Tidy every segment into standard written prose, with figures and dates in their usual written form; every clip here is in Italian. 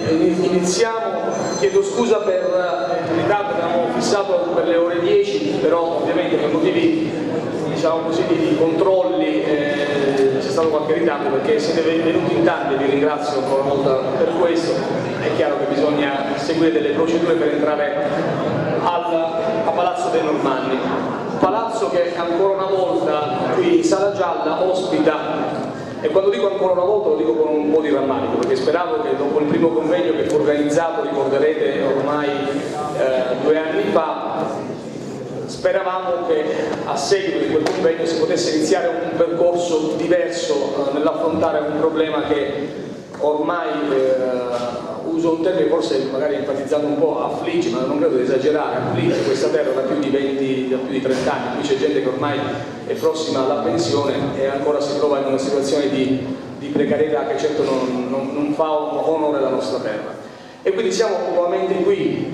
iniziamo, chiedo scusa per il ritardo, abbiamo fissato per le ore 10, però ovviamente per motivi, diciamo così, di controlli c'è stato qualche ritardo perché siete venuti in tanti e vi ringrazio ancora una volta per questo. È chiaro che bisogna seguire delle procedure per entrare a Palazzo dei Normanni, palazzo che ancora una volta qui in Sala Gialla ospita. E quando dico ancora una volta lo dico con un po' di rammarico, perché speravo che dopo il primo convegno che fu organizzato, ricorderete ormai 2 anni fa, speravamo che a seguito di quel convegno si potesse iniziare un percorso diverso nell'affrontare un problema che ormai, uso un termine forse magari enfatizzando un po', affligge, ma non credo di esagerare, affligge questa terra da più di 30 anni. Qui c'è gente che ormai è prossima alla pensione e ancora si trova in una situazione di precarietà che certo non fa onore alla nostra terra. E quindi siamo nuovamente qui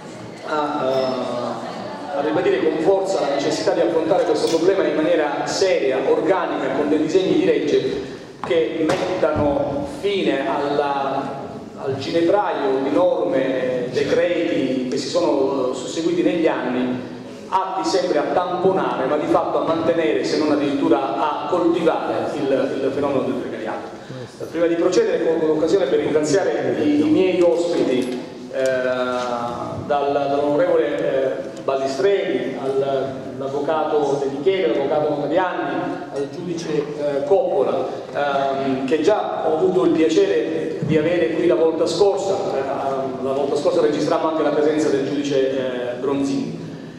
a ribadire con forza la necessità di affrontare questo problema in maniera seria, organica, con dei disegni di legge che mettano fine al ginepraio di norme, decreti che si sono susseguiti negli anni, atti sempre a tamponare, ma di fatto a mantenere, se non addirittura a coltivare il fenomeno del precariato. Prima di procedere, colgo l'occasione per ringraziare i miei ospiti, dall'onorevole Ballistrelli all'avvocato De Michele, all'avvocato Notarianni, al giudice Coppola, che già ho avuto il piacere di avere qui la volta scorsa. La volta scorsa registrammo anche la presenza del giudice Bronzini.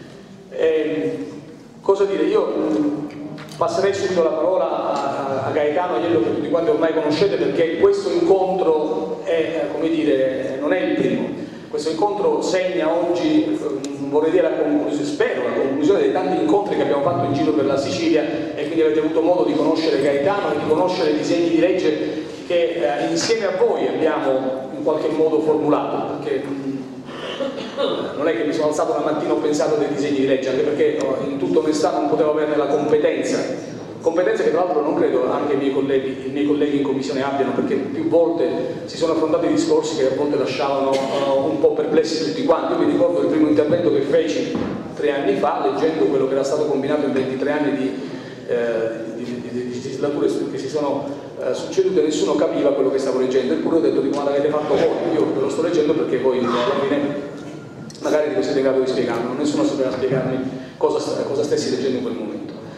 Cosa dire? Io passerei subito la parola a Gaetano Aiello, che tutti quanti ormai conoscete, perché questo incontro è, come dire, non è il primo. Questo incontro segna oggi, vorrei dire la conclusione, spero, la conclusione dei tanti incontri che abbiamo fatto in giro per la Sicilia, e quindi avete avuto modo di conoscere Gaetano e di conoscere i disegni di legge che insieme a voi abbiamo in qualche modo formulato, perché non è che mi sono alzato una mattina e ho pensato dei disegni di legge, anche perché in tutta onestà non potevo averne la competenza che tra l'altro non credo anche i miei colleghi in commissione abbiano, perché più volte si sono affrontati discorsi che a volte lasciavano un po' perplessi tutti quanti. Io mi ricordo il primo intervento che feci 3 anni fa, leggendo quello che era stato combinato in 23 anni di legislature che si sono succedute, nessuno capiva quello che stavo leggendo, eppure ho detto: ma l'avete fatto voi? Io ve lo sto leggendo perché voi alla fine magari siete in grado di spiegarlo, nessuno sapeva spiegarmi cosa stessi leggendo in quel momento.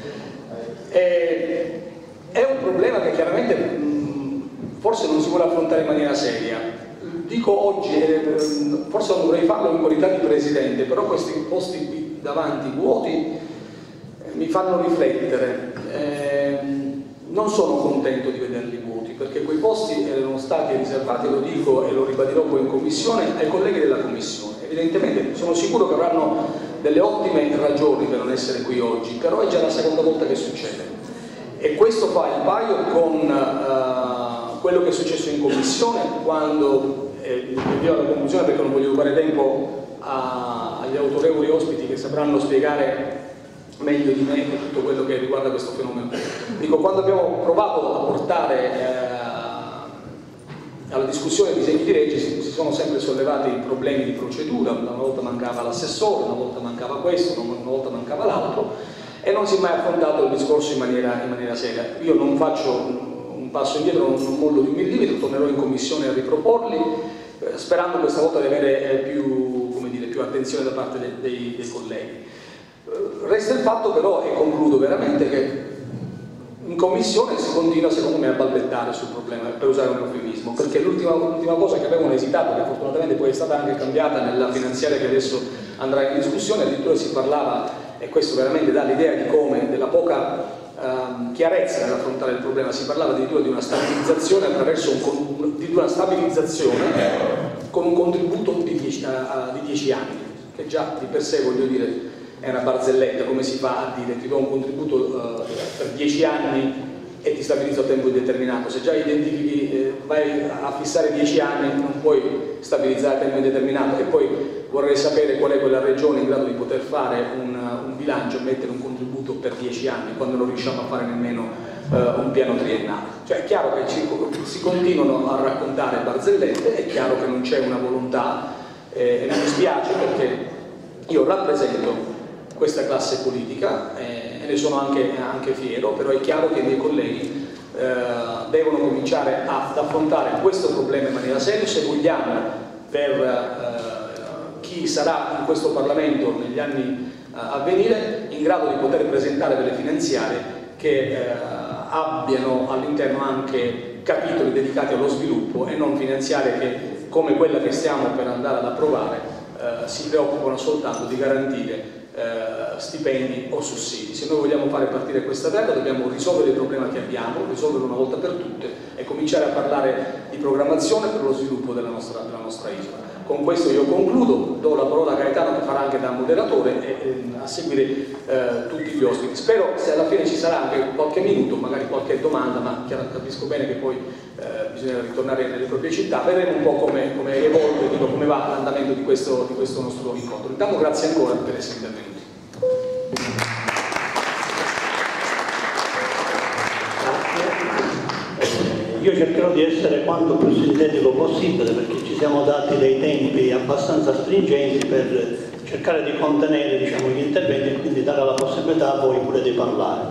È un problema che chiaramente forse non si vuole affrontare in maniera seria. Dico oggi, forse non dovrei farlo in qualità di presidente, però questi posti qui davanti vuoti mi fanno riflettere. Non sono contento di vederli vuoti, perché quei posti erano stati riservati, lo dico e lo ribadirò poi in commissione, ai colleghi della commissione. Evidentemente sono sicuro che avranno delle ottime ragioni per non essere qui oggi, però è già la seconda volta che succede. E questo fa il paio con quello che è successo in commissione, quando, io alla conclusione perché non voglio rubare tempo agli autorevoli ospiti che sapranno spiegare meglio di me tutto quello che riguarda questo fenomeno. Dico, quando abbiamo provato a portare alla discussione dei disegni di legge si sono sempre sollevati problemi di procedura, una volta mancava l'assessore, una volta mancava questo, una volta mancava l'altro, e non si è mai affrontato il discorso in maniera seria. Io non faccio un passo indietro, non mollo di un millimetro, tornerò in commissione a riproporli, sperando questa volta di avere più attenzione da parte dei colleghi. Resta il fatto però, e concludo veramente, che in commissione si continua secondo me a balbettare sul problema, per usare un eufemismo, perché l'ultima cosa che avevano esitato, che fortunatamente poi è stata anche cambiata nella finanziaria che adesso andrà in discussione, addirittura si parlava, e questo veramente dà l'idea di come, della poca chiarezza nell'affrontare il problema, si parlava addirittura di una stabilizzazione con un contributo di 10 anni, che già di per sé, voglio dire, è una barzelletta. Come si fa a dire ti do un contributo per 10 anni e ti stabilizzo a tempo indeterminato? Se già identifichi, vai a fissare 10 anni, non puoi stabilizzare a tempo indeterminato. E poi vorrei sapere qual è quella regione in grado di poter fare un bilancio e mettere un contributo per 10 anni quando non riusciamo a fare nemmeno un piano triennale. Cioè è chiaro che si continuano a raccontare barzellette, è chiaro che non c'è una volontà, e mi dispiace perché io rappresento questa classe politica e ne sono anche fiero, però è chiaro che i miei colleghi devono cominciare ad affrontare questo problema in maniera seria se vogliamo, per chi sarà in questo Parlamento negli anni a venire, in grado di poter presentare delle finanziarie che abbiano all'interno anche capitoli dedicati allo sviluppo e non finanziarie che, come quella che stiamo per andare ad approvare, si preoccupano soltanto di garantire stipendi o sussidi. Se noi vogliamo fare partire questa terra dobbiamo risolvere il problema che abbiamo, risolverlo una volta per tutte e cominciare a parlare di programmazione per lo sviluppo della nostra isola. Con questo io concludo, do la parola a Gaetano che farà anche da moderatore e a seguire tutti gli ospiti. Spero se alla fine ci sarà anche qualche minuto, magari qualche domanda, ma capisco bene che poi bisogna ritornare nelle proprie città, vedremo un po' come evolve, dico, come va l'andamento di questo nostro incontro. Intanto grazie ancora per essere intervenuti. Io cercherò di essere quanto più sintetico possibile perché ci siamo dati dei tempi abbastanza stringenti per cercare di contenere, diciamo, gli interventi e quindi dare la possibilità a voi pure di parlare.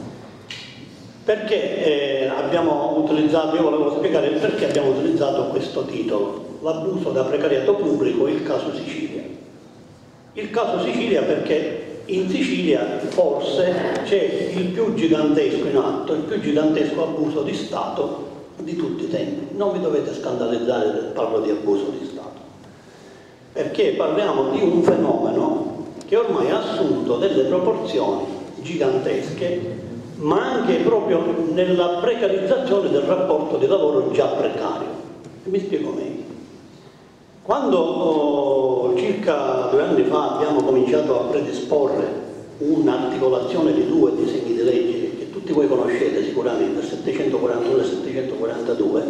Perché abbiamo utilizzato, io volevo spiegare il perché abbiamo utilizzato questo titolo, l'abuso da precariato pubblico, il caso Sicilia. Il caso Sicilia perché in Sicilia forse c'è il più gigantesco in atto, il più gigantesco abuso di Stato di tutti i tempi. Non vi dovete scandalizzare se parlo di abuso di Stato, perché parliamo di un fenomeno che ormai ha assunto delle proporzioni gigantesche, ma anche proprio nella precarizzazione del rapporto di lavoro già precario. E mi spiego meglio. Quando circa 2 anni fa abbiamo cominciato a predisporre un'articolazione di 2 disegni di legge che tutti voi conoscete sicuramente, il 741 e il 742,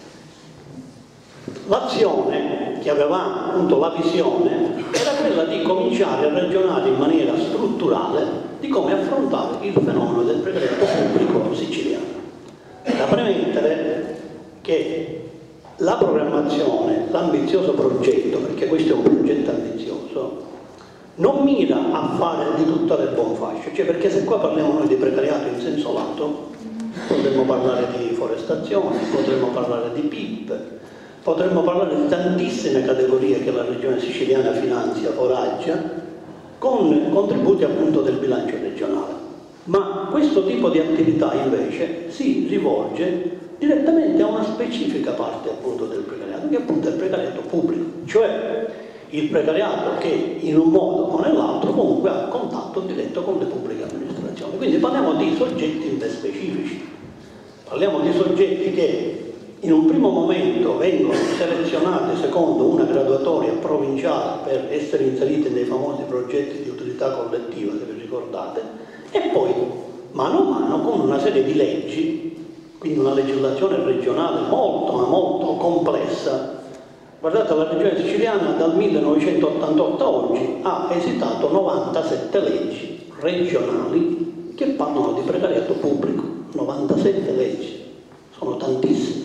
l'azione che avevamo, appunto la visione, era quella di cominciare a ragionare in maniera strutturale di come affrontare il fenomeno del precariato pubblico siciliano. Da premettere che la programmazione, l'ambizioso progetto, perché questo è un progetto ambizioso, non mira a fare di tutte le buone fasce, cioè perché se qua parliamo noi di precariato in senso lato, potremmo parlare di forestazione, potremmo parlare di PIP, potremmo parlare di tantissime categorie che la regione siciliana finanzia, foraggia, con contributi appunto del bilancio regionale. Ma questo tipo di attività invece si rivolge direttamente a una specifica parte appunto del precariato, che appunto è il precariato pubblico, cioè il precariato che in un modo o nell'altro comunque ha contatto diretto con le pubbliche amministrazioni. Quindi parliamo di soggetti ben specifici, parliamo di soggetti che in un primo momento vengono selezionati secondo una graduatoria provinciale per essere inseriti nei famosi progetti di utilità collettiva, se vi ricordate, e poi mano a mano con una serie di leggi, quindi una legislazione regionale molto ma molto complessa. Guardate, la regione siciliana dal 1988 a oggi ha esitato 97 leggi regionali che parlano di precariato pubblico. 97 leggi, sono tantissime.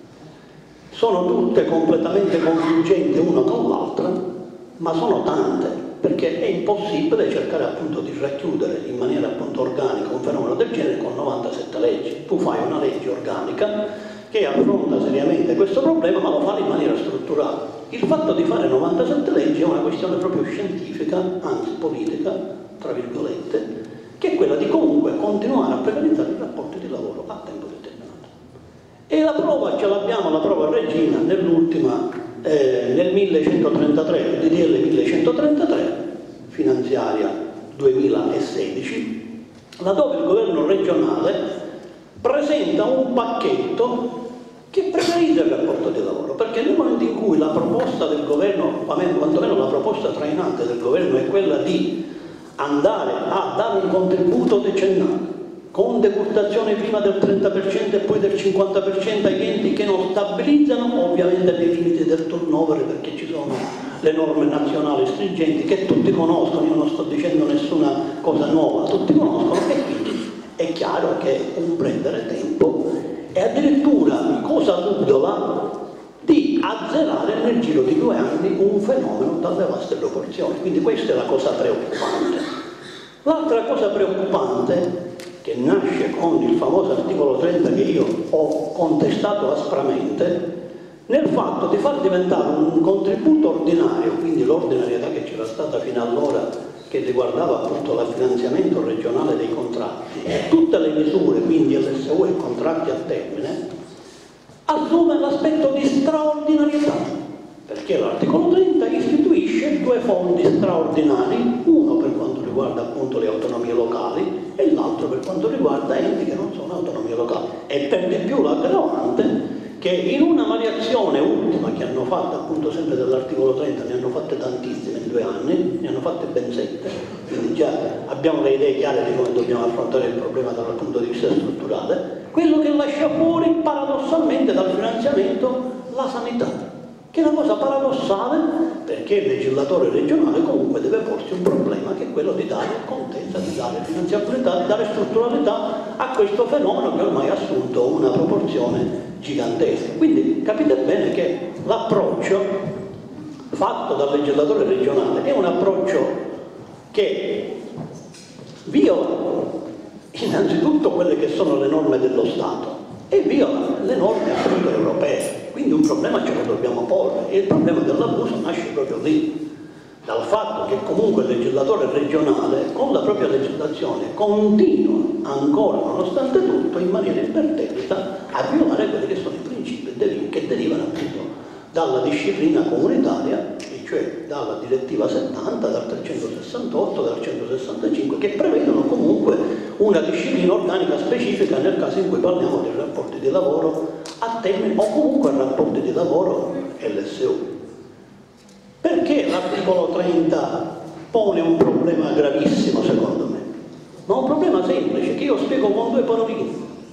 Sono tutte completamente confliggenti una con l'altra, ma sono tante, perché è impossibile cercare appunto di racchiudere in maniera appunto organica un fenomeno del genere con 97 leggi. Tu fai una legge organica che affronta seriamente questo problema, ma lo fa in maniera strutturale. Il fatto di fare 97 leggi è una questione proprio scientifica, anzi politica, tra virgolette, che è quella di comunque continuare a precarizzare i rapporti di lavoro a tempo determinato. E la prova ce l'abbiamo, la prova regina, nell'ultima, nel 1133, il DDL 1133, finanziaria 2016, laddove il governo regionale presenta un pacchetto che precarizza il rapporto di lavoro, perché nel momento in cui la proposta del governo, quantomeno la proposta trainante del governo è quella di andare a dare un contributo decennale con decurtazione prima del 30% e poi del 50% agli enti che non stabilizzano, ovviamente nei limiti del turnover, perché ci sono le norme nazionali stringenti che tutti conoscono, io non sto dicendo nessuna cosa nuova, tutti conoscono, e quindi è chiaro che è un prendere tempo e addirittura, cosa subdola, di azzerare nel giro di 2 anni un fenomeno dalle vaste proporzioni. Quindi questa è la cosa preoccupante. L'altra cosa preoccupante, che nasce con il famoso articolo 30 che io ho contestato aspramente, nel fatto di far diventare un contributo ordinario, quindi l'ordinarietà che c'era stata fino allora, che riguardava appunto il finanziamento regionale dei contratti, e tutte le misure, quindi LSU e contratti a termine, assume l'aspetto di straordinarietà, perché l'articolo 30 istituisce 2 fondi straordinari, uno per quanto riguarda appunto le autonomie locali e l'altro per quanto riguarda enti che non sono autonomie locali. E per di più l'aggravante che in una variazione ultima che hanno fatto appunto sempre dell'articolo 30, ne hanno fatte tantissime in 2 anni, ne hanno fatte ben 7, quindi già abbiamo le idee chiare di come dobbiamo affrontare il problema dal punto di vista strutturale, quello che lascia fuori paradossalmente dal finanziamento la sanità, che è una cosa paradossale perché il legislatore regionale comunque deve porsi un problema che è quello di dare contezza, di dare finanziabilità, di dare strutturalità a questo fenomeno che ormai ha assunto una proporzione gigantesca. Quindi capite bene che l'approccio fatto dal legislatore regionale è un approccio che viola innanzitutto quelle che sono le norme dello Stato e viola le norme appunto europee. Quindi un problema ce lo dobbiamo porre e il problema dell'abuso nasce proprio lì, dal fatto che comunque il legislatore regionale con la propria legislazione continua ancora, nonostante tutto, in maniera imperterrita a violare quelli che sono i principi che derivano appunto dalla disciplina comunitaria, e cioè dalla direttiva 70, dal 368, dal 165, che prevedono comunque una disciplina organica specifica nel caso in cui parliamo di rapporti di lavoro a termine o comunque rapporti di lavoro LSU. Perché l'articolo 30 pone un problema gravissimo secondo me? Ma un problema semplice che io spiego con 2 paroline.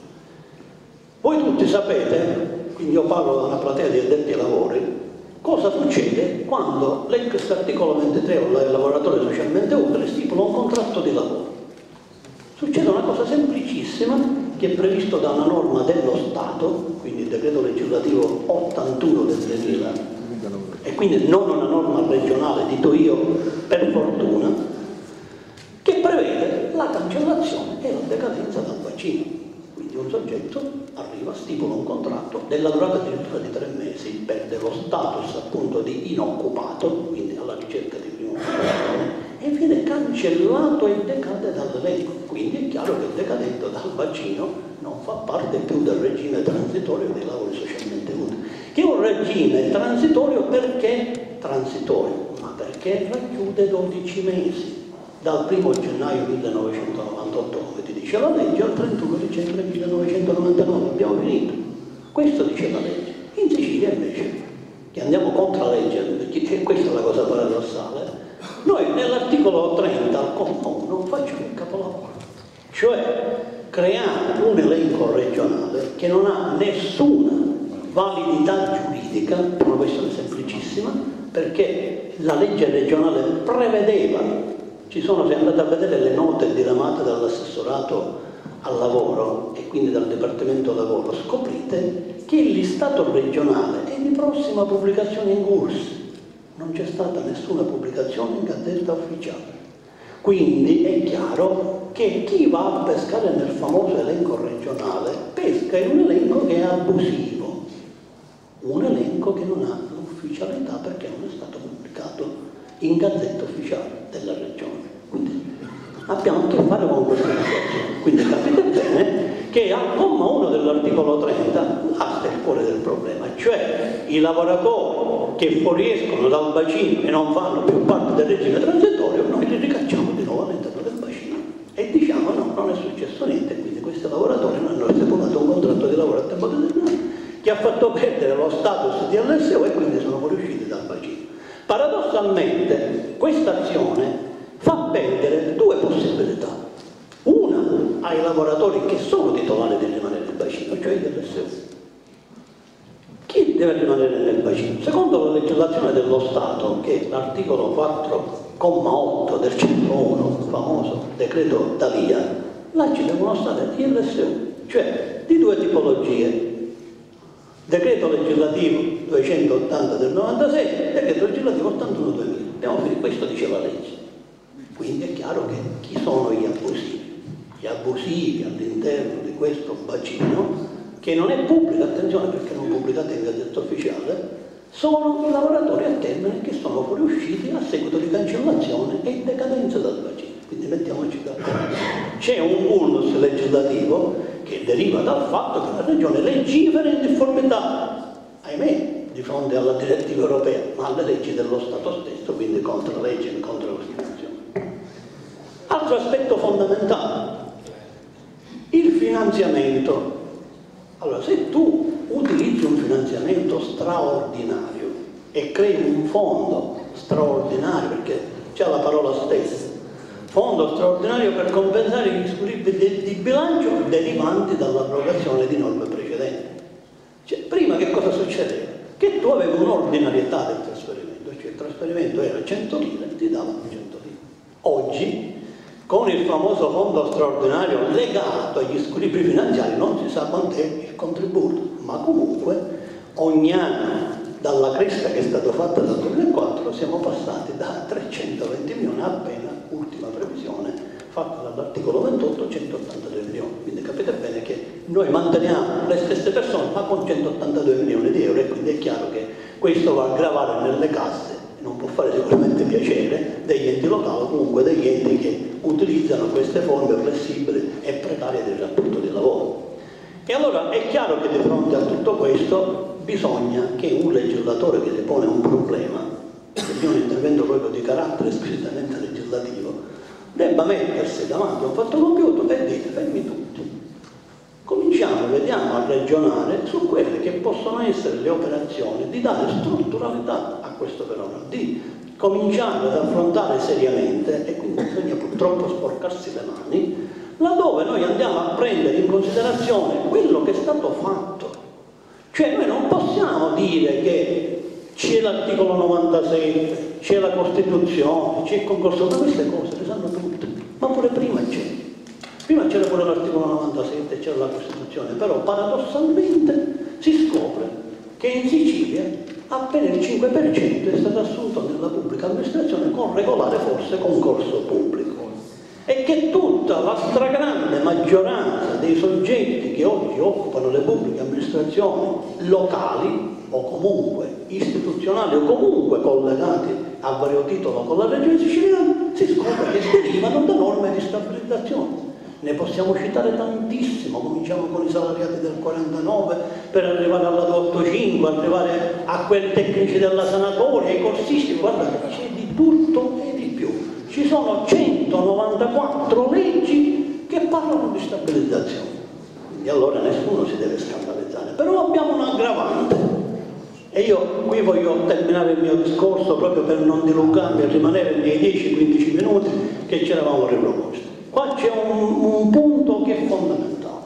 Voi tutti sapete, quindi io parlo da una platea di addetti ai lavori, cosa succede quando l'ex articolo 23 o il lavoratore socialmente utile stipula un contratto di lavoro. Succede una cosa semplicissima che è previsto da una norma dello Stato, quindi il decreto legislativo 81 del 2000, e quindi non una norma regionale, dico io per fortuna, che prevede la cancellazione e la decadenza dal bacino. Quindi un soggetto arriva, stipula un contratto della durata addirittura di 3 mesi, perde lo status appunto di inoccupato, quindi alla ricerca di prima occupazione, e viene cancellato e decade dall'elenco. Quindi è chiaro che il decadente dal bacino non fa parte più del regime transitorio dei lavori socialmente utili, che è un regime transitorio perché transitorio, ma perché racchiude 12 mesi, dal 1 gennaio 1998, come ti dice la legge, al 31 dicembre 1999, abbiamo finito. Questo dice la legge. In Sicilia invece, che andiamo contro la legge, e questa è la cosa paradossale, noi nell'articolo 30 al comma 1 facciamo il capolavoro, cioè creiamo un elenco regionale che non ha nessuna validità giuridica, per una questione semplicissima, perché la legge regionale prevedeva, se andate a vedere le note diramate dall'assessorato al lavoro e quindi dal Dipartimento Lavoro, scoprite che il listato regionale è di prossima pubblicazione in corso, non c'è stata nessuna pubblicazione in Gazzetta Ufficiale. Quindi è chiaro che chi va a pescare nel famoso elenco regionale pesca in un elenco che è abusivo, un elenco che non ha l'ufficialità perché non è stato pubblicato in Gazzetta Ufficiale della Regione. Quindi abbiamo a che fare con questa situazione. Quindi capite bene che al comma 1 dell'articolo 30 là sta il cuore del problema, cioè i lavoratori che fuoriescono dal bacino e non fanno più parte del regime transitorio, noi li ricacciamo di nuovo all'interno del bacino e diciamo no, non è successo niente, quindi questi lavoratori non hanno stipulato un contratto di lavoro a tempo determinato che ha fatto perdere lo status di LSU e quindi sono fuoriusciti dal bacino. Paradossalmente questa azione fa perdere 2 possibilità. Una ai lavoratori che sono titolari di rimanere nel bacino, cioè gli LSU. Chi deve rimanere nel bacino? Secondo la legislazione dello Stato, che è l'articolo 4,8 del 101, il famoso decreto D'Alia, là ci devono stare gli LSU cioè di due tipologie. Decreto legislativo 280 del 96, decreto legislativo 81 del 2000. Abbiamo finito, questo dice la legge. Quindi è chiaro che chi sono gli abusivi? Gli abusivi all'interno di questo bacino, che non è pubblico, attenzione perché non pubblicate in Gazzetta Ufficiale, sono i lavoratori a termine che sono fuoriusciti a seguito di cancellazione e decadenza dal bacino. Quindi mettiamoci d'accordo. C'è un vulnus legislativo che deriva dal fatto che la Regione legifera in difformità, ahimè, di fronte alla direttiva europea, ma alle leggi dello Stato stesso, quindi contro la legge e contro la Costituzione. Altro aspetto fondamentale, il finanziamento. Allora, se tu utilizzi un finanziamento straordinario e crei un fondo straordinario, perché c'è la parola stessa, fondo straordinario per compensare gli squilibri di bilancio derivanti dall'abrogazione di norme precedenti. Cioè, prima che cosa succedeva? Che tu avevi un'ordinarietà del trasferimento, cioè il trasferimento era 100 lire, ti davano 100 lire. Oggi, con il famoso fondo straordinario legato agli squilibri finanziari, non si sa quant'è il contributo, ma comunque ogni anno, dalla crescita che è stata fatta dal 2004, siamo passati da 320 milioni appena ultima previsione fatta dall'articolo 28, 182 milioni. Quindi capite bene che noi manteniamo le stesse persone ma con 182 milioni di euro, e quindi è chiaro che questo va a gravare nelle casse, non può fare sicuramente piacere, degli enti locali o comunque degli enti che utilizzano queste forme flessibili e precarie del rapporto di lavoro. E allora è chiaro che di fronte a tutto questo bisogna che un legislatore che si pone un problema, che è un intervento proprio di carattere squisitamente legislativo, debba mettersi davanti a un fatto compiuto e dire: fermi tutti, cominciamo, vediamo a ragionare su quelle che possono essere le operazioni di dare strutturalità a questo fenomeno, di cominciare ad affrontare seriamente, e quindi bisogna purtroppo sporcarsi le mani, laddove noi andiamo a prendere in considerazione quello che è stato fatto. Cioè noi non possiamo dire che c'è l'articolo 97, c'è la Costituzione, c'è il concorso, ma queste cose le sanno tutte, ma pure prima c'è. Prima c'era pure l'articolo 97, c'era la Costituzione, però paradossalmente si scopre che in Sicilia appena il 5% è stato assunto nella pubblica amministrazione con regolare forse concorso pubblico, e che tutta la stragrande maggioranza dei soggetti che oggi occupano le pubbliche amministrazioni locali o comunque istituzionali o comunque collegati a vario titolo con la Regione siciliana, si scopre che derivano da norme di stabilizzazione. Ne possiamo citare tantissimo, cominciamo con i salariati del 49 per arrivare alla 285, arrivare a quei tecnici della sanatoria, ai corsisti, guardate, c'è di tutto e di più. Ci sono 194 leggi che parlano di stabilizzazione. Quindi allora nessuno si deve scandalizzare. Però abbiamo un aggravante. E io qui voglio terminare il mio discorso proprio per non dilungarmi e rimanere nei 10-15 minuti che ci eravamo riproposti. Qua c'è un punto che è fondamentale.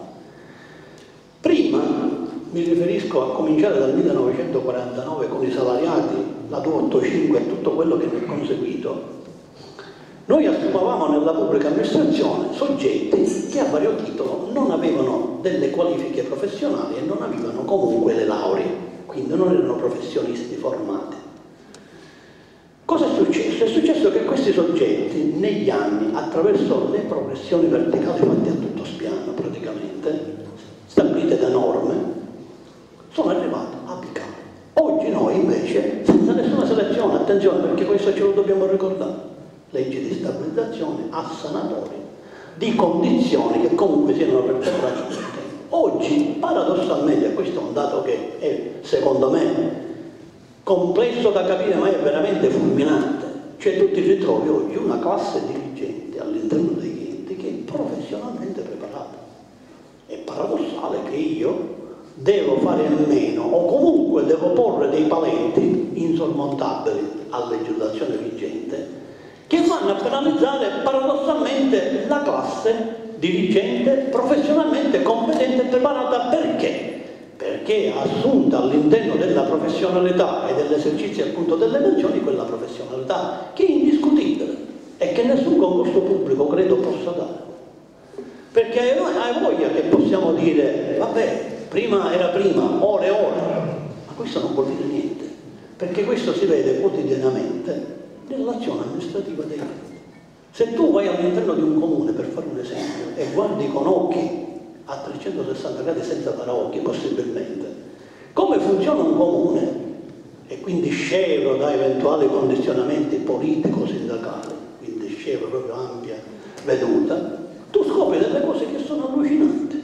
Prima, mi riferisco a cominciare dal 1949 con i salariati, la 285 e tutto quello che ne è conseguito, noi assumavamo nella pubblica amministrazione soggetti che a vario titolo non avevano delle qualifiche professionali e non avevano comunque le lauree, quindi non erano professionisti formati. Cosa è successo? È successo che questi soggetti negli anni, attraverso le progressioni verticali fatte a tutto spiano praticamente, stabilite da norme, sono arrivati a picare. Oggi noi invece, senza nessuna selezione, attenzione perché questo ce lo dobbiamo ricordare, legge di stabilizzazione a sanatoria di condizioni che comunque siano perpetuate nel tempo. Oggi, paradossalmente, questo è un dato che è, secondo me, complesso da capire, ma è veramente fulminante. Cioè tu ti ritrovi oggi una classe dirigente all'interno degli enti che è professionalmente preparata. È paradossale che io devo fare a meno o comunque devo porre dei paletti insormontabili a legislazione vigente che vanno a penalizzare paradossalmente la classe dirigente professionalmente competente e preparata. Perché? Perché ha assunta all'interno della professionalità e dell'esercizio appunto delle funzioni quella professionalità che è indiscutibile e che nessun concorso pubblico credo possa dare. Perché hai voglia che possiamo dire, vabbè, prima era prima, ora è ora, ma questo non vuol dire niente, perché questo si vede quotidianamente nell'azione amministrativa dei enti. Se tu vai all'interno di un comune, per fare un esempio, e guardi con occhi a 360 gradi senza paraocchi possibilmente, come funziona un comune, e quindi scevro da eventuali condizionamenti politico-sindacali, quindi scevro proprio ampia veduta, tu scopri delle cose che sono allucinanti.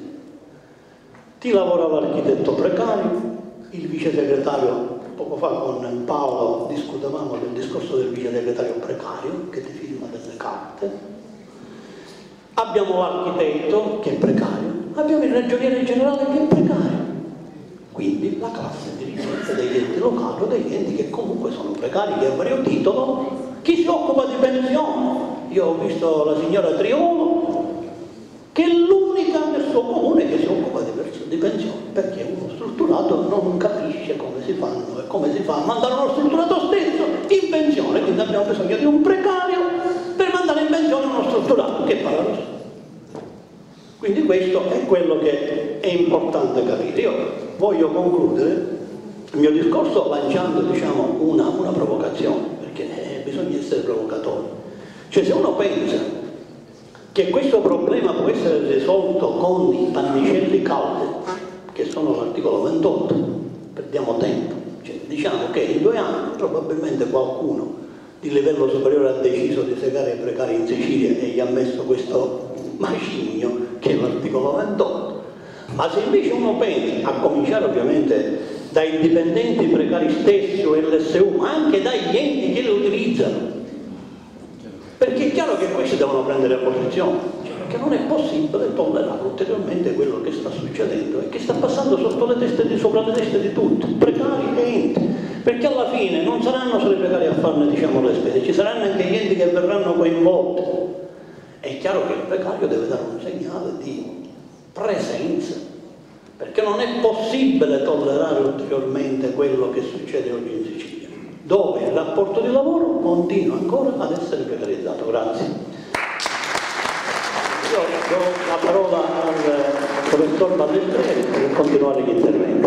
Ti lavora l'architetto precario, il vice segretario, poco fa con Paolo discutevamo del discorso del vice segretario precario che ti firma delle carte, abbiamo l'architetto che è precario, abbiamo il ragioniere generale che è precario, quindi la classe dirigente degli enti locali o degli enti che comunque sono precari di vario titolo. Chi si occupa di pensione? Io ho visto la signora Triolo che è l'unica nel suo comune che si occupa di pensione, perché uno strutturato non capisce come si fanno e come si fa a mandare uno strutturato stesso in pensione, quindi abbiamo bisogno di un precario per mandare in pensione uno strutturato, che è paradosso. Quindi questo è quello che è importante capire. Io voglio concludere il mio discorso lanciando, diciamo, una provocazione, perché bisogna essere provocatori. Cioè, se uno pensa che questo problema può essere risolto con i pannicelli caldi, che sono l'articolo 28, perdiamo tempo. Cioè, diciamo che in 2 anni probabilmente qualcuno di livello superiore ha deciso di segare i precari in Sicilia e gli ha messo questo macigno che è l'articolo 28. Ma se invece uno pensa, a cominciare ovviamente dai dipendenti precari stessi o LSU, ma anche dagli enti che li utilizzano, perché è chiaro che questi devono prendere posizione, cioè, perché non è possibile tollerare ulteriormente quello che sta succedendo e che sta passando sotto le teste sopra le teste di tutti, precari e enti, perché alla fine non saranno solo i precari a farne, diciamo, le spese, ci saranno anche gli enti che verranno coinvolti. È chiaro che il precario deve dare un segnale di presenza, perché non è possibile tollerare ulteriormente quello che succede oggi in Sicilia, dove il rapporto di lavoro continua ancora ad essere precarizzato. Grazie. Io do la parola al professor Ballestrini per continuare gli interventi.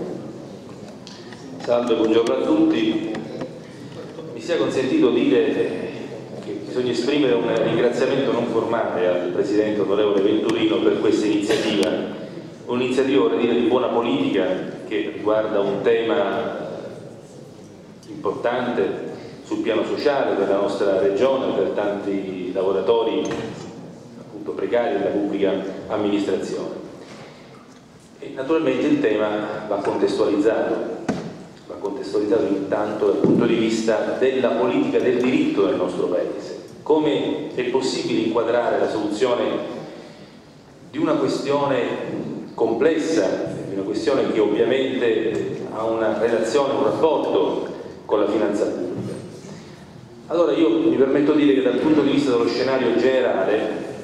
Salve, buongiorno a tutti. Mi sia consentito dire che bisogna esprimere un ringraziamento non formale al Presidente onorevole Venturino per questa iniziativa, un'iniziativa, vorrei dire, di buona politica che riguarda un tema importante sul piano sociale per la nostra regione, per tanti lavoratori appunto precari della pubblica amministrazione. E naturalmente il tema va contestualizzato intanto dal punto di vista della politica del diritto del nostro Paese. Come è possibile inquadrare la soluzione di una questione complessa, di una questione che ovviamente ha una relazione, un rapporto con la finanza pubblica. Allora io mi permetto di dire che dal punto di vista dello scenario generale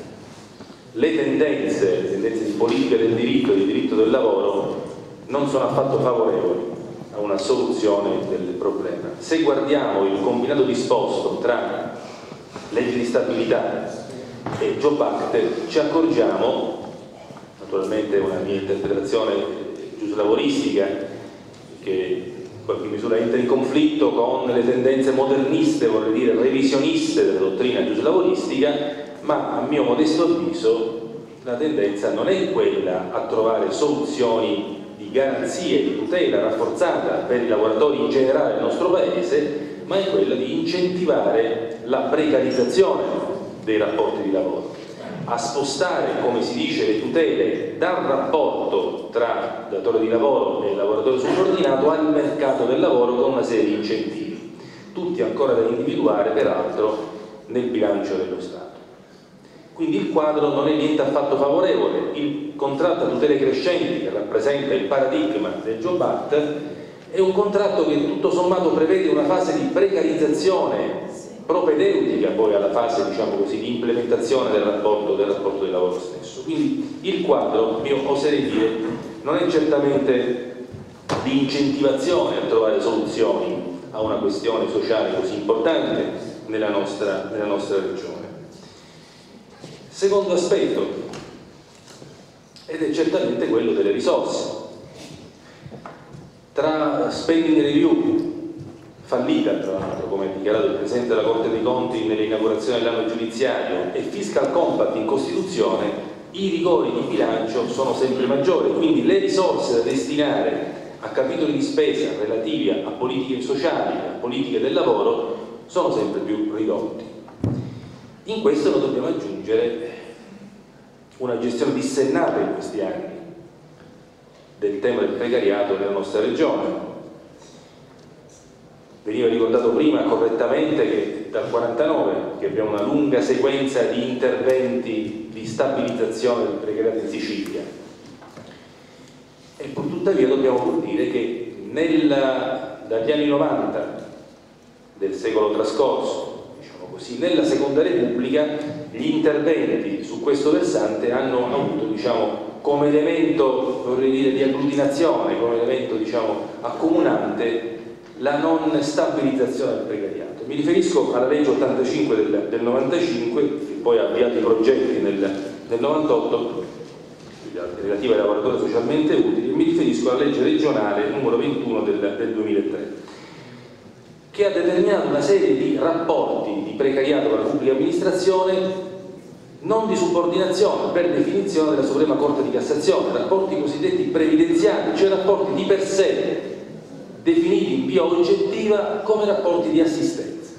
le tendenze di politica del diritto e di diritto del lavoro non sono affatto favorevoli a una soluzione del problema. Se guardiamo il combinato disposto tra legge di stabilità e Job Act ci accorgiamo, naturalmente una mia interpretazione giuslavoristica che in qualche misura entra in conflitto con le tendenze moderniste, vorrei dire revisioniste della dottrina giuslavoristica, ma a mio modesto avviso la tendenza non è quella a trovare soluzioni di garanzie, di tutela rafforzata per i lavoratori in generale del nostro Paese, ma è quella di incentivare la precarizzazione dei rapporti di lavoro, a spostare, come si dice, le tutele dal rapporto tra datore di lavoro e lavoratore subordinato al mercato del lavoro con una serie di incentivi, tutti ancora da individuare peraltro nel bilancio dello Stato. Quindi il quadro non è niente affatto favorevole. Il contratto a tutele crescenti, che rappresenta il paradigma del Job Act, è un contratto che tutto sommato prevede una fase di precarizzazione propedeutica poi alla fase, diciamo così, di implementazione del rapporto di lavoro stesso. Quindi il quadro, io oserei dire, non è certamente di incentivazione a trovare soluzioni a una questione sociale così importante nella nostra regione. Secondo aspetto, ed è certamente quello delle risorse. Tra spending review fallita, tra l'altro, come ha dichiarato il Presidente della Corte dei Conti nell'inaugurazione dell'anno giudiziario, e fiscal compact in Costituzione, i rigori di bilancio sono sempre maggiori, quindi le risorse da destinare a capitoli di spesa relativi a politiche sociali, a politiche del lavoro, sono sempre più ridotti. In questo noi dobbiamo aggiungere una gestione dissennata in questi anni del tema del precariato nella nostra regione. Veniva ricordato prima correttamente che dal 1949 che abbiamo una lunga sequenza di interventi di stabilizzazione del precariato in Sicilia, e pur tuttavia dobbiamo pur dire che dagli anni 90 del secolo trascorso, diciamo così, nella Seconda Repubblica gli interventi su questo versante hanno avuto, diciamo, come elemento, vorrei dire, di agglutinazione, come elemento, diciamo, accomunante, la non stabilizzazione del precariato. Mi riferisco alla legge 85 del 95, che poi ha avviato i progetti nel 98, relativa ai lavoratori socialmente utili, e mi riferisco alla legge regionale numero 21 del 2003, che ha determinato una serie di rapporti di precariato con la pubblica amministrazione non di subordinazione, per definizione della Suprema Corte di Cassazione, rapporti cosiddetti previdenziali, cioè rapporti di per sé definiti in via oggettiva come rapporti di assistenza,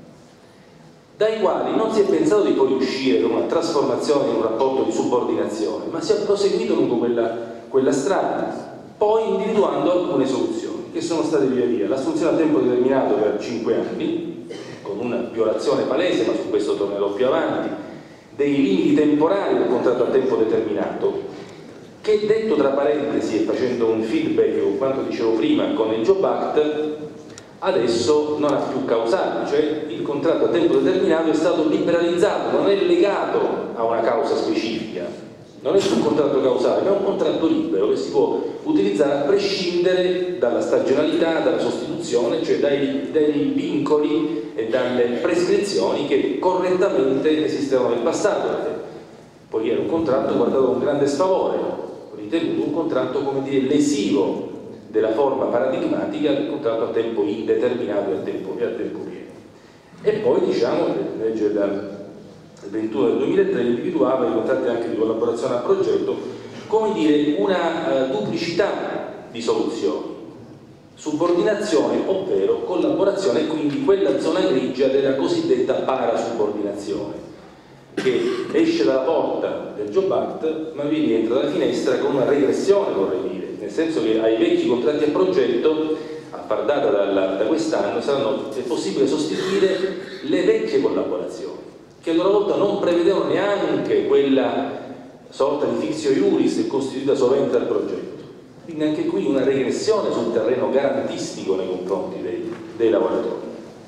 dai quali non si è pensato di poi uscire con una trasformazione in un rapporto di subordinazione, ma si è proseguito lungo quella strada, poi individuando alcune soluzioni che sono state via via l'assunzione a tempo determinato per 5 anni, con una violazione palese, ma su questo tornerò più avanti, dei limiti temporali del contratto a tempo determinato, che, detto tra parentesi e facendo un feedback con quanto dicevo prima con il Job Act, adesso non ha più causali, cioè il contratto a tempo determinato è stato liberalizzato, non è legato a una causa specifica, non è più un contratto causale, ma è un contratto libero che si può utilizzare a prescindere dalla stagionalità, dalla sostituzione, cioè dai vincoli e dalle prescrizioni che correttamente esistevano nel passato. Poi era un contratto guardato con grande sfavore, ritenuto un contratto, come dire, lesivo della forma paradigmatica del contratto a tempo indeterminato e a tempo pieno. E poi, diciamo, la legge del 21 del 2003 individuava i contratti anche di collaborazione a progetto, come dire, una duplicità di soluzioni: subordinazione, ovvero collaborazione, e quindi quella zona grigia della cosiddetta parasubordinazione, che esce dalla porta del Job Act ma vi rientra dalla finestra con una regressione, vorrei dire, nel senso che ai vecchi contratti a progetto, a par data da quest'anno, è possibile sostituire le vecchie collaborazioni, che a loro volta non prevedevano neanche quella sorta di fictio iuris costituita sovente dal progetto. Quindi anche qui una regressione sul terreno garantistico nei confronti dei lavoratori.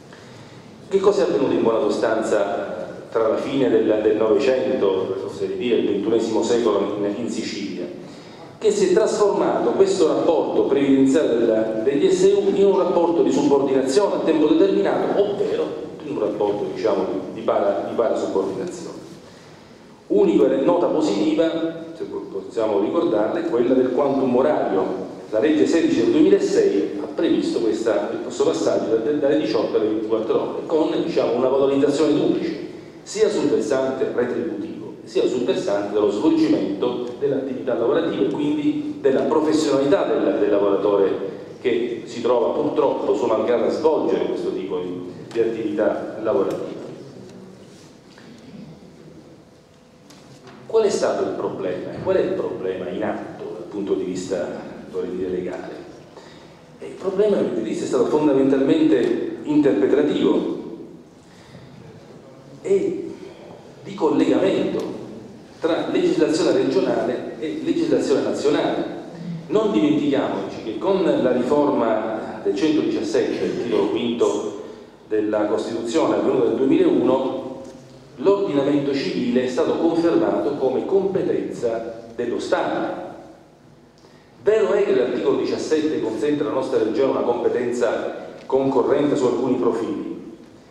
Che cosa è avvenuto in buona sostanza tra la fine del Novecento, oserei dire il XXI secolo in Sicilia? Che si è trasformato questo rapporto previdenziale degli SU in un rapporto di subordinazione a tempo determinato, ovvero in un rapporto, diciamo, di parasubordinazione. Unico e nota positiva, se possiamo ricordarla, è quella del quantum orario. La legge 16 del 2006 ha previsto questo passaggio dalle 18 alle 24 ore, con, diciamo, una valorizzazione duplice, sia sul versante retributivo sia sul versante dello svolgimento dell'attività lavorativa e quindi della professionalità del lavoratore che si trova purtroppo suo malgrado a svolgere questo tipo di attività lavorativa. Qual è stato il problema? Qual è il problema in atto dal punto di vista, vorrei dire, legale? Il problema, dal punto di vista, è stato fondamentalmente interpretativo e di collegamento tra legislazione regionale e legislazione nazionale. Non dimentichiamoci che con la riforma del 117, del titolo quinto della Costituzione, avvenuta nel 2001, l'ordinamento civile è stato confermato come competenza dello Stato. Vero è che l'articolo 17 consente alla nostra regione una competenza concorrente su alcuni profili,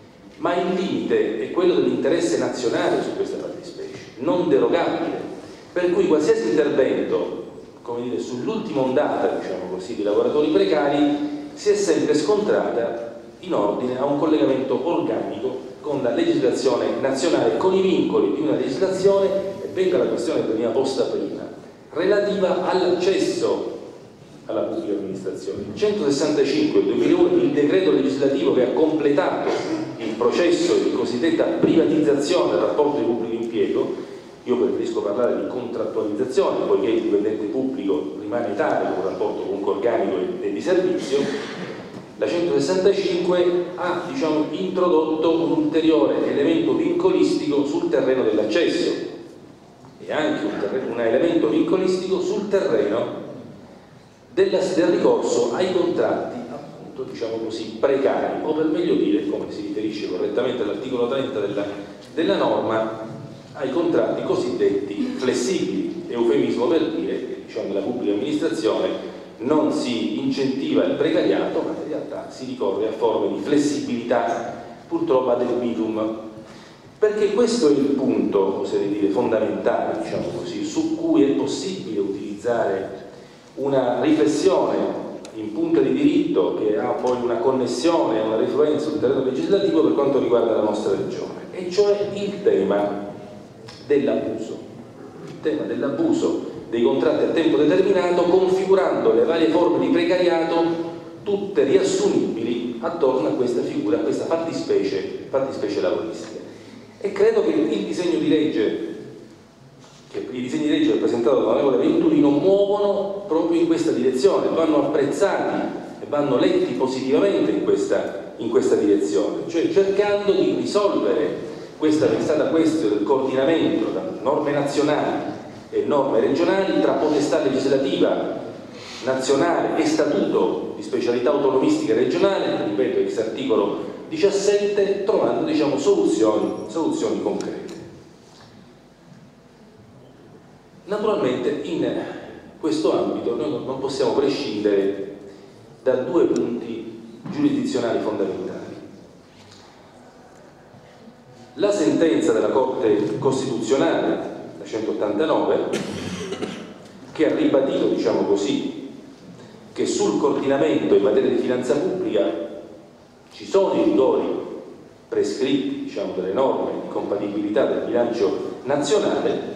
ma il limite è quello dell'interesse nazionale su questa fattispecie, non derogabile. per cui qualsiasi intervento, come dire, sull'ultima ondata, diciamo così, di lavoratori precari si è sempre scontrata in ordine a un collegamento organico con la legislazione nazionale, con i vincoli di una legislazione, e venga la questione che veniva posta prima, relativa all'accesso alla pubblica amministrazione. Il 165 del 2001, il decreto legislativo che ha completato il processo di cosiddetta privatizzazione del rapporto di pubblico impiego, io preferisco parlare di contrattualizzazione, poiché il dipendente pubblico rimane tale con un rapporto comunque organico e di servizio. La 165 ha, diciamo, introdotto un ulteriore elemento vincolistico sul terreno dell'accesso e anche un elemento vincolistico sul terreno del ricorso ai contratti, appunto, diciamo così, precari, o per meglio dire, come si riferisce correttamente all'articolo 30 della norma, ai contratti cosiddetti flessibili, eufemismo per dire che, diciamo, nella pubblica amministrazione non si incentiva il precariato, ma in realtà si ricorre a forme di flessibilità, purtroppo ad libitum, perché questo è il punto, oserei dire, fondamentale, diciamo così, su cui è possibile utilizzare una riflessione in punta di diritto che ha poi una connessione, una refluenza sul terreno legislativo per quanto riguarda la nostra regione, e cioè il tema dell'abuso, dei contratti a tempo determinato, configurando le varie forme di precariato tutte riassumibili attorno a questa figura, a questa fattispecie lavoristica. E credo che i disegni di legge presentati dall'onorevole Venturino muovono proprio in questa direzione, vanno apprezzati e vanno letti positivamente in questa direzione, cioè cercando di risolvere questa vexata questione del coordinamento tra norme nazionali e norme regionali, tra potestà legislativa nazionale e statuto di specialità autonomistica regionale, ripeto, ex articolo 17, trovando, diciamo, soluzioni concrete. Naturalmente in questo ambito noi non possiamo prescindere da due punti giurisdizionali fondamentali. La sentenza della Corte Costituzionale, la 189, che ha ribadito, diciamo così, che sul coordinamento in materia di finanza pubblica ci sono i rigori prescritti, diciamo, delle norme di compatibilità del bilancio nazionale,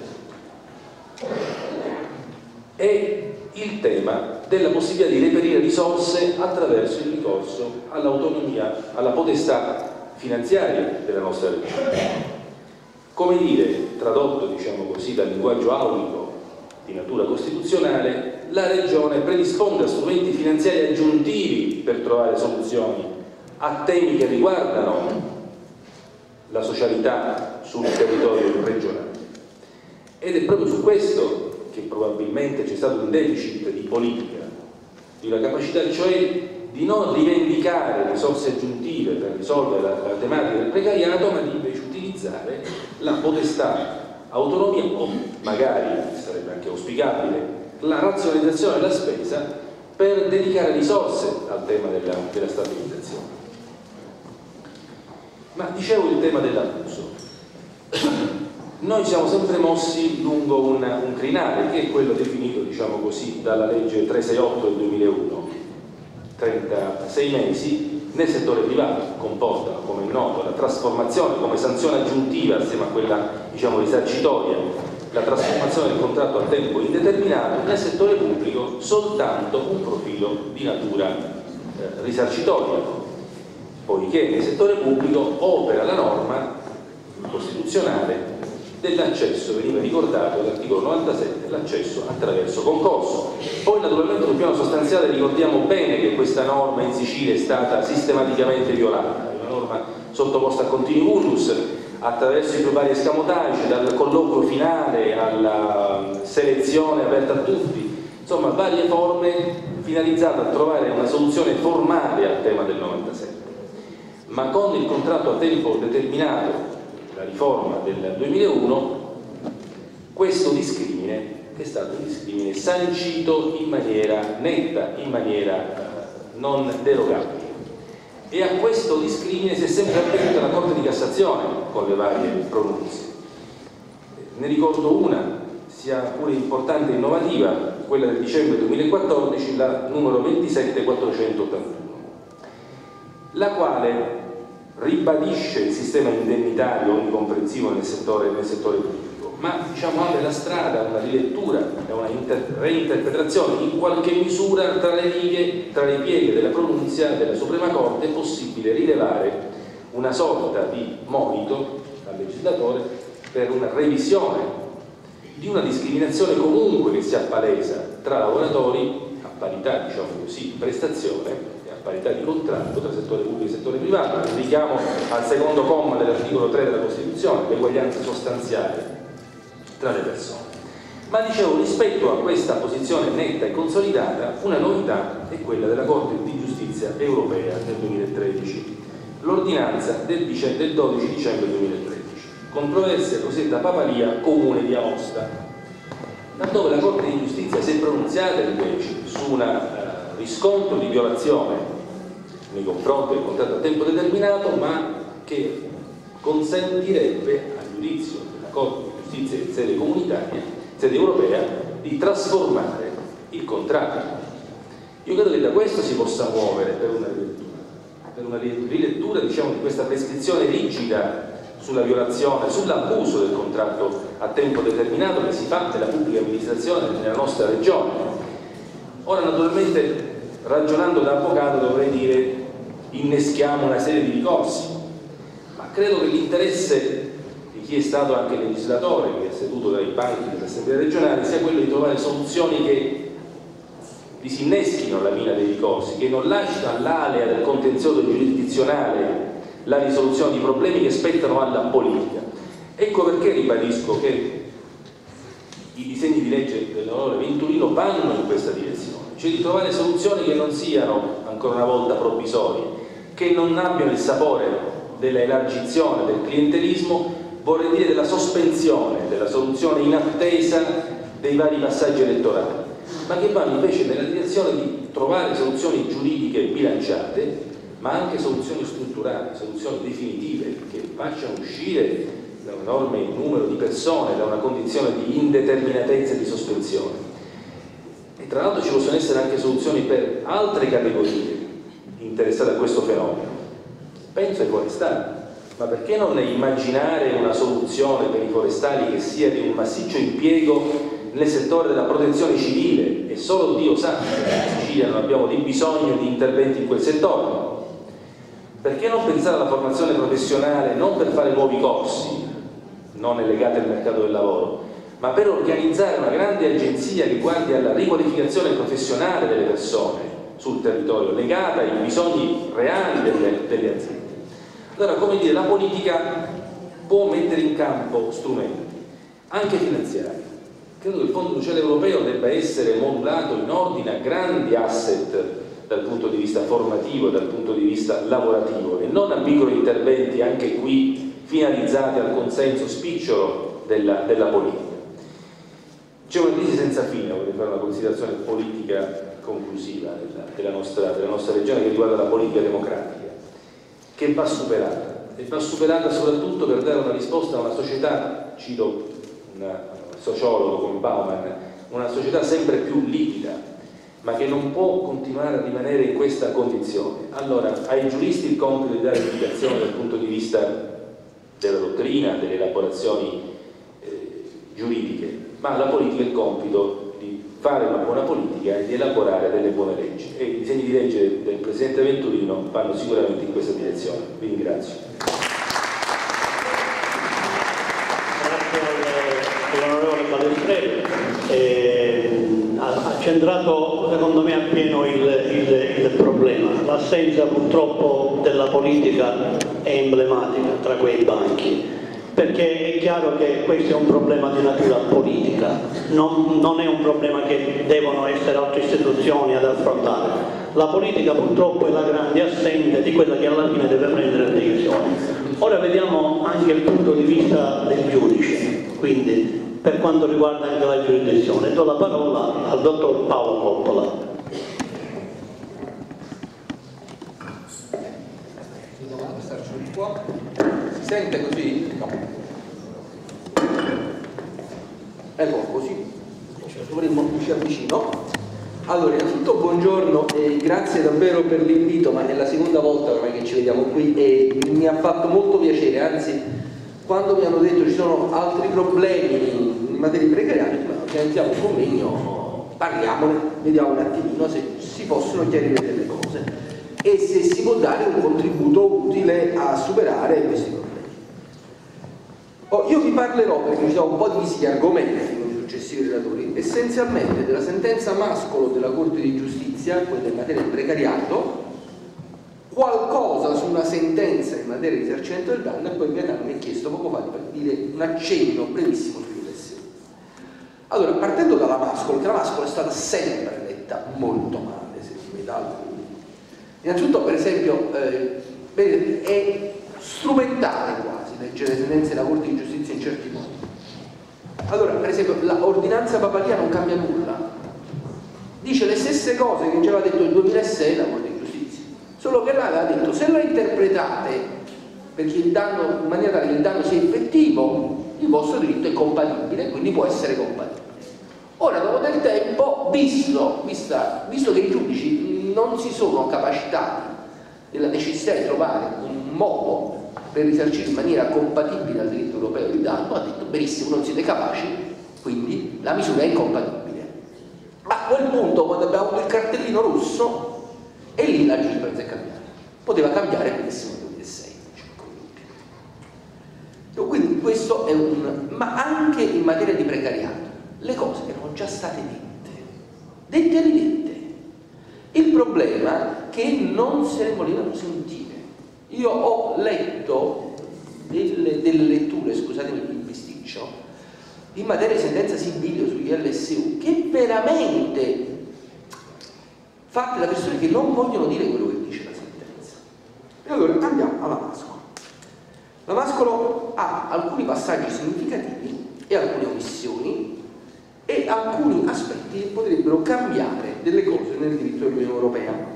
è il tema della possibilità di reperire risorse attraverso il ricorso all'autonomia, alla potestà finanziaria della nostra regione. Come dire, tradotto, diciamo così, dal linguaggio aulico di natura costituzionale, la regione predisponga strumenti finanziari aggiuntivi per trovare soluzioni a temi che riguardano la socialità sul territorio regionale. Ed è proprio su questo che probabilmente c'è stato un deficit di politica, di una capacità, cioè di non rivendicare risorse aggiuntive per risolvere la tematica del precariato, ma di invece utilizzare la potestà autonomia o magari, sarebbe anche auspicabile, la razionalizzazione della spesa per dedicare risorse al tema della stabilizzazione. Ma dicevo il tema dell'abuso. Noi siamo sempre mossi lungo un crinale che è quello definito, diciamo così, dalla legge 368 del 2001. 36 mesi nel settore privato comportano, come è noto, la trasformazione come sanzione aggiuntiva assieme a quella, diciamo, risarcitoria, la trasformazione del contratto a tempo indeterminato, nel settore pubblico soltanto un profilo di natura risarcitoria, poiché nel settore pubblico opera la norma costituzionale dell'accesso, veniva ricordato all'articolo 97, l'accesso attraverso concorso. Poi naturalmente sul piano sostanziale ricordiamo bene che questa norma in Sicilia è stata sistematicamente violata, è una norma sottoposta a continui vulnus attraverso i più vari escamotage, dal colloquio finale alla selezione aperta a tutti, insomma varie forme finalizzate a trovare una soluzione formale al tema del 97. Ma con il contratto a tempo determinato, la riforma del 2001, questo discrimine è stato un discrimine sancito in maniera netta, in maniera non derogabile, e a questo discrimine si è sempre attenuta la Corte di Cassazione con le varie pronunce. Ne ricordo una, sia pure importante e innovativa quella del dicembre 2014, la numero 27481, la quale ribadisce il sistema indennitario onnicomprensivo nel settore pubblico, ma diciamo apre la strada a una rilettura e a una reinterpretazione in qualche misura tra le pieghe della pronunzia della Suprema Corte. È possibile rilevare una sorta di monito al legislatore per una revisione di una discriminazione comunque che si appalesa tra lavoratori a parità, diciamo così, di prestazione e a parità di contratto tra settore pubblico e settore privato. Richiamo al secondo comma dell'articolo 3 della Costituzione, l'eguaglianza sostanziale tra le persone. Ma dicevo, rispetto a questa posizione netta e consolidata, una novità è quella della Corte di Giustizia europea nel 2013, l'ordinanza del 12 dicembre 2013, controversia cosiddetta Papalia, Comune di Aosta, laddove la Corte di Giustizia si è pronunziata invece su un riscontro di violazione nei confronti del contratto a tempo determinato, ma che consentirebbe, a giudizio della Corte di Giustizia in sede comunitaria, sede europea, di trasformare il contratto. Io credo che da questo si possa muovere per una rilettura diciamo, di questa prescrizione rigida sulla violazione, sull'abuso del contratto a tempo determinato che si fa nella pubblica amministrazione nella nostra regione. Ora naturalmente, ragionando da avvocato, dovrei dire inneschiamo una serie di ricorsi, ma credo che l'interesse di chi è stato anche legislatore, che è seduto dai banchi delle assemblee regionali, sia quello di trovare soluzioni che disinneschino la mina dei ricorsi, che non lasciano all'alea del contenzioso giurisdizionale la risoluzione di problemi che spettano alla politica. Ecco perché ribadisco che i disegni di legge dell'onorevole Venturino vanno in questa direzione, cioè di trovare soluzioni che non siano ancora una volta provvisorie, che non abbiano il sapore della elargizione, del clientelismo, vorrei dire della sospensione, della soluzione in attesa dei vari passaggi elettorali, ma che vanno invece nella direzione di trovare soluzioni giuridiche bilanciate, ma anche soluzioni strutturali, soluzioni definitive che facciano uscire da un enorme numero di persone da una condizione di indeterminatezza e di sospensione. E tra l'altro ci possono essere anche soluzioni per altre categorie interessate a questo fenomeno. Penso ai forestali, ma perché non immaginare una soluzione per i forestali che sia di un massiccio impiego nel settore della protezione civile? E solo Dio sa se in Sicilia non abbiamo di bisogno di interventi in quel settore. Perché non pensare alla formazione professionale non per fare nuovi corsi, non legati al mercato del lavoro, ma per organizzare una grande agenzia che guardi alla riqualificazione professionale delle persone sul territorio, legata ai bisogni reali delle aziende. Allora, come dire, la politica può mettere in campo strumenti, anche finanziari. Credo che il Fondo Sociale Europeo debba essere modulato in ordine a grandi asset dal punto di vista formativo, dal punto di vista lavorativo, e non a micro interventi anche qui finalizzati al consenso spicciolo della politica. C'è una crisi senza fine, vorrei fare una considerazione politica conclusiva della nostra regione che riguarda la politica democratica, che va superata, e va superata soprattutto per dare una risposta a una società, cito un sociologo come Bauman, una società sempre più liquida, ma che non può continuare a rimanere in questa condizione. Allora, ai giuristi il compito di dare indicazioni dal punto di vista della dottrina, delle elaborazioni giuridiche, ma alla politica il compito di fare una buona politica e di elaborare delle buone leggi. E i disegni di legge del Presidente Venturino vanno sicuramente in questa direzione. Vi ringrazio. Grazie all'onorevole Balestrelli. Ha centrato secondo me appieno il problema. L'assenza purtroppo della politica è emblematica tra quei banchi, perché è chiaro che questo è un problema di natura politica, non è un problema che devono essere altre istituzioni ad affrontare. La politica purtroppo è la grande assente di quella che alla fine deve prendere le decisioni. Ora vediamo anche il punto di vista del giudice, quindi per quanto riguarda anche la giurisdizione. Do la parola al dottor Paolo Coppola. Si sente così? No. Ecco, così dovremmo ci avvicino. Allora, innanzitutto buongiorno e grazie davvero per l'invito, ma è la seconda volta ormai che ci vediamo qui e mi ha fatto molto piacere, anzi quando mi hanno detto ci sono altri problemi in materia di precariato, organizziamo un convegno, parliamone, vediamo un attimino se si possono chiarire delle cose e se si può dare un contributo utile a superare questi problemi. Io vi parlerò, perché ci sono un po' divisi gli argomenti con i successivi relatori, essenzialmente della sentenza Mascolo della Corte di Giustizia, quella in materia di precariato, qualcosa su una sentenza in materia di risarcimento del danno e poi Gaetano mi ha chiesto poco fa di dire un accenno brevissimo sui riflessioni. Allora, partendo dalla Mascolo, che la Mascolo è stata sempre letta molto male, se mi dà altro. Innanzitutto, per esempio, è strumentale quasi leggere le sentenze della Corte di Giustizia in certi modi. Allora, per esempio, l'ordinanza Papalia non cambia nulla, dice le stesse cose che ci aveva detto il 2006 la Corte di Giustizia, solo che là aveva detto se la interpretate perché il danno, in maniera tale che il danno sia effettivo, il vostro diritto è compatibile, quindi può essere compatibile. Ora, dopo del tempo, visto che i giudici non si sono capacitati della necessità di trovare un modo per risarcire in maniera compatibile al diritto europeo il danno, ha detto benissimo, non siete capaci, quindi la misura è incompatibile. A quel punto, quando abbiamo avuto il cartellino rosso, e lì la giurisprudenza è cambiata. Poteva cambiare benissimo nel 2006. Quindi questo è ma anche in materia di precariato, le cose erano già state dette e ridette. Il problema è che non se ne volevano sentire. Io ho letto delle letture, scusatemi il bisticcio, in materia di sentenza Sibilio sugli LSU, che veramente fatte da persone che non vogliono dire quello che dice la sentenza. E allora andiamo alla Mascolo. La Mascolo ha alcuni passaggi significativi e alcune omissioni e alcuni aspetti che potrebbero cambiare delle cose nel diritto dell'Unione Europea.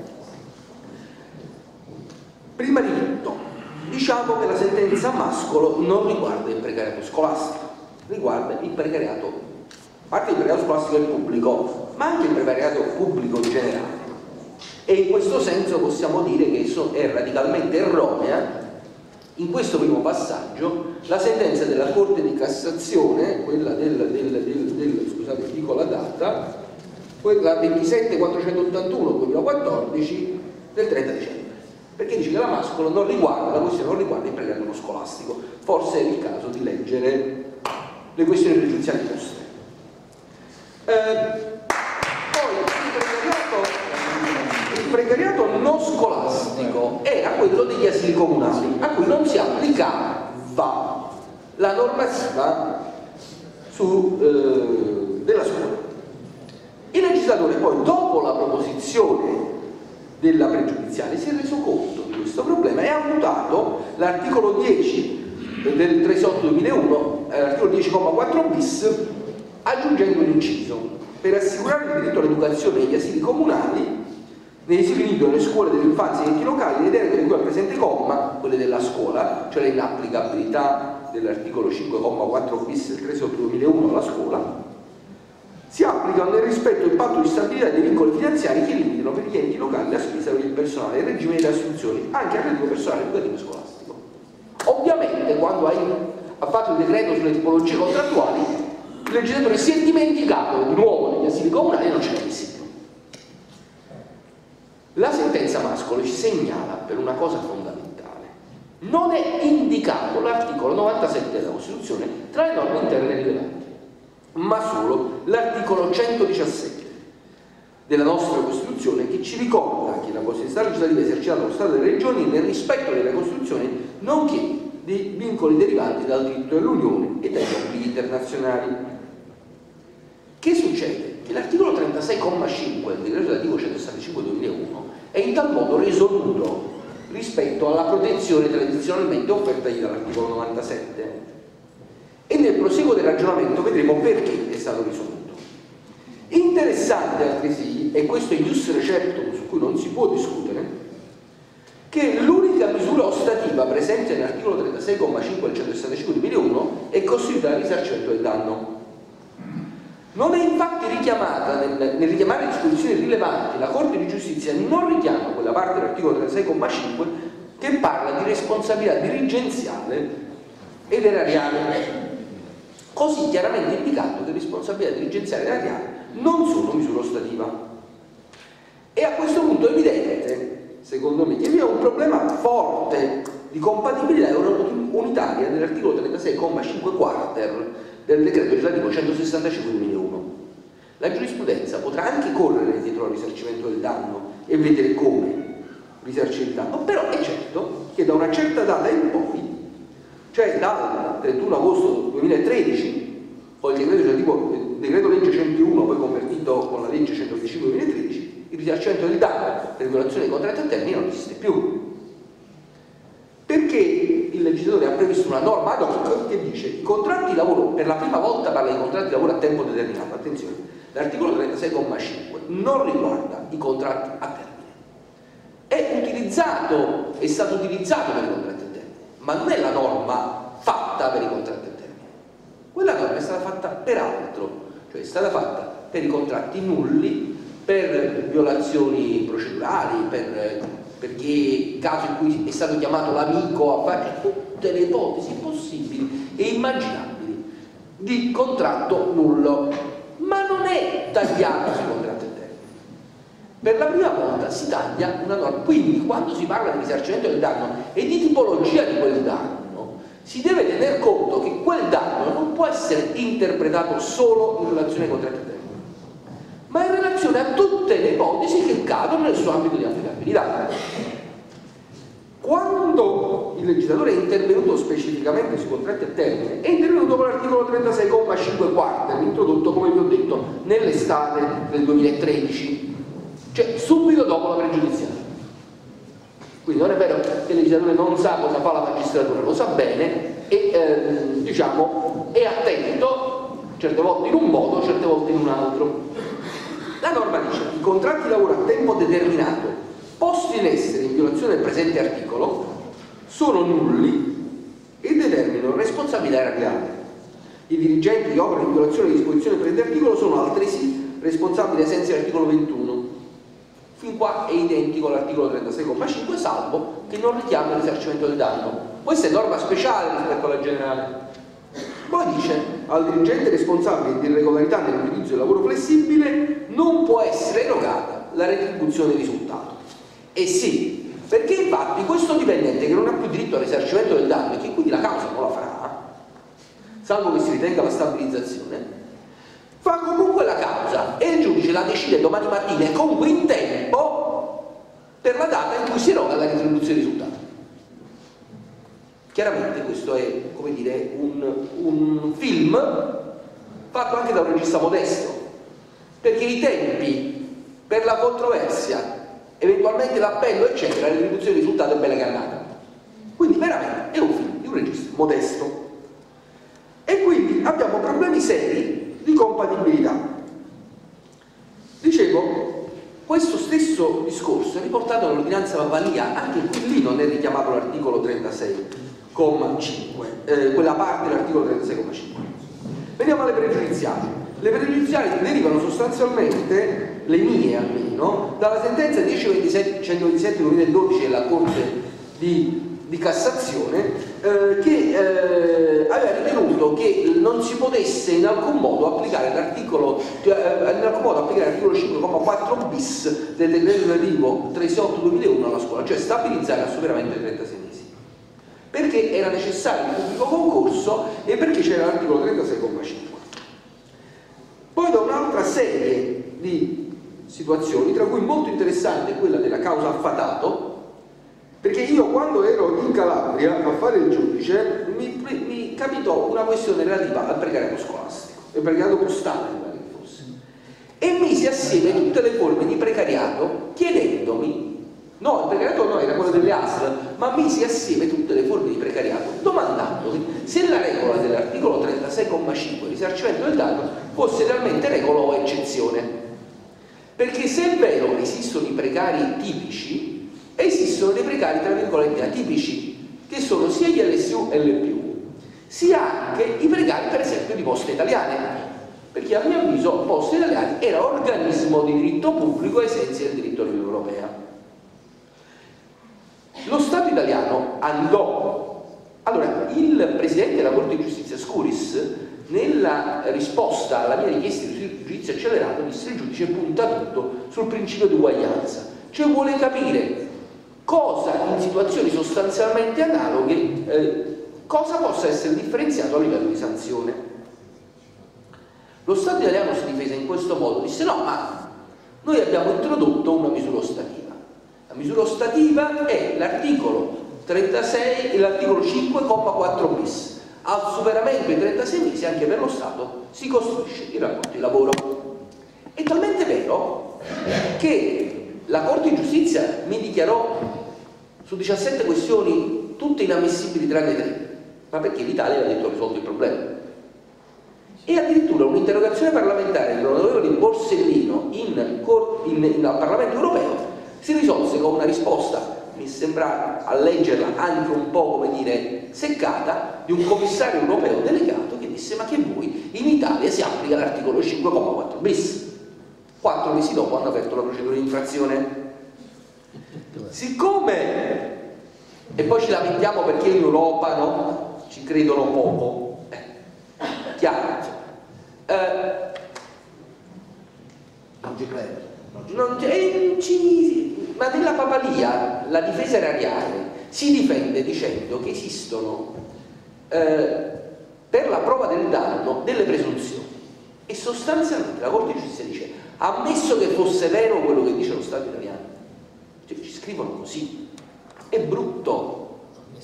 Prima di tutto, diciamo che la sentenza Mascolo non riguarda il precariato scolastico, riguarda il precariato, a parte il precariato scolastico del pubblico, ma anche il precariato pubblico in generale. E in questo senso possiamo dire che è radicalmente erronea, in questo primo passaggio, la sentenza della Corte di Cassazione, quella scusate, dico la data, quella 27.481/2014 del 30 dicembre. Perché dice che la Mascolo non riguarda, la questione non riguarda il precariato scolastico. Forse è il caso di leggere le questioni pregiudiziali poste. Poi il precariato non scolastico era quello degli asili comunali, a cui non si applicava la normativa della scuola. Il legislatore poi, dopo la proposizione della pregiudiziale, si è reso conto di questo problema e ha mutato l'articolo 10 del 38/2001, l'articolo 10,4 bis, aggiungendo un inciso: per assicurare il diritto all'educazione negli asili comunali, negli asili nido, nelle scuole dell'infanzia e negli enti locali, le deroghe di cui al presente comma, quelle della scuola, cioè l'inapplicabilità dell'articolo 5,4 bis del 38/2001 alla scuola, si applicano nel rispetto del patto di stabilità e dei vincoli finanziari che limitano per gli enti locali la spesa per il personale e il regime delle assunzioni, anche al relativo personale educativo e scolastico. Ovviamente, quando ha fatto il decreto sulle tipologie contrattuali, il legislatore si è dimenticato di nuovo negli asili comunali e non ce l'ha messi più. La sentenza Mascolo ci segnala per una cosa fondamentale: non è indicato l'articolo 97 della Costituzione tra le norme interne rilevanti, ma solo l'articolo 117 della nostra Costituzione, che ci ricorda che la potestà legislativa è esercitata dallo Stato e dalle Regioni nel rispetto della Costituzione, nonché dei vincoli derivanti dal diritto dell'Unione e dagli obblighi internazionali. Che succede? Che l'articolo 36,5 del decreto legislativo 165/2001 è in tal modo risoluto rispetto alla protezione tradizionalmente offertagli dall'articolo 97. E nel proseguo del ragionamento vedremo perché è stato risoluto. Interessante altresì, e questo è ius receptum su cui non si può discutere, che l'unica misura ostativa presente nell'articolo 36,5 del 165/2001 è costituita dal risarcimento del danno. Non è infatti richiamata nel richiamare disposizioni rilevanti, la Corte di Giustizia non richiama quella parte dell'articolo 36,5 che parla di responsabilità dirigenziale ed erariale, così chiaramente indicato che responsabilità dirigenziale ed erariale non sono misura ostativa. E a questo punto è evidente, secondo me, che vi è un problema forte di compatibilità unitaria dell'articolo 36,5 quarter del decreto legislativo 165 del 2001. La giurisprudenza potrà anche correre dietro al risarcimento del danno e vedere come risarcire il danno, però è certo che da una certa data in poi, cioè dal 31 agosto 2013, poi il decreto legge 101, poi convertito con la legge 115 del 2013, il risarcimento del danno per violazione dei contratti a termine non esiste più. Perché il legislatore ha previsto una norma ad hoc che dice i contratti di lavoro, per la prima volta parla di contratti di lavoro a tempo determinato, attenzione, l'articolo 36,5 non riguarda i contratti a termine. È stato utilizzato per i contratti a termine, ma non è la norma fatta per i contratti a termine. Quella norma è stata fatta per altro, cioè è stata fatta per i contratti nulli, per violazioni procedurali, perché caso in cui è stato chiamato l'amico a fare tutte le ipotesi possibili e immaginabili di contratto nullo, ma non è tagliato sui contratti a termine. Per la prima volta si taglia una norma, quindi quando si parla di risarcimento del danno e di tipologia di quel danno, si deve tener conto che quel danno non può essere interpretato solo in relazione ai contratti a termine, ma in relazione a tutte le ipotesi che cadono nel suo ambito di applicabilità. Quando il legislatore è intervenuto specificamente sui contratti a termine, è intervenuto con l'articolo 36,5 quarter, introdotto, come vi ho detto, nell'estate del 2013, cioè subito dopo la pregiudiziale. Quindi non è vero che il legislatore non sa cosa fa la magistratura, lo sa bene e diciamo è attento, certe volte in un modo, certe volte in un altro. La norma dice che i contratti di lavoro a tempo determinato posti in essere in violazione del presente articolo sono nulli e determinano responsabilità erariale. I dirigenti che operano in violazione di disposizioni del presente articolo sono altresì responsabili ai sensi dell'articolo 21. Fin qua è identico all'articolo 36,5, salvo che non richiama il risarcimento del danno. Questa è norma speciale rispetto alla generale. Poi dice, al dirigente responsabile di irregolarità nell'utilizzo del lavoro flessibile non può essere erogata la retribuzione di risultato. E sì, perché infatti questo dipendente che non ha più diritto al risarcimento del danno e che quindi la causa non la farà, salvo che si ritenga la stabilizzazione, fa comunque la causa e il giudice la decide domani mattina e comunque in tempo per la data in cui si eroga la retribuzione di risultato. Chiaramente questo è, come dire, un film fatto anche da un regista modesto, perché i tempi per la controversia, eventualmente l'appello, eccetera, la retribuzione di risultato è bella cannata. Quindi veramente è un film di un regista modesto. E quindi abbiamo problemi seri di compatibilità. Dicevo, questo stesso discorso è riportato nell'ordinanza Pavaglia, anche qui lì non è richiamato l'articolo 36,5, quella parte dell'articolo 36,5. Veniamo alle pregiudiziali. Le pregiudiziali derivano sostanzialmente, le mie almeno, dalla sentenza 10.127/2012 della Corte di Cassazione che aveva ritenuto che non si potesse in alcun modo applicare l'articolo 5,4 bis del decreto legislativo 368/2001 alla scuola, cioè stabilizzare il superamento dei 36 mesi, perché era necessario il pubblico concorso e perché c'era l'articolo 36,5. Poi da un'altra serie di situazioni, tra cui molto interessante quella della causa affatato, perché io quando ero in Calabria a fare il giudice mi capitò una questione relativa al precariato scolastico, il precariato postale che fosse, e misi assieme tutte le forme di precariato chiedendomi, no, il precariato no, era quello delle ASL, ma misi assieme tutte le forme di precariato domandandomi se la regola dell'articolo 36,5 risarcimento del danno fosse realmente regola o eccezione, perché se è vero che esistono i precari tipici, esistono dei precari tra virgolette atipici che sono sia gli LSU e LPU sia anche i precari per esempio di Poste Italiane, perché a mio avviso Poste Italiane era organismo di diritto pubblico ai sensi del diritto dell'Unione Europea. Lo Stato italiano andò, allora il Presidente della Corte di Giustizia Scuris, nella risposta alla mia richiesta di giudizio accelerato, disse: il giudice punta tutto sul principio di uguaglianza, cioè vuole capire cosa in situazioni sostanzialmente analoghe, cosa possa essere differenziato a livello di sanzione. Lo Stato italiano si difese in questo modo, disse: no, ma noi abbiamo introdotto una misura ostativa. La misura ostativa è l'articolo 36 e l'articolo 5,4 bis. Al superamento di 36 mesi anche per lo Stato si costruisce il rapporto di lavoro. È talmente vero che la Corte di Giustizia mi dichiarò su 17 questioni tutte inammissibili tranne 3, ma perché l'Italia aveva detto: risolto il problema. E addirittura un'interrogazione parlamentare dell'onorevole Borsellino al Parlamento europeo si risolse con una risposta, mi sembra a leggerla anche un po' come dire seccata, di un commissario europeo delegato che disse: ma che vuoi, in Italia si applica l'articolo 5,4 bis. 4 mesi dopo hanno aperto la procedura di infrazione. Siccome, e poi ci lamentiamo perché in Europa no, ci credono poco, chiaro, non ci credo. Ma nella papalia la difesa erariale si difende dicendo che esistono per la prova del danno delle presunzioni, e sostanzialmente la Corte di Giustizia dice: ammesso che fosse vero quello che dice lo Stato italiano, cioè, ci scrivono così, è brutto,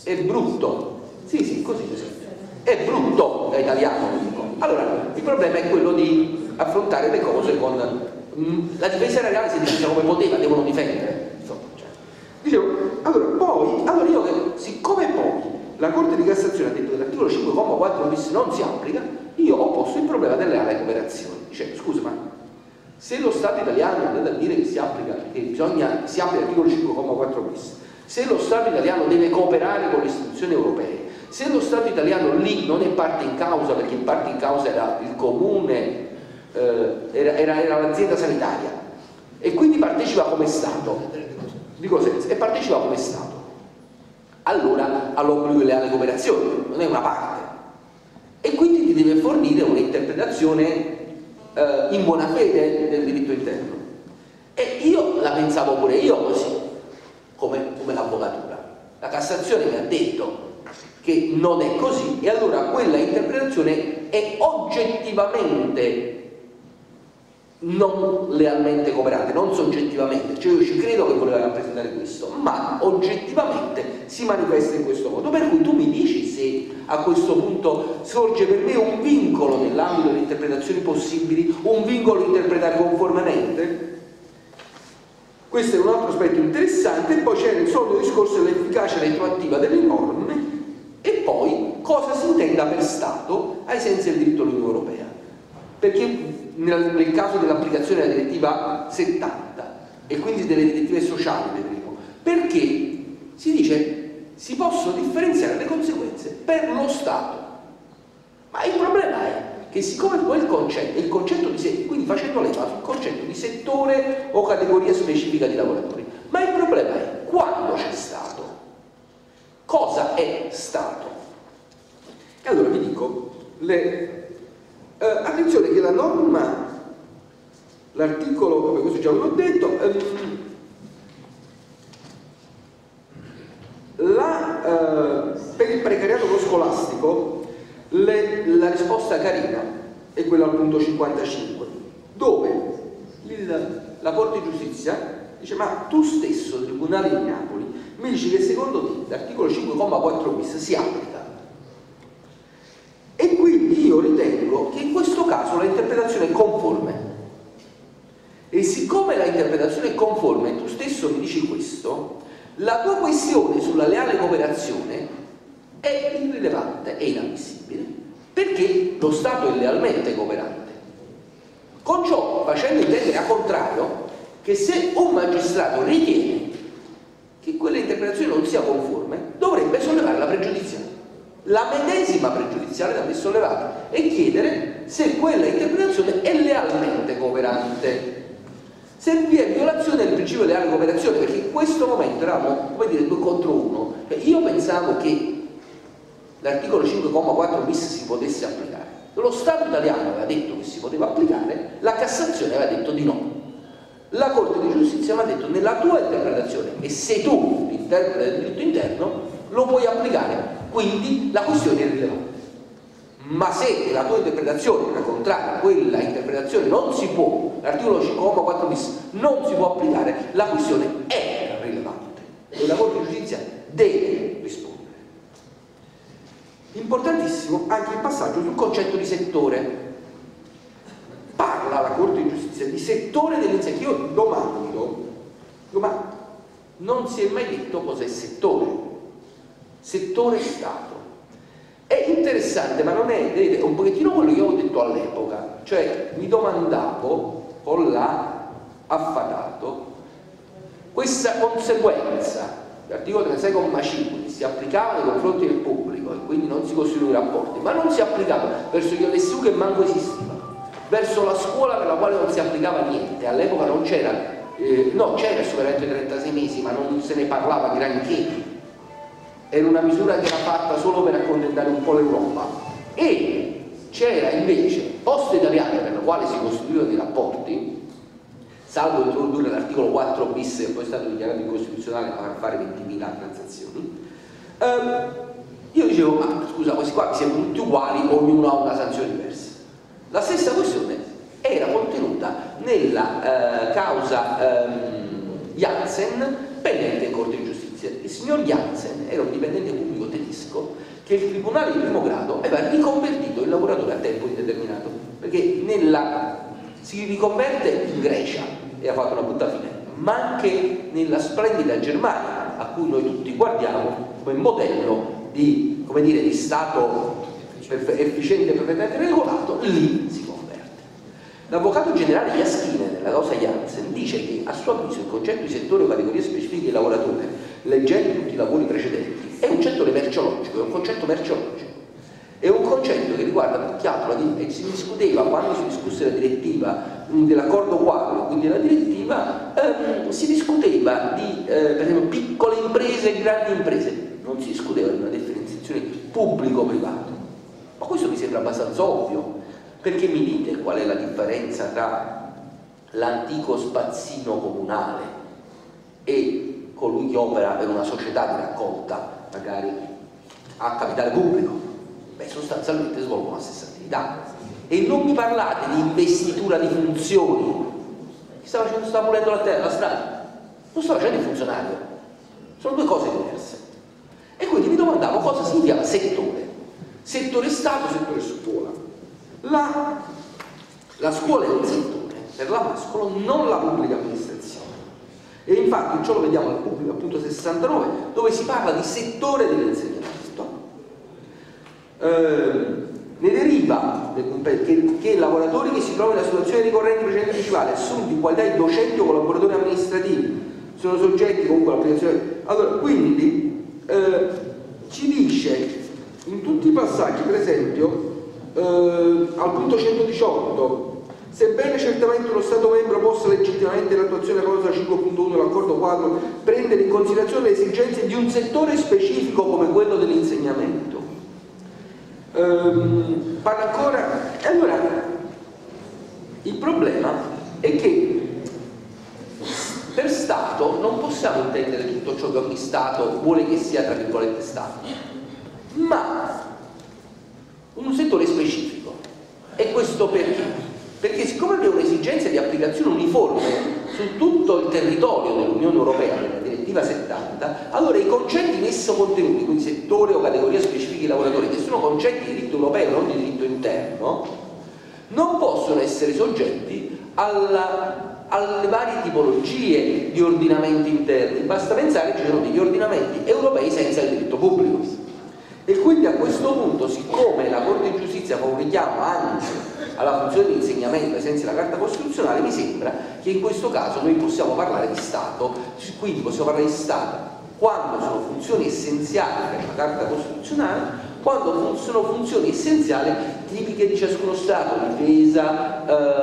sì, così, è brutto, è italiano, lo dico. Allora il problema è quello di affrontare le cose con la difesa erariale, si difesa come poteva, devono difendere, insomma, cioè. Dicevo, allora io, siccome poi la Corte di Cassazione ha detto che l'articolo 5,4 bis non si applica, io ho posto il problema delle leali cooperazioni. Dice: scusa, ma se lo Stato italiano è andato a dire che si applica l'articolo 5,4 bis, se lo Stato italiano deve cooperare con le istituzioni europee, se lo Stato italiano lì non è parte in causa, perché parte in causa era il comune, era l'azienda sanitaria, e quindi partecipa come Stato, dico senza, e partecipa come Stato, allora ha l'obbligo di leale cooperazione, non è una parte, e quindi ti deve fornire un'interpretazione in buona fede del diritto interno. E io la pensavo pure io così, come l'avvocatura. La Cassazione mi ha detto che non è così, e allora quella interpretazione è oggettivamente non lealmente cooperante, non soggettivamente, cioè io ci credo che voleva rappresentare questo, ma oggettivamente si manifesta in questo modo. Per cui tu mi dici se a questo punto sorge per me un vincolo nell'ambito delle interpretazioni possibili, un vincolo di interpretare conformemente? Questo è un altro aspetto interessante. E poi c'era il solito discorso dell'efficacia retroattiva delle norme, e poi cosa si intenda per Stato ai sensi del diritto dell'Unione Europea, perché nel caso dell'applicazione della direttiva 70 e quindi delle direttive sociali, vedremo, perché si dice si possono differenziare le conseguenze per lo Stato, ma il problema è che siccome poi il concetto di settore, quindi facendo leva sul concetto di settore o categoria specifica di lavoratori, ma il problema è quando c'è Stato, cosa è Stato? E allora vi dico, attenzione che la norma, l'articolo, come questo già l'ho detto, per il precariato non scolastico la risposta carina è quella al punto 55, dove la Corte di Giustizia dice: ma tu stesso, Tribunale di Napoli, mi dici che secondo te l'articolo 5,4 bis si applica, e quindi io ritengo che in questo caso l'interpretazione è conforme, e siccome l'interpretazione è conforme e tu stesso mi dici questo, la tua questione sulla leale cooperazione è irrilevante, è inammissibile, perché lo Stato è lealmente cooperante, con ciò facendo intendere a contrario che se un magistrato ritiene che quell'interpretazione non sia conforme dovrebbe sollevare la pregiudiziale. la medesima pregiudiziale da me sollevata e chiedere se quella interpretazione è lealmente cooperante, se vi è violazione del principio di leale cooperazione, perché in questo momento eravamo, come dire, 2 contro 1. Io pensavo che l'articolo 5,4 bis si potesse applicare, lo Stato italiano aveva detto che si poteva applicare, la Cassazione aveva detto di no, la Corte di Giustizia aveva detto nella tua interpretazione, e se tu interpreti il diritto interno lo puoi applicare, quindi la questione è rilevante. Ma se la tua interpretazione era contraria, quella interpretazione non si può, l'articolo 5,4 bis non si può applicare, la questione è rilevante e la Corte di Giustizia deve rispondere. Importantissimo anche il passaggio sul concetto di settore. Parla la Corte di Giustizia di settore dell'insegnamento. Io domando, non si è mai detto cos'è settore? Settore Stato. È interessante, ma non è, vedete, un pochettino quello che io ho detto all'epoca, cioè mi domandavo, con l'ha affatato, questa conseguenza, l'articolo 36,5 si applicava nei confronti del pubblico e quindi non si costituivano rapporti, ma non si applicava verso gli OSU che manco esistevano, verso la scuola per la quale non si applicava niente, all'epoca non c'era, no, c'era il superamento dei 36 mesi, ma non se ne parlava granché. Era una misura che era fatta solo per accontentare un po' l'Europa, e c'era invece poste italiane per le quali si costituivano dei rapporti, salvo introdurre l'articolo 4 bis che poi è stato dichiarato incostituzionale a fare 20.000 transazioni. Io dicevo, ma scusa, questi qua mi sembrano tutti uguali, ognuno ha una sanzione diversa. La stessa questione era contenuta nella causa Janssen pendente in Corte di Giustizia. Il signor Janssen era un dipendente pubblico tedesco che il tribunale di primo grado aveva riconvertito il lavoratore a tempo indeterminato, perché si riconverte in Grecia e ha fatto una brutta fine, ma anche nella splendida Germania, a cui noi tutti guardiamo come modello di, come dire, di Stato efficiente e perfettamente regolato, lì si converte. L'avvocato generale Jaschine, nella causa Janssen, dice che a suo avviso il concetto di settore o categorie specifiche di lavoratore, leggendo tutti i lavori precedenti, è un settore merceologico, è un concetto merceologico. È un concetto che riguarda più che altro, e si discuteva quando si discusse la direttiva dell'accordo quadro, quindi la direttiva, si discuteva di per esempio piccole imprese e grandi imprese, non si discuteva di una differenziazione pubblico-privato. Ma questo mi sembra abbastanza ovvio, perché mi dite qual è la differenza tra l'antico spazzino comunale e colui che opera per una società di raccolta, magari a capitale pubblico? Beh, sostanzialmente svolgono la stessa attività. E non mi parlate di investitura di funzioni. Chi sta facendo? Sta pulendo la strada, non sta facendo il funzionario, sono due cose diverse. E quindi mi domandavo cosa significa settore Stato, settore scuola. La scuola è un settore per la Mascolo, non la pubblica amministrazione, e infatti ciò lo vediamo al pubblico appunto 69, dove si parla di settore dell'insegnamento. Ne deriva che lavoratori che si trovano in una situazione ricorrente precedente principale, assunti in qualità di docenti o collaboratori amministrativi, sono soggetti comunque all'applicazione. Allora, quindi ci dice in tutti i passaggi, per esempio al punto 118, sebbene certamente uno Stato membro possa legittimamente in attuazione della clausola 5.1 dell'accordo quadro prendere in considerazione le esigenze di un settore specifico come quello dell'insegnamento, parla ancora. E allora il problema è che per Stato non possiamo intendere tutto ciò che ogni Stato vuole che sia tra virgolette Stato, ma un settore specifico. E questo perché? Perché siccome abbiamo un'esigenza di applicazione uniforme su tutto il territorio dell'Unione Europea, nella direttiva 70, allora i concetti in esso contenuti, quindi settore o categoria specifica di lavoratori, che sono concetti di diritto europeo, non di diritto interno, non possono essere soggetti alle varie tipologie di ordinamenti interni. Basta pensare che ci sono degli ordinamenti europei senza il diritto pubblico. E quindi a questo punto, siccome la Corte di Giustizia fa un richiamo anche alla funzione di insegnamento ai sensi della Carta Costituzionale, mi sembra che in questo caso noi possiamo parlare di Stato, quindi possiamo parlare di Stato quando sono funzioni essenziali per la Carta Costituzionale, quando sono funzioni essenziali tipiche di ciascuno Stato, difesa,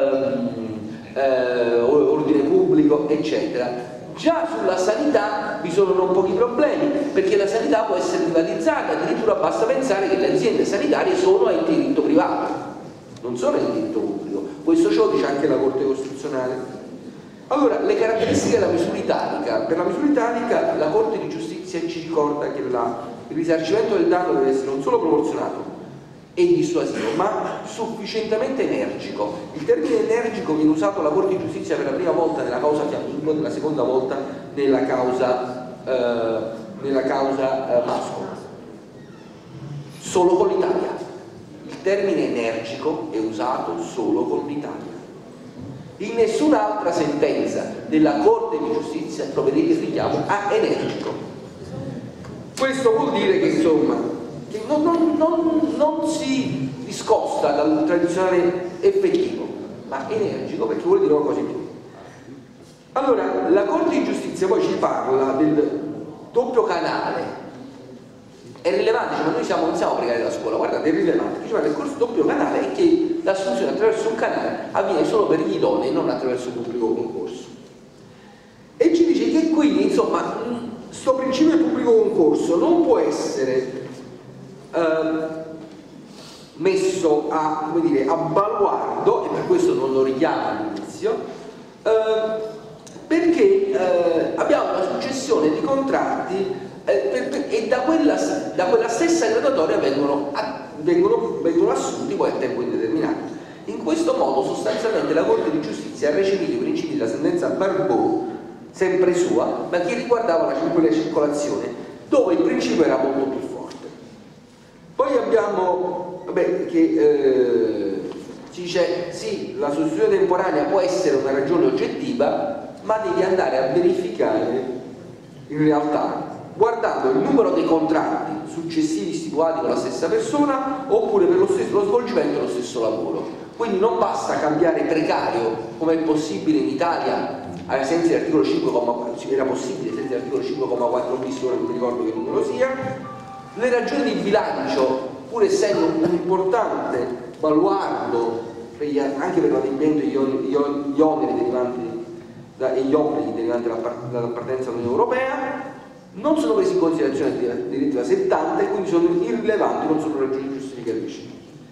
ordine pubblico, eccetera. Già sulla sanità vi sono non pochi problemi, perché la sanità può essere privatizzata, addirittura basta pensare che le aziende sanitarie sono in diritto privato, non sono in diritto pubblico. Questo ce lo dice anche la Corte Costituzionale. Allora, le caratteristiche della misura italica. Per la misura italica la Corte di Giustizia ci ricorda che il risarcimento del danno deve essere non solo proporzionato e dissuasivo, ma sufficientemente energico. Il termine energico viene usato alla Corte di Giustizia per la prima volta nella causa Fiammingo, nella seconda volta nella causa Masco. Solo con l'Italia. Il termine energico è usato solo con l'Italia. In nessun'altra sentenza della Corte di Giustizia troverete il richiamo a energico. Questo vuol dire che insomma che non si discosta dal tradizionale effettivo, ma energico, perché vuol dire qualcosa in più. Allora, la Corte di Giustizia poi ci parla del doppio canale. È rilevante, cioè, noi non siamo precari della scuola, guardate, è rilevante. Cioè, il corso doppio canale è che l'assunzione attraverso un canale avviene solo per gli idonei e non attraverso il pubblico concorso. E ci dice che quindi, insomma, sto principio del pubblico concorso non può essere messo a, come dire, a baluardo, e per questo non lo richiama all'inizio, perché abbiamo una successione di contratti e da quella stessa graduatoria vengono assunti poi a tempo indeterminato. In questo modo sostanzialmente la Corte di Giustizia ha recepito i principi della sentenza Barbeau, sempre sua, ma che riguardava quella circolazione, dove il principio era molto più forte. Poi abbiamo che ci dice sì, la sostituzione temporanea può essere una ragione oggettiva, ma devi andare a verificare in realtà guardando il numero dei contratti successivi stipulati con la stessa persona oppure per lo svolgimento dello stesso lavoro. Quindi non basta cambiare precario, come è possibile in Italia ai sensi dell'articolo 5,4, era possibile ai sensi dell'articolo 5,4 bis, ora non mi ricordo che numero sia. Le ragioni di bilancio, pur essendo un importante baluardo anche per l'adempimento gli oneri derivanti e gli obblighi derivanti dall'appartenenza all'Unione Europea, non sono presi in considerazione dalla direttiva 70 e quindi sono irrilevanti, non sono ragioni giustificatrici.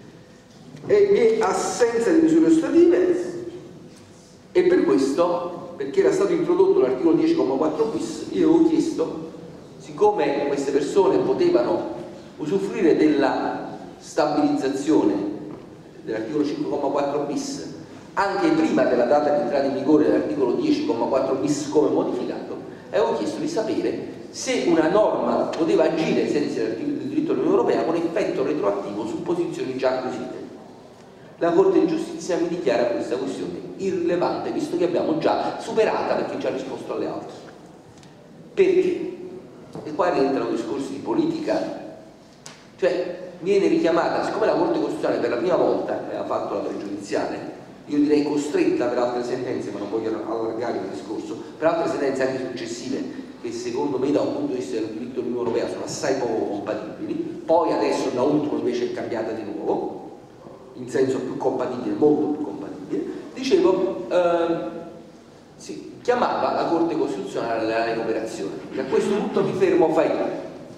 E vi è assenza di misure ostative, e per questo, perché era stato introdotto l'articolo 10,4 bis, io avevo chiesto, siccome queste persone potevano usufruire della stabilizzazione dell'articolo 5,4 bis anche prima della data di entrata in vigore dell'articolo 10,4 bis come modificato, avevo chiesto di sapere se una norma poteva agire ai sensi del diritto dell'Unione Europea con effetto retroattivo su posizioni già acquisite. La Corte di Giustizia mi dichiara questa questione irrilevante, visto che abbiamo già superata, perché già risposto alle altre. Perché? E qua rientrano discorsi di politica, cioè viene richiamata, siccome la Corte Costituzionale per la prima volta aveva fatto la pregiudiziale, io direi costretta per altre sentenze, ma non voglio allargare il discorso, per altre sentenze anche successive, che secondo me da un punto di vista del diritto dell'Unione Europea sono assai poco compatibili, poi adesso da ultimo invece è cambiata di nuovo, in senso più compatibile, molto più compatibile, dicevo, si chiamava la Corte Costituzionale alla recuperazione. E a questo punto mi fermo, fai tu.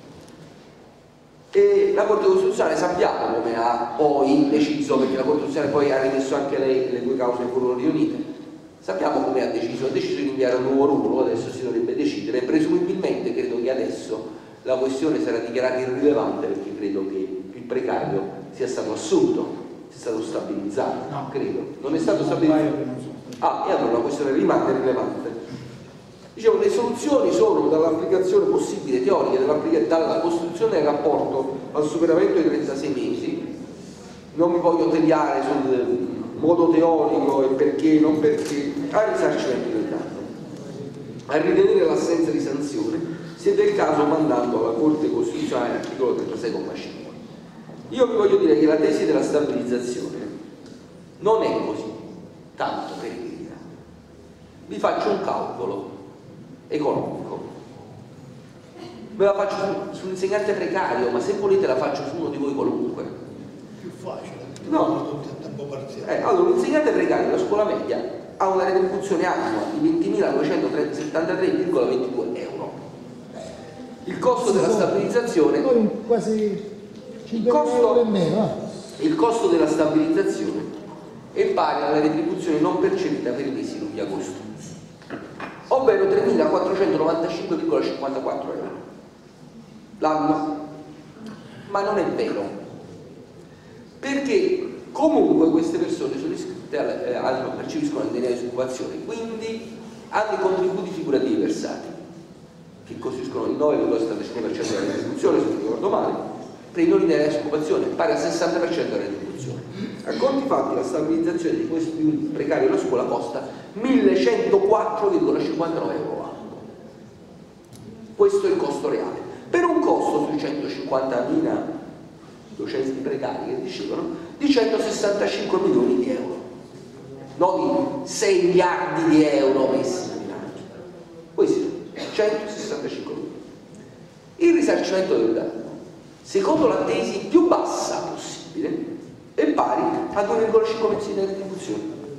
E la Corte Costituzionale sappiamo come ha poi deciso, perché la Corte Costituzionale poi ha rimesso anche lei le due cause furono riunite, sappiamo come ha deciso di inviare un nuovo ruolo, adesso si dovrebbe decidere, presumibilmente credo che adesso la questione sarà dichiarata irrilevante, perché credo che il precario sia stato assunto, sia stato stabilizzato, no, credo, non è stato stabilizzato. Ah, e allora la questione rimane rilevante. Dicevo, le soluzioni sono dall'applicazione possibile teorica, dalla costruzione del rapporto al superamento dei 36 mesi, non mi voglio tediare sul modo teorico e perché, non perché, al risarcimento del danno, a ritenere l'assenza di sanzione, se del caso mandando alla Corte Costituzionale l'articolo 36,5. Io vi voglio dire che la tesi della stabilizzazione non è così tanto peregrina. Vi faccio un calcolo economico, ve la faccio su un insegnante precario, ma se volete la faccio su uno di voi Allora, un insegnante precario della scuola media ha una retribuzione annua di 20.973,22 euro. Il costo della stabilizzazione, quasi 5 euro e meno. Il costo della stabilizzazione è pari alla retribuzione non percepita per i mesi luglio e agosto, ovvero 3.495,54 euro l'anno. Ma non è vero, perché comunque queste persone sono iscritte percepiscono l'indennità di disoccupazione, quindi hanno i contributi figurativi versati, che costituiscono il 9,75% della retribuzione, se non ricordo male, prendono l'indennità di disoccupazione, pari al 60% della retribuzione. A conti fatti, la stabilizzazione di questi precari della scuola costa 1.104,59 euro l'anno. Questo è il costo reale. Per un costo sui 150.000 docenti precari che dicevano di 165 milioni di euro, non di 6 miliardi di euro messi in bilancio. Questi sono 165 milioni. Il risarcimento del danno, secondo la tesi più bassa possibile, è pari a 2,5 mesi di retribuzione.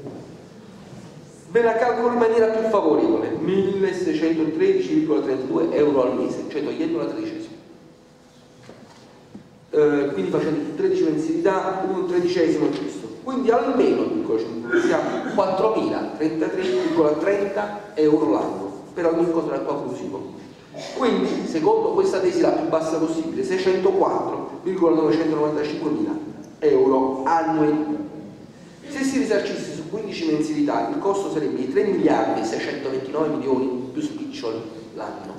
Ve la calcolo in maniera più favorevole: 1.613,32 euro al mese, cioè togliendo la tredicesima. Quindi facendo 13 mensilità, un tredicesimo giusto. Quindi almeno siamo 4.033,30 euro l'anno per ogni contratto abusivo. Quindi, secondo questa tesi la più bassa possibile, 604,995 mila euro annui. Se si risarcisse su 15 mensilità, il costo sarebbe di 3 miliardi e 629 milioni più spiccioli l'anno.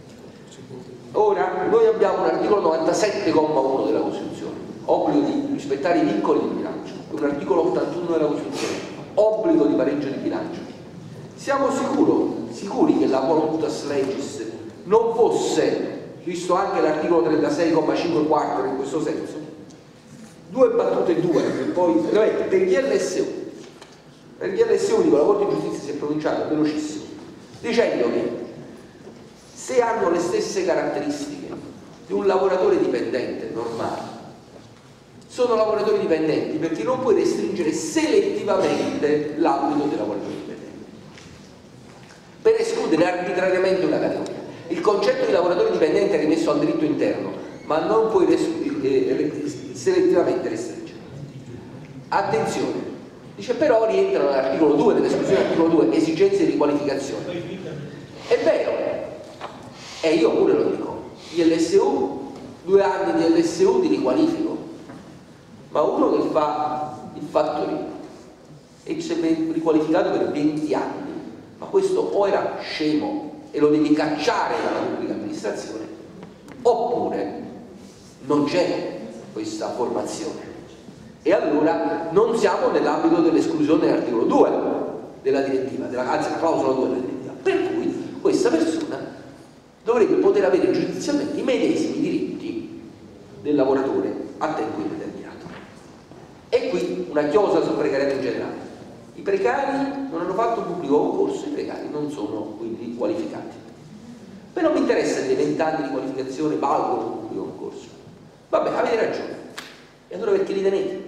Ora, noi abbiamo un articolo 97,1 della Costituzione, obbligo di rispettare i vincoli di bilancio, e un articolo 81 della Costituzione, obbligo di pareggio di bilancio. Siamo sicuri che la voluntas legis non fosse, visto anche l'articolo 36,5 quarto in questo senso? Due battute, poi per gli LSU. Per gli LSU, dico, la Corte di Giustizia si è pronunciata velocissimo, dicendo che se hanno le stesse caratteristiche di un lavoratore dipendente normale, sono lavoratori dipendenti, perché non puoi restringere selettivamente l'ambito dei lavoratori dipendenti per escludere arbitrariamente una categoria. Il concetto di lavoratore dipendente è rimesso al diritto interno, ma non puoi selettivamente restringere. Attenzione, dice, però rientrano nell'articolo 2, nell'esclusione dell'articolo 2, esigenze di qualificazione. È vero, e io pure lo dico, gli LSU, 2 anni di LSU di riqualifico, ma uno che fa il fattorino e si è riqualificato per 20 anni, ma questo o era scemo e lo devi cacciare dalla pubblica amministrazione, oppure non c'è questa formazione. E allora non siamo nell'ambito dell'esclusione dell'articolo 2 della direttiva, anzi la clausola 2 della direttiva, per cui questa persona dovrebbe poter avere giudizialmente i medesimi diritti del lavoratore a tempo indeterminato. E qui una chiosa sul precariato in generale: i precari non hanno fatto un pubblico concorso, i precari non sono quindi qualificati. Però mi interessa che i 20 anni di qualificazione valgono un pubblico concorso. Vabbè, avete ragione. E allora perché li tenete?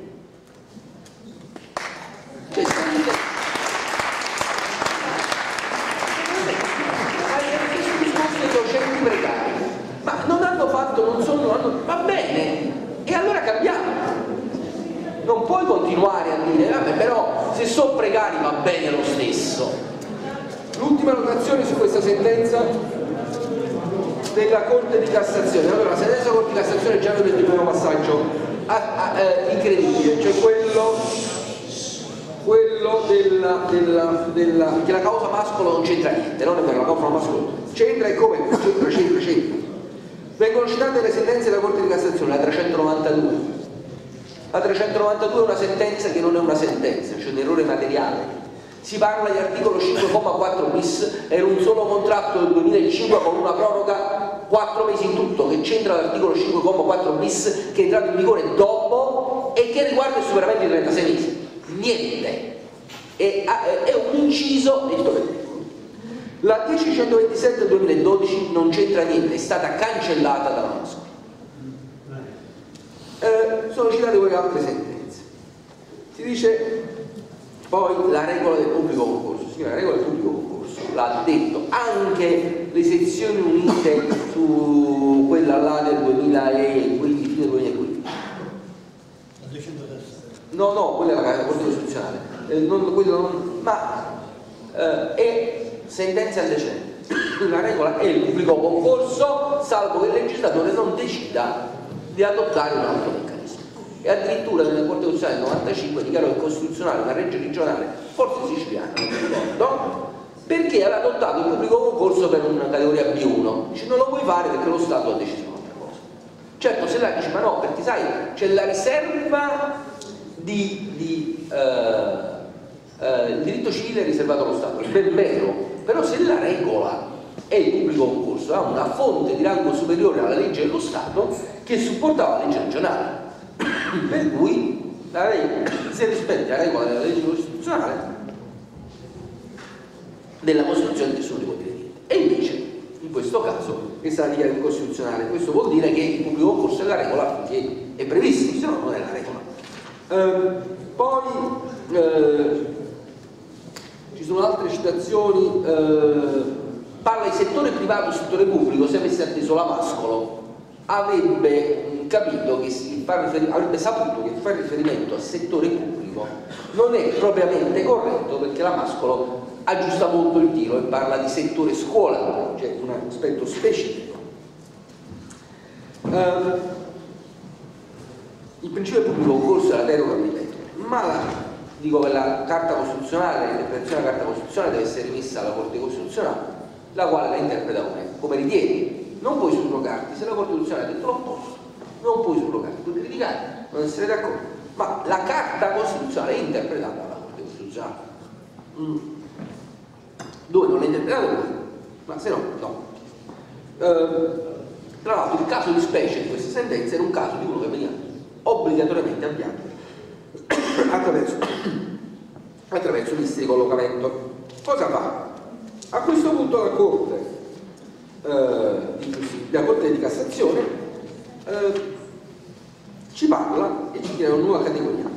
Docenti precari, ma non hanno fatto, va bene, e allora cambiamo. Non puoi continuare a dire, vabbè, però se sono precari va bene lo stesso. L'ultima notazione su questa sentenza della Corte di Cassazione. Allora, la sentenza della Corte di Cassazione, già vedete il primo passaggio incredibile, cioè quello che la causa mascolo non c'entra niente, non è vero, la causa mascolo c'entra, e come? C'entra. Vengono citate le sentenze della Corte di Cassazione, la 392. La 392 è una sentenza che non è una sentenza, cioè un errore materiale. Si parla di articolo 5,4 bis, era un solo contratto del 2005 con una proroga 4 mesi in tutto, che c'entra l'articolo 5,4 bis che è entrato in vigore dopo e che riguarda il superamento di 36 mesi. Niente. È un inciso di tutto. La 10.127 del 2012 non c'entra niente, è stata cancellata dalla Mascolo. Sono citate poi altre sentenze. Si dice poi la regola del pubblico concorso. Signora, la regola del pubblico concorso l'ha detto anche le sezioni unite su quella là del 2015, fine 2015. No, quella è la Corte Costituzionale, è sentenza indecente. La regola è il pubblico concorso, salvo che il legislatore non decida di adottare un altro meccanismo. E addirittura nella Corte Costituzionale del 95 dichiarò incostituzionale una legge regionale, forse siciliana, non mi ricordo, perché aveva adottato il pubblico concorso per una categoria B1. Dice non lo puoi fare perché lo Stato ha deciso un'altra cosa. Certo, se la dice ma no, perché sai c'è la riserva il diritto civile è riservato allo Stato, è ben vero, però se la regola è il pubblico concorso ha una fonte di rango superiore alla legge dello Stato che supportava la legge regionale, per cui se rispetta la regola della legge costituzionale della Costituzione nessuno può dire niente. E invece in questo caso è stata dichiarata incostituzionale. Questo vuol dire che il pubblico concorso è la regola che è prevista, se no non è la regola. Ci sono altre citazioni, parla di settore privato e settore pubblico. Se avesse atteso la Mascolo avrebbe capito che avrebbe saputo che fare riferimento al settore pubblico non è propriamente corretto, perché la Mascolo aggiusta molto il tiro e parla di settore scuola, cioè un aspetto specifico. Il principio del pubblico concorso è la deroga al ripeto, ma dico che la Carta Costituzionale, l'interpretazione della Carta Costituzionale deve essere rimessa alla Corte Costituzionale, la quale la interpreta come ritiene. Non puoi surrogarti, se la Corte Costituzionale ha detto l'opposto, non puoi surrogarti, puoi criticare, non essere d'accordo, ma la Carta Costituzionale è interpretata dalla Corte Costituzionale. Dove non è interpretato voi, ma se no, no. Tra l'altro il caso di specie di questa sentenza era un caso di uno che veniva obbligatoriamente avviato attraverso il di collocamento. Cosa fa? A questo punto la Corte di Cassazione ci parla e ci chiede una nuova categoria.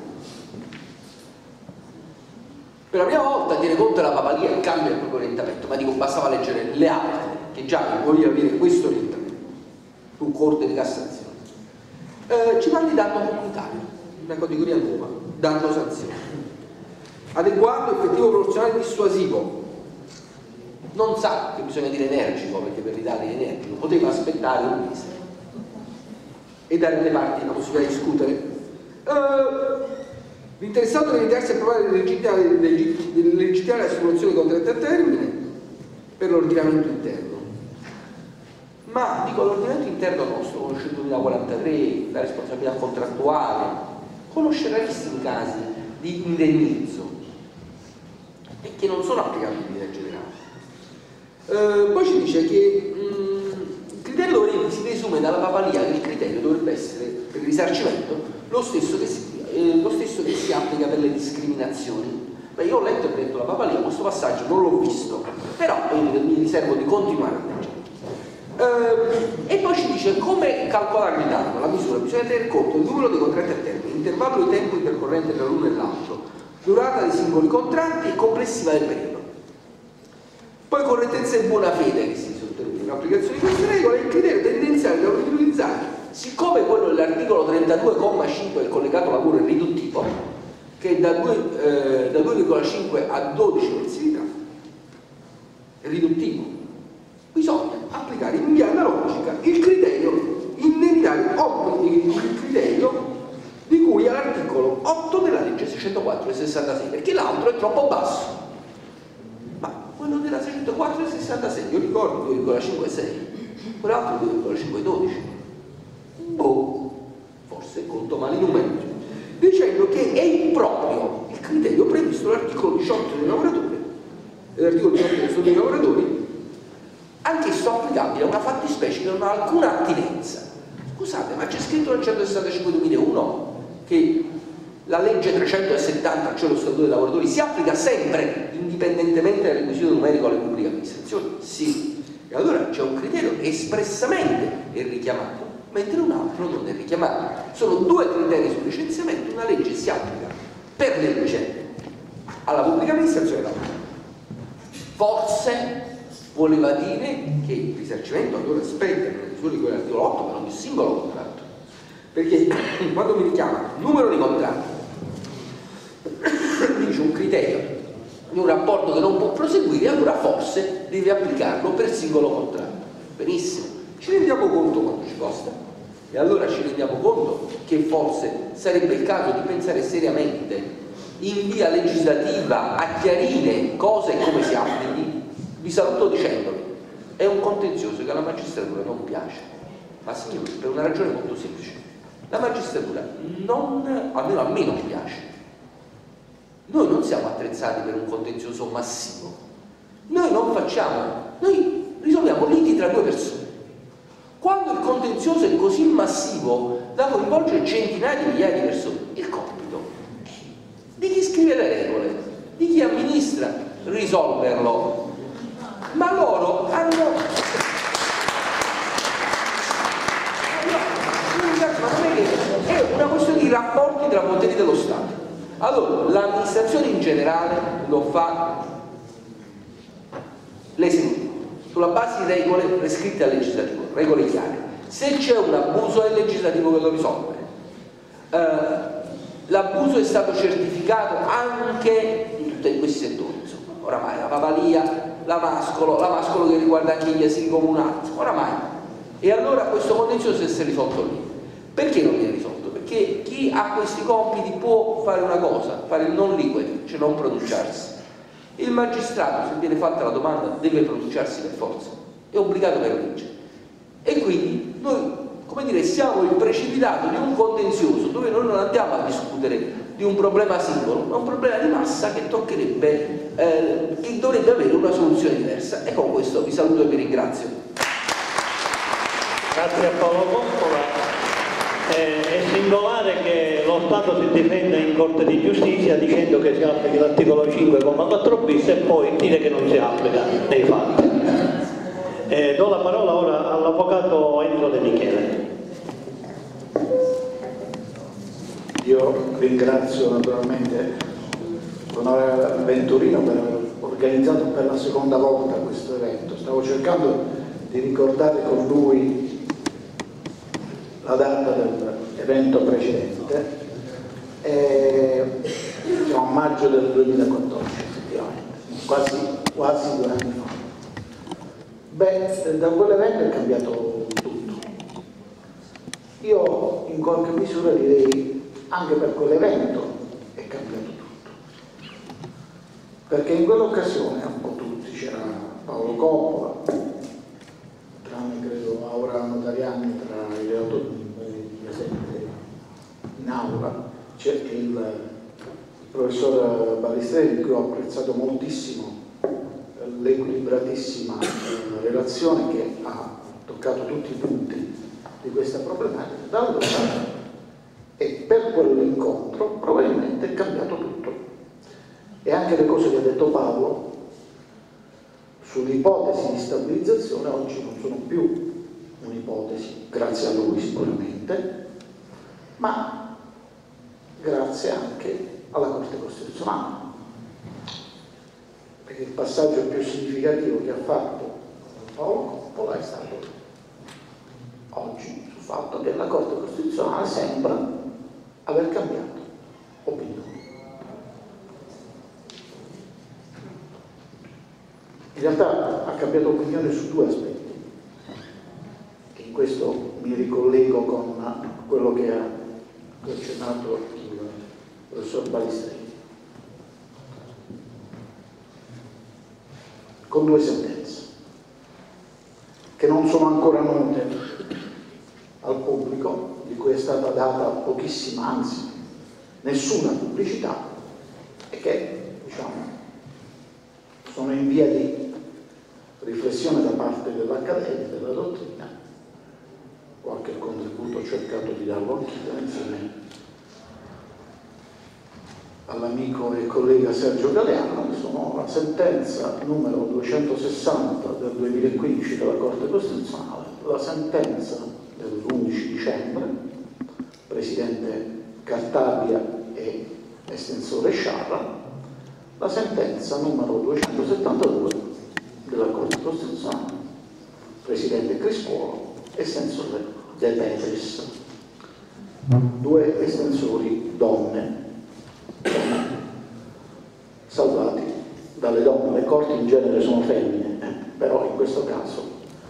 Per la prima volta tiene conto della papalia e cambia il proprio orientamento, ma dico bastava leggere le altre che già vogliono avere questo orientamento su Corte di Cassazione. Ci parla di danno comunitario, una categoria nuova, danno sanzione adeguato, effettivo, proporzionale e dissuasivo. Non sa che bisogna dire energico, perché per l'Italia è energico, poteva aspettare un mese e dare alle parti la possibilità di discutere. L'interessato deve iniziarsi a provare legittimare la simulazione di contratti a termine per l'ordinamento interno. Ma dico, l'ordinamento interno nostro conosce il 2043, la responsabilità contrattuale, conosce rarissimi casi di indennizzo e che non sono applicabili in legge generale. Poi ci dice che il criterio si desume dalla papalia che il criterio dovrebbe essere per il risarcimento lo stesso che si applica per le discriminazioni. Beh, io ho letto e letto la papalia, questo passaggio non l'ho visto, però mi riservo di continuare a leggere. E poi ci dice come calcolare il danno, la misura, bisogna tener conto del numero dei contratti a termine, intervallo di tempo intercorrente tra l'uno e l'altro, durata dei singoli contratti e complessiva del periodo. Poi correttezza e buona fede che si sottolinea in applicazione di queste regole, il criterio tendenziale da utilizzare, siccome quello dell'articolo 32,5 del collegato lavoro è riduttivo, che è da 2,5 a 12 mensilità, è riduttivo, bisogna applicare in via analogica il criterio indennitario, il criterio di cui all'articolo 8 della legge 604 del 66, perché l'altro è troppo basso. Ma quello della 604 del 66, io ricordo 2,56, quell'altro 2,512. Forse conto male i numeri, dicendo che è improprio il criterio previsto dall'articolo 18 dei lavoratori, dell'articolo 18 del Statuto dei lavoratori, anch'esso applicabile a una fattispecie che non ha alcuna attinenza. Scusate, ma c'è scritto nel 165/2001 che la legge 370, cioè lo Statuto dei lavoratori, si applica sempre indipendentemente dal requisito numerico alle pubbliche amministrazioni? Sì. E allora c'è un criterio che espressamente è richiamato, mentre un altro non è richiamato. Sono due criteri sul licenziamento, una legge si applica per legge alla pubblica amministrazione locale. Forse voleva dire che il risarcimento allora spetta nelle misure di quell'articolo 8 per ogni singolo contratto, perché quando mi richiama numero di contratti dice un criterio di un rapporto che non può proseguire, allora forse deve applicarlo per singolo contratto. Benissimo, ci rendiamo conto quanto ci costa? E allora ci rendiamo conto che forse sarebbe il caso di pensare seriamente in via legislativa a chiarire cosa e come si applichi. Vi saluto dicendovi, è un contenzioso che alla magistratura non piace, ma signori, per una ragione molto semplice: la magistratura almeno a me non piace. Noi non siamo attrezzati per un contenzioso massivo, noi risolviamo liti tra due persone. Quando il contenzioso è così massivo da coinvolgere centinaia di migliaia di persone, il compito di chi scrive le regole, di chi amministra, risolverlo. Ma loro hanno... Ma non è che è una questione di rapporti tra poteri dello Stato. Allora, l'amministrazione in generale lo fa l'esecutivo, sulla base di regole prescritte al legislativo, regole chiare. Se c'è un abuso è il legislativo che lo risolve. L'abuso è stato certificato anche in tutti questi settori, insomma. Oramai la Pavalia, la Mascolo che riguarda anche gli asili comunali, oramai. E allora questo contenzioso si è risolto lì. Perché non viene risolto? Perché chi ha questi compiti può fare una cosa, fare il non liquid, cioè non pronunciarsi. Il magistrato, se viene fatta la domanda, deve pronunciarsi per forza, è obbligato per legge. E quindi noi, come dire, siamo il precipitato di un contenzioso dove noi non andiamo a discutere di un problema singolo, ma un problema di massa che toccherebbe, che dovrebbe avere una soluzione diversa. E con questo vi saluto e vi ringrazio. Grazie a Paolo Coppola. È singolare che lo Stato si difenda in Corte di Giustizia dicendo che si applica l'articolo 5,4 bis e poi dire che non si applica nei fatti. Do la parola ora all'avvocato Enzo De Michele. Io ringrazio naturalmente l'onorevole Venturino per aver organizzato per la seconda volta questo evento. Stavo cercando di ricordare con lui la data dell'evento precedente, siamo a maggio del 2014 effettivamente, quasi 2 anni fa. Beh, da quell'evento è cambiato tutto. Io in qualche misura direi anche per quell'evento è cambiato tutto, perché in quell'occasione un po' tutti, c'era Paolo Coppola, tranne credo Aura Notariani tra i relatori presenti in aula, c'è il professor Balistrelli, di cui ho apprezzato moltissimo l'equilibratissima relazione che ha toccato tutti i punti di questa problematica. Dall'altro lato, e per quell'incontro probabilmente è cambiato tutto, e anche le cose che ha detto Paolo sull'ipotesi di stabilizzazione oggi non sono più un'ipotesi, grazie a lui sicuramente, ma grazie anche alla Corte Costituzionale, perché il passaggio più significativo che ha fatto Paolo Coppola è stato oggi sul fatto che la Corte Costituzionale sembra aver cambiato opinione. In realtà ha cambiato opinione su 2 aspetti, e in questo mi ricollego con quello che ha accennato il professor Balistrelli. Con 2 sentenze che non sono ancora note al pubblico, di cui è stata data pochissima, anzi nessuna pubblicità, e che, diciamo, sono in via di riflessione da parte dell'Accademia, della dottrina. Qualche contributo ho cercato di darlo anch'io insieme all'amico e collega Sergio Galeano. Sono la sentenza numero 260 del 2015 della Corte Costituzionale, la sentenza dell'11 dicembre, Presidente Cartabia e estensore Sciarra, la sentenza numero 272 della Corte Costituzionale, presidente Crispuolo, estensore De Petris, due estensori donne, salvati dalle donne. Le corti in genere sono femmine, però in questo caso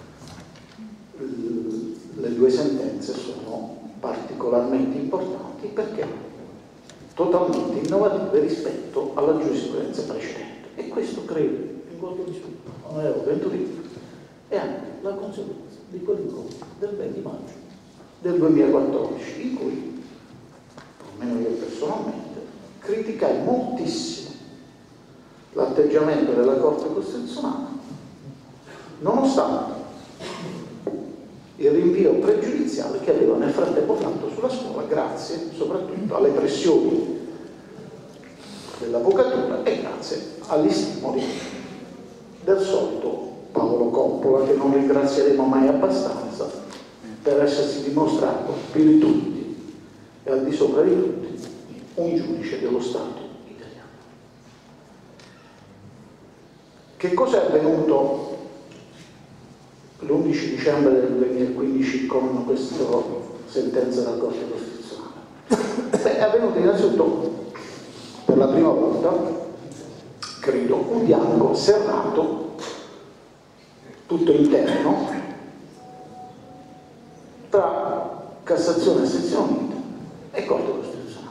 le due sentenze sono particolarmente importanti perché totalmente innovative rispetto alla giurisprudenza precedente, e questo credo, in qualche misura, onorevole Venturini, è anche la conseguenza di quell'incontro del 20 maggio del 2014, in cui, almeno io personalmente, criticai moltissimo l'atteggiamento della Corte Costituzionale, nonostante il rinvio pregiudiziale che aveva nel frattempo fatto sulla scuola, grazie soprattutto alle pressioni dell'avvocatura e grazie agli stimoli del solito Paolo Coppola, che non ringrazieremo mai abbastanza per essersi dimostrato più di tutti e al di sopra di tutti un giudice dello Stato italiano. Che cosa è avvenuto l'11 dicembre del 2015 con questa sentenza della Corte Costituzionale? Beh, è avvenuto innanzitutto per la prima volta, credo, un dialogo serrato, tutto interno, tra Cassazione e Sezione Unita e Corte Costituzionale.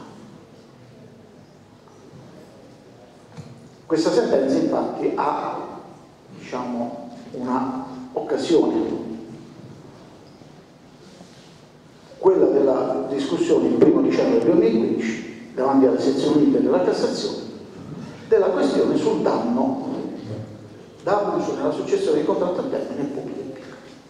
Questa sentenza infatti ha, diciamo, una occasione, quella della discussione il 1° dicembre del 2015 davanti alle sezioni unite della Cassazione della questione sul danno da abuso nella successione di contratto a termine pubblico impiego.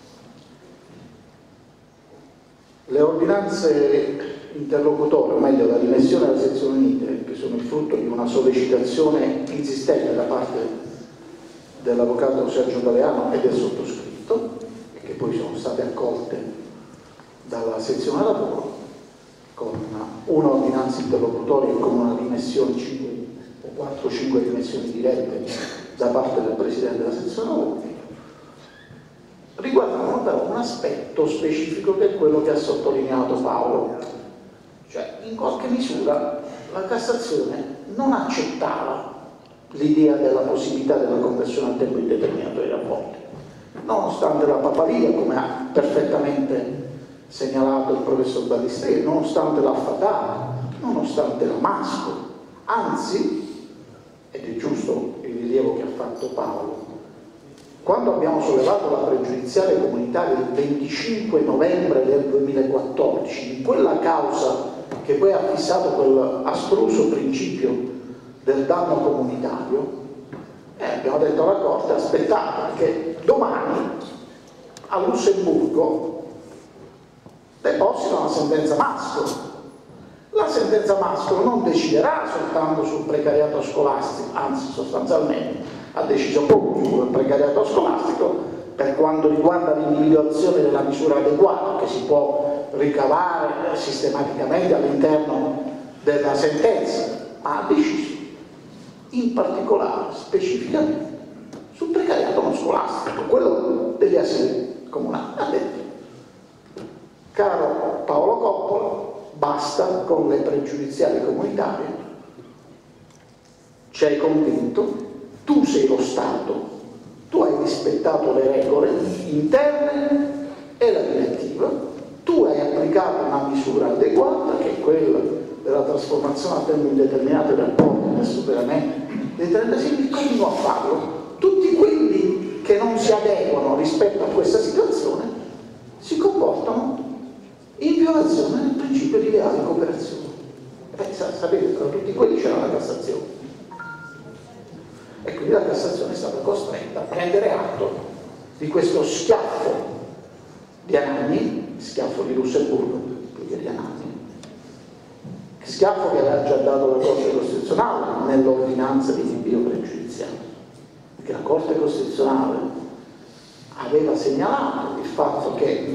Le ordinanze interlocutorie, o meglio la rimessione alle sezioni unite, che sono il frutto di una sollecitazione insistente da parte dell'avvocato Sergio Galeano e del sottoscritto, e che poi sono state accolte dalla sezione lavoro con un'ordinanza interlocutoria e con una rimessione, 4 o 5 rimessioni dirette da parte del Presidente della sezione lavoro, riguardano però un aspetto specifico che è quello che ha sottolineato Paolo, cioè in qualche misura la Cassazione non accettava l'idea della possibilità della conversione a tempo indeterminato dei rapporti, nonostante la papalia, come ha perfettamente segnalato il professor Ballisteri, nonostante la Fatale, nonostante la Masco, anzi, ed è giusto il rilievo che ha fatto Paolo, quando abbiamo sollevato la pregiudiziale comunitaria il 25 novembre del 2014, in quella causa che poi ha fissato quell'astruso principio del danno comunitario, abbiamo detto alla Corte: aspettate, perché domani a Lussemburgo deposita una sentenza Masco. La sentenza Masco non deciderà soltanto sul precariato scolastico, anzi sostanzialmente ha deciso poco sul precariato scolastico per quanto riguarda l'individuazione della misura adeguata che si può ricavare sistematicamente all'interno della sentenza, ma ha deciso in particolare, specificamente, sul precariato non scolastico, quello degli asili comunali. Ha detto: caro Paolo Coppola, basta con le pregiudiziali comunitarie, ci hai convinto, tu sei lo Stato, tu hai rispettato le regole interne e la direttiva, tu hai applicato una misura adeguata che è quella della trasformazione a tempo indeterminato del rapporti nel superamento dei 36, continua a farlo. Tutti quelli che non si adeguano rispetto a questa situazione si comportano in violazione del principio di leale cooperazione. Sapete, tra tutti quelli c'era la Cassazione. E quindi la Cassazione è stata costretta a prendere atto di questo schiaffo di Anagni, schiaffo di Lussemburgo, più che di Anagni, schiaffo che aveva già dato la Corte Costituzionale nell'ordinanza di rinvio pregiudiziale, perché la Corte Costituzionale aveva segnalato il fatto che,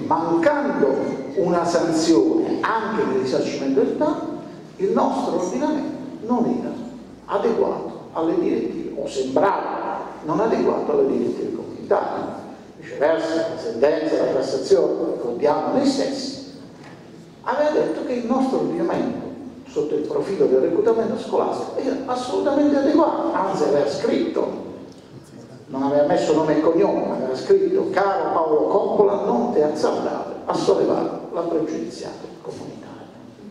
mancando una sanzione anche nel risarcimento del danno, il nostro ordinamento non era adeguato alle direttive, o sembrava non adeguato alle direttive comunitarie. Viceversa, la sentenza della Cassazione, ricordiamo noi stessi, aveva detto che il nostro ordinamento sotto il profilo del reclutamento scolastico era assolutamente adeguato, anzi aveva scritto, non aveva messo nome e cognome, ma aveva scritto: caro Paolo Coppola, non ti azzardare a sollevare la pregiudiziale comunitaria,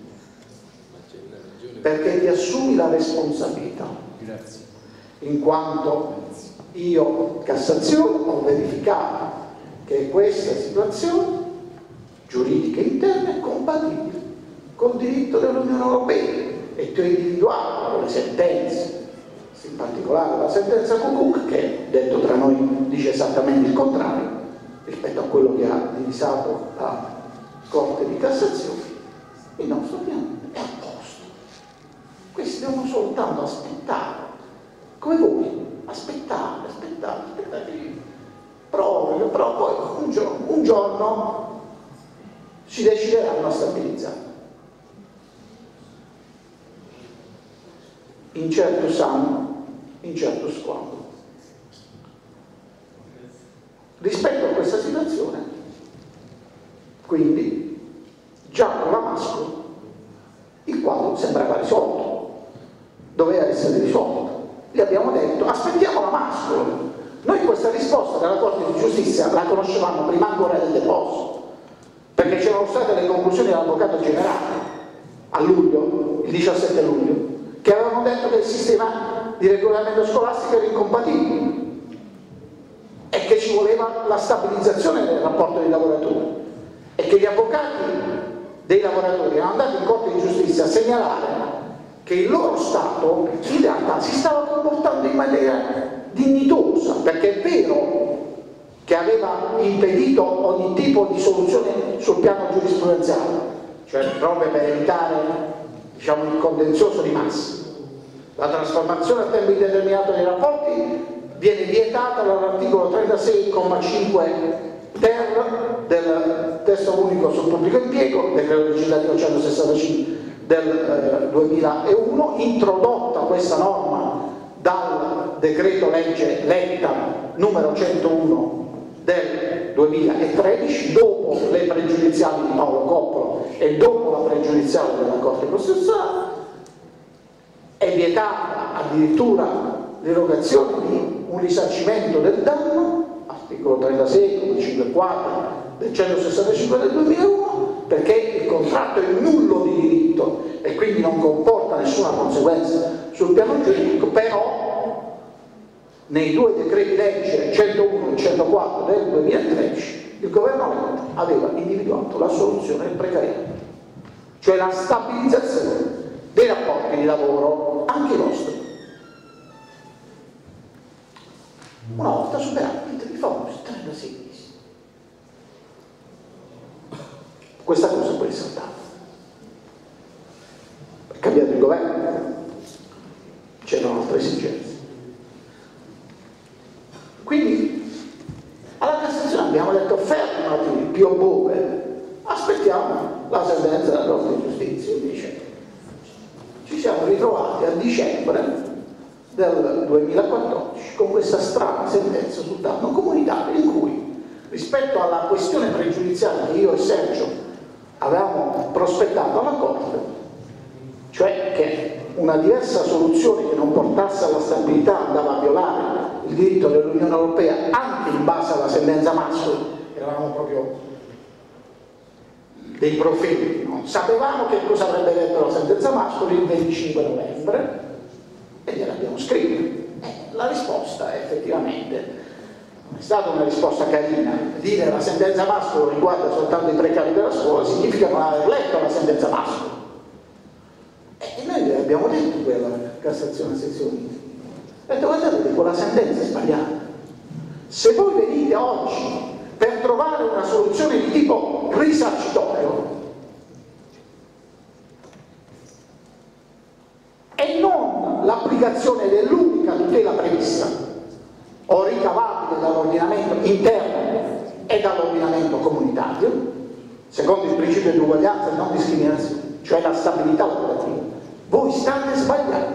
perché ti assumi la responsabilità. In quanto io, Cassazione, ho verificato che questa situazione giuridica interna è compatibile col diritto dell'Unione Europea, e ti ho individuato le sentenze, in particolare la sentenza Cucuc, che detto tra noi dice esattamente il contrario rispetto a quello che ha divisato la Corte di Cassazione. Il nostro piano è a posto, questi devono soltanto aspettare, come voi, aspettare, però poi un giorno si decideranno a stabilizzare. Incerto sanno, incerto squalo. Rispetto a questa situazione, quindi, già con la Mascolo il quadro sembrava risolto, doveva essere risolto. Gli abbiamo detto: aspettiamo la Mascolo. Noi questa risposta della Corte di Giustizia la conoscevamo prima ancora del deposito, perché c'erano state le conclusioni dell'Avvocato Generale a luglio, il 17 luglio, che avevano detto che il sistema di regolamento scolastico era incompatibile e che ci voleva la stabilizzazione del rapporto dei lavoratori, e che gli avvocati dei lavoratori erano andati in Corte di Giustizia a segnalare che il loro Stato in realtà si stava comportando in maniera dignitosa, perché è vero che aveva impedito ogni tipo di soluzione sul piano giurisprudenziale, cioè proprio per evitare, diciamo, il contenzioso di massa. La trasformazione a tempo indeterminato dei rapporti viene vietata dall'articolo 36,5 ter del testo unico sul pubblico impiego, decreto legislativo 165 del 2001, introdotta questa norma dal decreto legge Letta numero 101 del 2013, dopo le pregiudiziali di Paolo Coppola e dopo la pregiudiziale della Corte Costituzionale. È vietata addirittura l'erogazione di un risarcimento del danno, articolo 36, 54 del 165 del 2001, perché il contratto è nullo di diritto e quindi non comporta nessuna conseguenza sul piano giuridico. Però nei due decreti legge 101 e 104 del 2013 il governo Letta aveva individuato la soluzione del precariato, cioè la stabilizzazione dei rapporti di lavoro, anche i vostri. Una volta superati i famosi 36 mesi. Questa cosa poi è saltata. È cambiato il governo, c'erano altre esigenze. Quindi alla Cassazione abbiamo detto: fermati Pio Bove, aspettiamo la sentenza della Corte di Giustizia. Invece ci siamo ritrovati a dicembre del 2014 con questa strana sentenza sul danno comunitario, in cui, rispetto alla questione pregiudiziale che io e Sergio avevamo prospettato alla Corte, cioè che una diversa soluzione che non portasse alla stabilità andava a violare il diritto dell'Unione Europea anche in base alla sentenza Mascolo, eravamo proprio dei profeti, no? Sapevamo che cosa avrebbe detto la sentenza Mascolo il 25 novembre e gliel'abbiamo scritta. La risposta effettivamente non è stata una risposta carina. Dire la sentenza Mascolo riguarda soltanto i precari della scuola significa non aver letto la sentenza Mascolo. E noi gli abbiamo detto quella Cassazione sezione unita. E guardate che quella sentenza è sbagliata. Se voi venite oggi per trovare una soluzione di tipo risarcitorio e non l'applicazione dell'unica tutela prevista o ricavabile dall'ordinamento interno e dall'ordinamento comunitario, secondo il principio di uguaglianza e non discriminazione, cioè la stabilità lavorativa, Voi state sbagliando.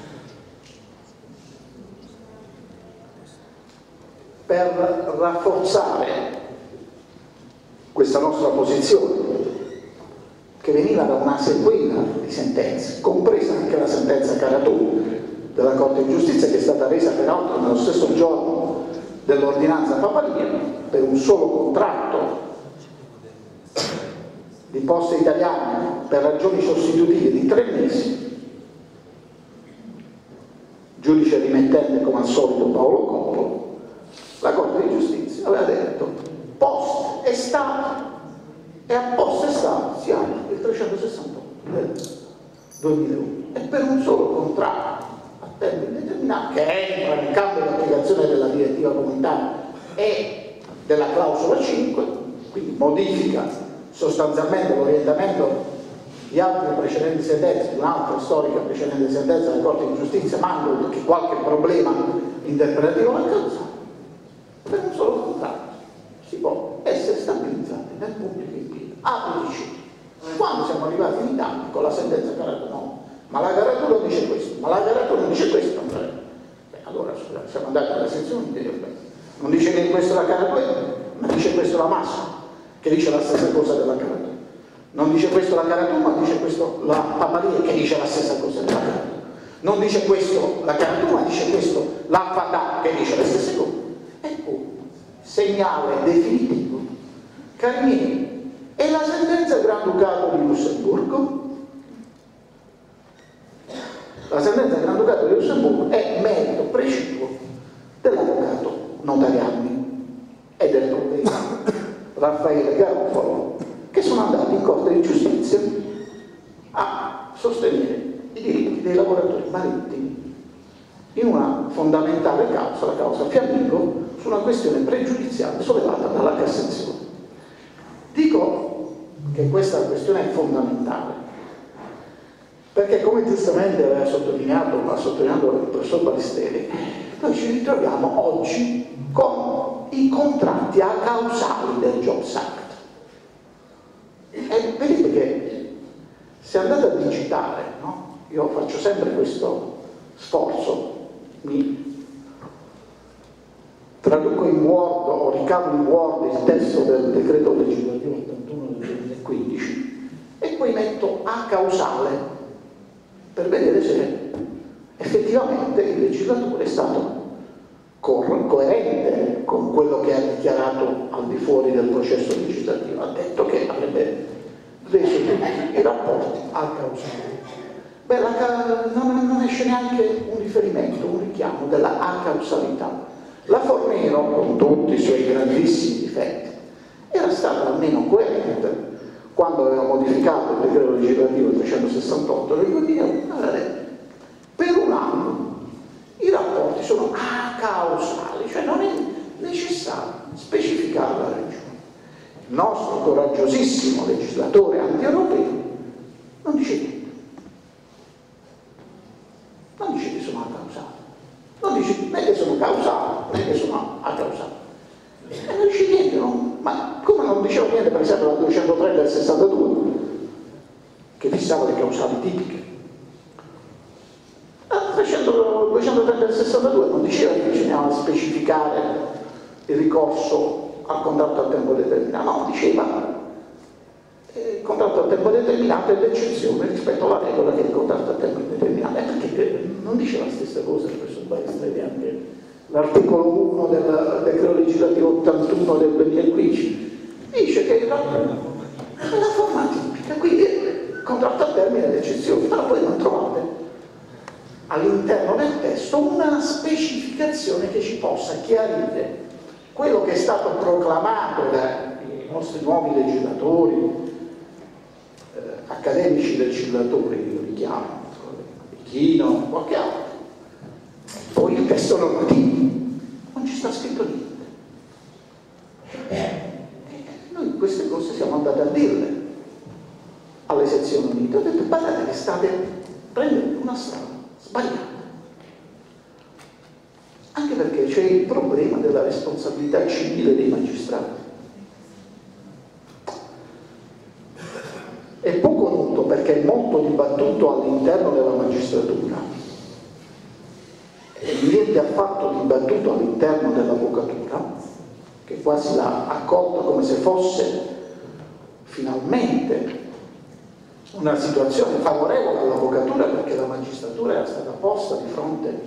Per rafforzare questa nostra posizione, che veniva da una sequela di sentenze, compresa anche la sentenza Caratù della Corte di Giustizia, che è stata resa peraltro nello stesso giorno dell'ordinanza Papalia, per un solo contratto di Poste Italiane per ragioni sostitutive di 3 mesi, giudice rimettente come al solito Paolo Coppola, la Corte di Giustizia aveva detto Poste è Stato, e a Poste è Stato si apre il 368 del 2001, e per un solo contratto a termine determinato, che entra nel campo di applicazione della direttiva comunitaria e della clausola 5, quindi modifica sostanzialmente l'orientamento di altre precedenti sentenze, di un'altra storica precedente sentenza della Corte di Giustizia, ma anche perché qualche problema interpretativo l'ha causato. Per un solo contratto si può essere stabilizzati nel pubblico impiego a principio. Quando siamo arrivati in Italia con la sentenza Caratù, no, ma la Caratù non dice questo, ma la Caratù non dice questo, allora scusate, siamo andati alla sezione di non dice che questo la Caratù, ma dice questo la Massa, che dice la stessa cosa della Caratù. Non dice questo la Caratù, ma dice questo la Papalia, che dice la stessa cosa della Caratù. Non dice questo la Caratù, ma dice questo la Fatah, che dice le stesse cose. Ecco, segnale definitivo, cari miei, è la sentenza Granducato di Lussemburgo. La sentenza Granducato di Lussemburgo è merito precipuo dell'avvocato Notarianni e del collega Raffaele Garofalo, che sono andati in Corte di Giustizia a sostenere i diritti dei lavoratori marittimi in una fondamentale causa, la causa Fiammingo, su una questione pregiudiziale sollevata dalla Cassazione. Dico che questa questione è fondamentale perché, come giustamente aveva sottolineato il professor Ballesteri, noi ci ritroviamo oggi con i contratti acausali del Jobs Act. E vedete che se andate a digitare, no? Io faccio sempre questo sforzo, mi traduco in Word o ricavo in Word il testo del decreto legislativo 81 del 2015 e poi metto a causale per vedere se effettivamente il legislatore è stato coerente con quello che ha dichiarato al di fuori del processo legislativo. Ha detto che avrebbe reso tutti i rapporti a causale. Beh, non esce neanche un riferimento, un richiamo della acausalità. La Fornero, con tutti i suoi grandissimi difetti, era stata almeno coerente quando aveva modificato il decreto legislativo 368 del 2001, aveva detto per un anno i rapporti sono acausali, cioè non è necessario specificare la regione. Il nostro coraggiosissimo legislatore anti-europeo non dice niente. Non dice che sono acausali, non dice né che sono causali né che sono acausali. E non dice niente, no? Ma come non diceva niente per esempio la 230 del 62 che fissava le causali tipiche? La 230 del 62 non diceva che bisognava specificare il ricorso al contratto a tempo determinato, no, diceva il contratto a tempo determinato è l'eccezione rispetto alla regola che è il contratto a tempo indeterminato. E perché non dice la stessa cosa il professor Ballesteri anche l'articolo 1 del decreto legislativo 81 del 2015? Dice che è la forma tipica, quindi il contratto a termine è l'eccezione, però poi non trovate all'interno del testo una specificazione che ci possa chiarire quello che è stato proclamato dai nostri nuovi legislatori, accademici legislatori, io li chiamo, Ichino, qualche altro. Poi il testo normativo, non ci sta scritto niente. Noi queste cose siamo andati a dirle alle sezioni unite, ho detto guardate che state prendendo una strada sbagliata. Anche perché c'è il problema della responsabilità civile dei magistrati. È poco noto perché è molto dibattuto all'interno della magistratura e niente affatto dibattuto all'interno dell'avvocatura, che quasi l'ha accolta come se fosse finalmente una situazione favorevole all'avvocatura, perché la magistratura era stata posta di fronte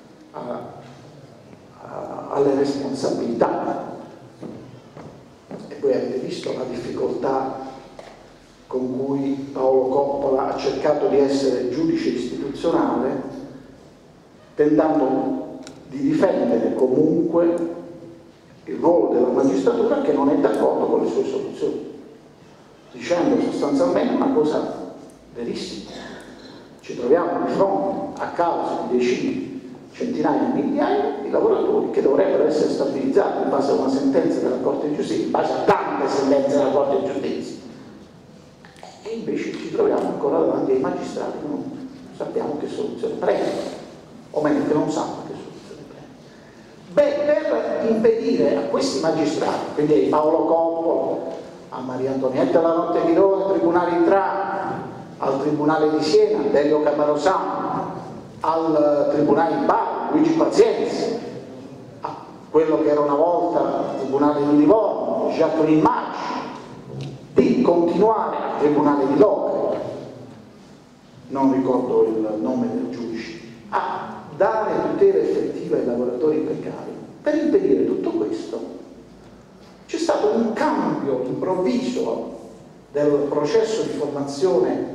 alle responsabilità. E poi avete visto la difficoltà con cui Paolo Coppola ha cercato di essere giudice istituzionale, tentando di difendere comunque il ruolo della magistratura che non è d'accordo con le sue soluzioni, dicendo sostanzialmente una cosa verissima: ci troviamo di fronte a cause di decine, centinaia di migliaia di lavoratori che dovrebbero essere stabilizzati in base a una sentenza della Corte di Giustizia, in base a tante sentenze della Corte di Giustizia, e invece ci troviamo ancora davanti ai magistrati che non sappiamo che soluzione prendere, o meglio che non sanno che soluzione prendere. Beh, per impedire a questi magistrati, quindi ai Paolo Coppola, a Maria Antonietta La Notte Ghirone, Tribunale di Trapani, al Tribunale di Siena, Delio Camarosano, al Tribunale di Bari, Luigi Pazienza, a quello che era una volta il Tribunale di Livorno, Jacqueline Maggi, di continuare al Tribunale di Locri, non ricordo il nome del giudice, a dare tutela effettiva ai lavoratori precari. Per impedire tutto questo c'è stato un cambio improvviso del processo di formazione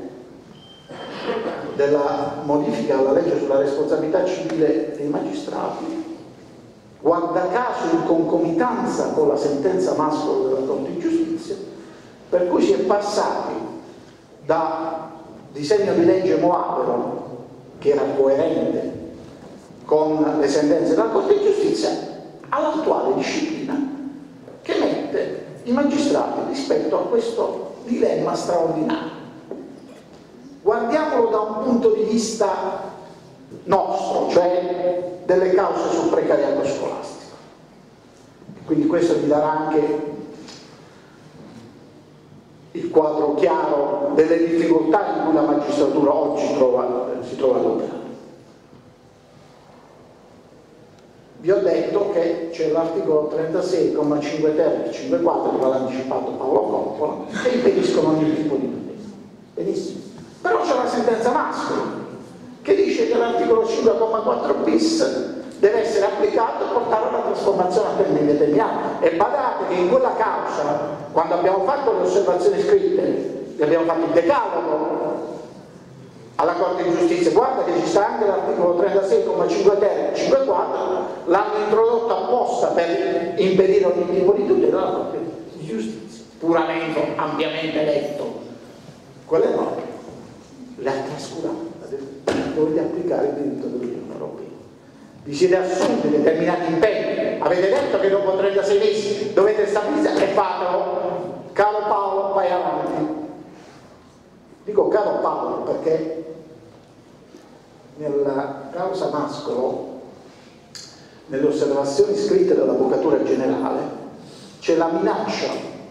della modifica alla legge sulla responsabilità civile dei magistrati, guarda caso in concomitanza con la sentenza Mascolo della Corte di Giustizia, per cui si è passati da disegno di legge Moavero, che era coerente con le sentenze della Corte di Giustizia, all'attuale disciplina che mette i magistrati rispetto a questo dilemma straordinario. Guardiamolo da un punto di vista nostro, cioè delle cause sul precariato scolastico. Quindi questo vi darà anche il quadro chiaro delle difficoltà in cui la magistratura oggi si trova ad operare. Vi ho detto che c'è l'articolo 36,5 ter e 5,4, che l'ha anticipato Paolo Coppola, che impediscono ogni tipo di tutela. Benissimo. Però c'è la sentenza Mascolo, che dice che l'articolo 5,4 bis deve essere applicato e portare alla trasformazione a termine determinato. E badate che in quella causa, quando abbiamo fatto le osservazioni scritte, e abbiamo fatto il decalogo alla Corte di Giustizia, guarda che ci sta anche l'articolo 36,5 ter e 5,4, l'hanno introdotto apposta per impedire ogni tipo di tutela alla Corte di Giustizia, pur avendo ampiamente letto quelle norme, le ha trascurate. Dovete applicare il diritto dell'Unione Europea. Vi siete assunti determinati impegni, avete detto che dopo 36 mesi dovete stabilizzare, e fatelo. Caro Paolo, vai avanti. Dico caro Paolo perché nella causa Mascolo, nelle osservazioni scritte dall'Avvocatura Generale, c'è la minaccia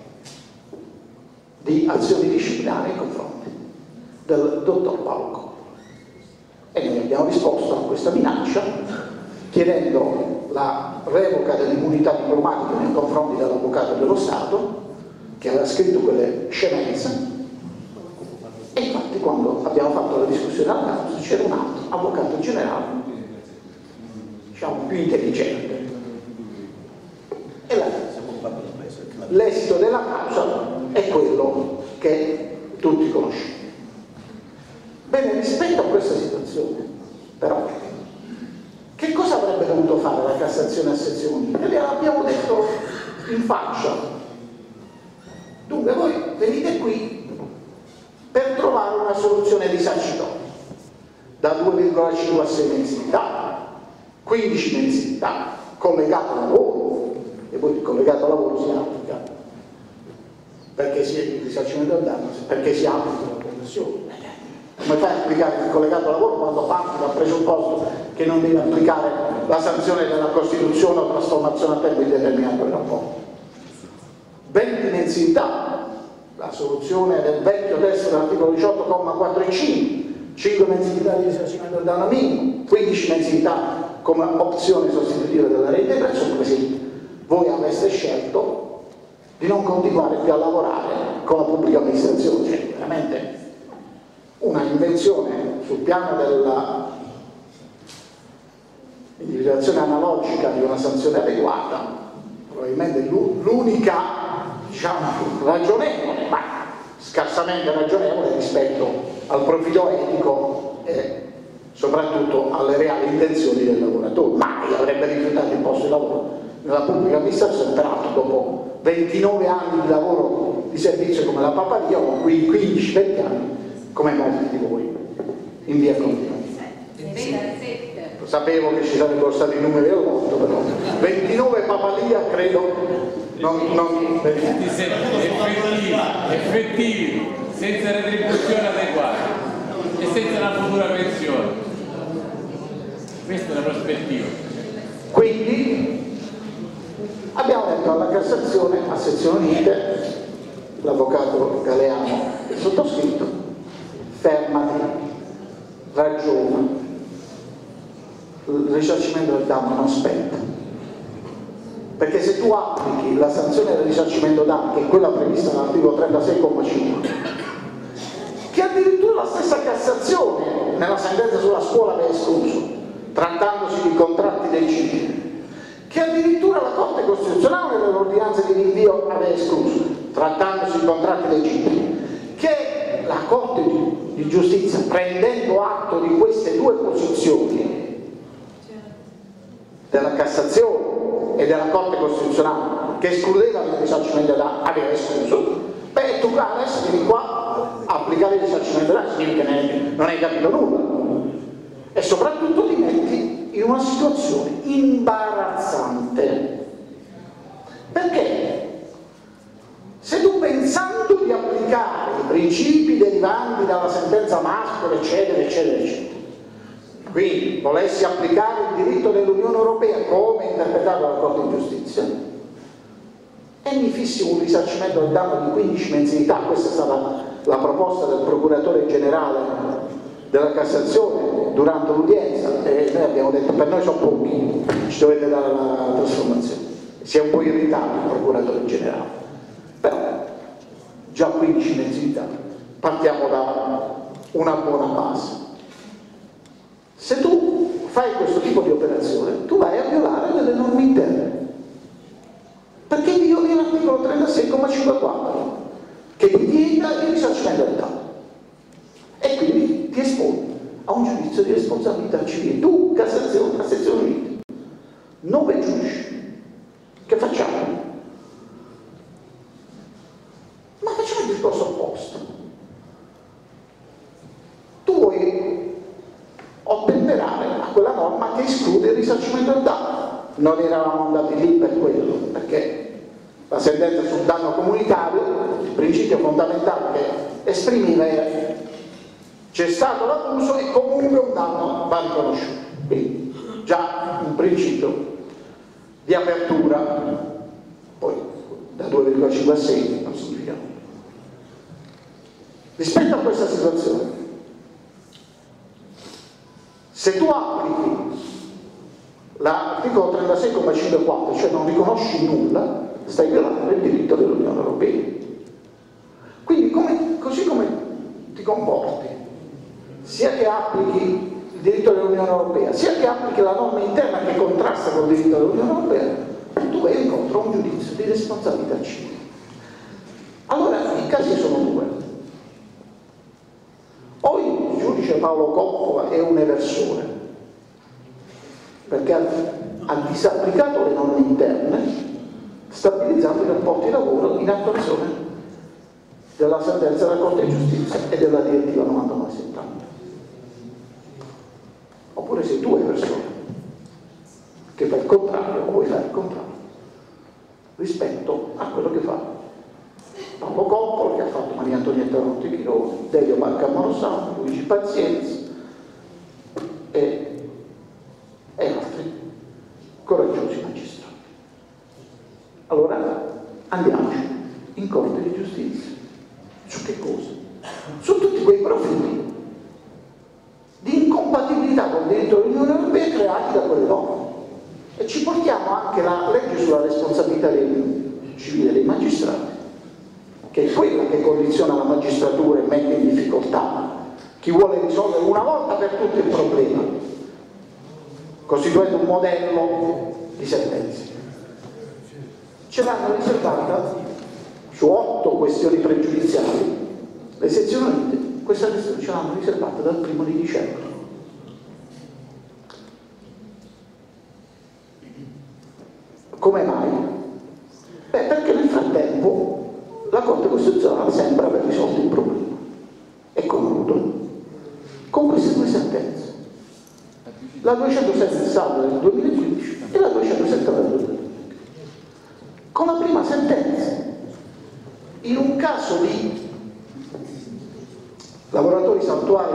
di azioni disciplinari nei confronti del dottor Paolo Coppola. E noi abbiamo risposto a questa minaccia chiedendo la revoca dell'immunità diplomatica nei confronti dell'Avvocato dello Stato che aveva scritto quelle scemenze. E infatti quando abbiamo fatto la discussione alla causa c'era un altro avvocato generale, diciamo più intelligente, e l'esito della causa è quello che tutti conosciamo. Bene, rispetto a questa situazione però che cosa avrebbe dovuto fare la Cassazione a sezione unita? E abbiamo detto in faccia: dunque voi venite qui per trovare una soluzione risarcitoria da 2,5 a 6 mensilità, 15 mensilità, collegato al lavoro, e poi il collegato al lavoro si applica perché si è il risarcimento del danno, perché si applica la conversione. Come fai a applicare il collegato al lavoro quando parti dal presupposto che non devi applicare la sanzione della Costituzione o trasformazione a termine determinato del rapporto? 20 mensilità la soluzione del vecchio testo dell'articolo 18,4 e 5 mensilità di risarcimento del danno minimo, 15 mensilità come opzione sostitutiva della reintegrazione, così voi aveste scelto di non continuare più a lavorare con la pubblica amministrazione. Cioè, veramente una invenzione sul piano della individuazione analogica di una sanzione adeguata, probabilmente l'unica, diciamo, ragionevole, ma scarsamente ragionevole rispetto al profilo etico e soprattutto alle reali intenzioni del lavoratore. Mai avrebbe rifiutato il posto di lavoro nella pubblica amministrazione, peraltro dopo 29 anni di lavoro di servizio come la Papalia, o 15-20 anni come molti di voi in via continua. Sapevo che ci sarebbero stati i numeri all'otto, però 29 Papalia credo non 27 effettivi, senza retribuzione adeguata e senza la futura pensione. Questa è la prospettiva. Quindi abbiamo detto alla Cassazione, a sezioni unite, l'avvocato Galeano e il sottoscritto: fermati, ragiona, il risarcimento del danno non spetta, perché se tu applichi la sanzione del risarcimento danno, che è quella prevista nell'articolo 36,5, che addirittura la stessa Cassazione nella sentenza sulla scuola aveva escluso, trattandosi di contratti legittimi, che addirittura la Corte Costituzionale nell'ordinanza di rinvio aveva escluso, trattandosi di contratti legittimi, che la Corte di Giustizia, prendendo atto di queste due posizioni della Cassazione e della Corte Costituzionale, che escludeva il risarcimento da aveva escluso, beh, tu adesso vieni qua a applicare il risarcimento da, significa che non hai capito nulla, e soprattutto ti metti in una situazione imbarazzante, perché se tu, pensando di applicare i principi derivanti dalla sentenza Mascolo, eccetera eccetera eccetera, quindi volessi applicare il diritto dell'Unione Europea come interpretato dalla Corte di Giustizia, e mi fissi un risarcimento del danno di 15 mensilità, questa è stata la proposta del procuratore generale della Cassazione durante l'udienza, e noi abbiamo detto: per noi sono pochi, ci dovete dare la trasformazione. Si è un po' irritato il procuratore generale, però già 15 mensilità, partiamo da una buona base. Se tu fai questo tipo di operazione, tu vai a violare delle norme interne, perché violi l'articolo 36,54 che ti vieta il risarcimento del danno, e quindi ti esponi a un giudizio di responsabilità civile. Tu, Cassazione, a sezione unite, 9 giudici, che facciamo? Ma facciamo il discorso opposto. Tu vuoi ottemperare a quella norma che esclude il risarcimento del danno. Non eravamo andati lì per quello, perché la sentenza sul danno comunitario, il principio fondamentale che esprimeva era: c'è stato l'abuso e comunque un danno va riconosciuto. Quindi già un principio di apertura, poi da 2,5 a 6 non significa nulla. Rispetto a questa situazione, se tu applichi l'articolo 36,54, cioè non riconosci nulla, stai violando il diritto dell'Unione Europea. Quindi così come ti comporti, sia che applichi il diritto dell'Unione Europea, sia che applichi la norma interna che contrasta con il diritto dell'Unione Europea, tu vai incontro a un giudizio di responsabilità civile. Allora, i casi sono due. O il giudice Paolo Coppola è un eversore, perché ha disapplicato le norme interne, stabilizzando i rapporti di lavoro in attuazione della sentenza della Corte di Giustizia e della direttiva 99/70. Oppure sei tu persone che fa il contrario, o vuoi fare il contrario rispetto a quello che fa Paolo Coppola, che ha fatto Maria Antonietta Montichironi, Delio Barca Morosano, Luigi Pazienza e altri coraggiosi magistrati. Allora andiamoci in Corte di Giustizia che cosa? Su tutti quei profili di incompatibilità con il diritto dell'Unione Europea creati da quelle norme. E ci portiamo anche la legge sulla responsabilità civile dei magistrati, che è quella che condiziona la magistratura e mette in difficoltà chi vuole risolvere una volta per tutte il problema, costituendo un modello di sentenze. Ce l'hanno riservata su 8 questioni pregiudiziali, le sezioni unite, questa questione ce l'hanno riservata dal 1° di dicembre. Come mai? Beh, perché nel frattempo la Corte Costituzionale sembra aver risolto il problema. E come ha avuto? Con queste 2 sentenze. La 260 del 2015 e la 270 del 2020. Con la prima sentenza, in un caso di lavoratori saltuari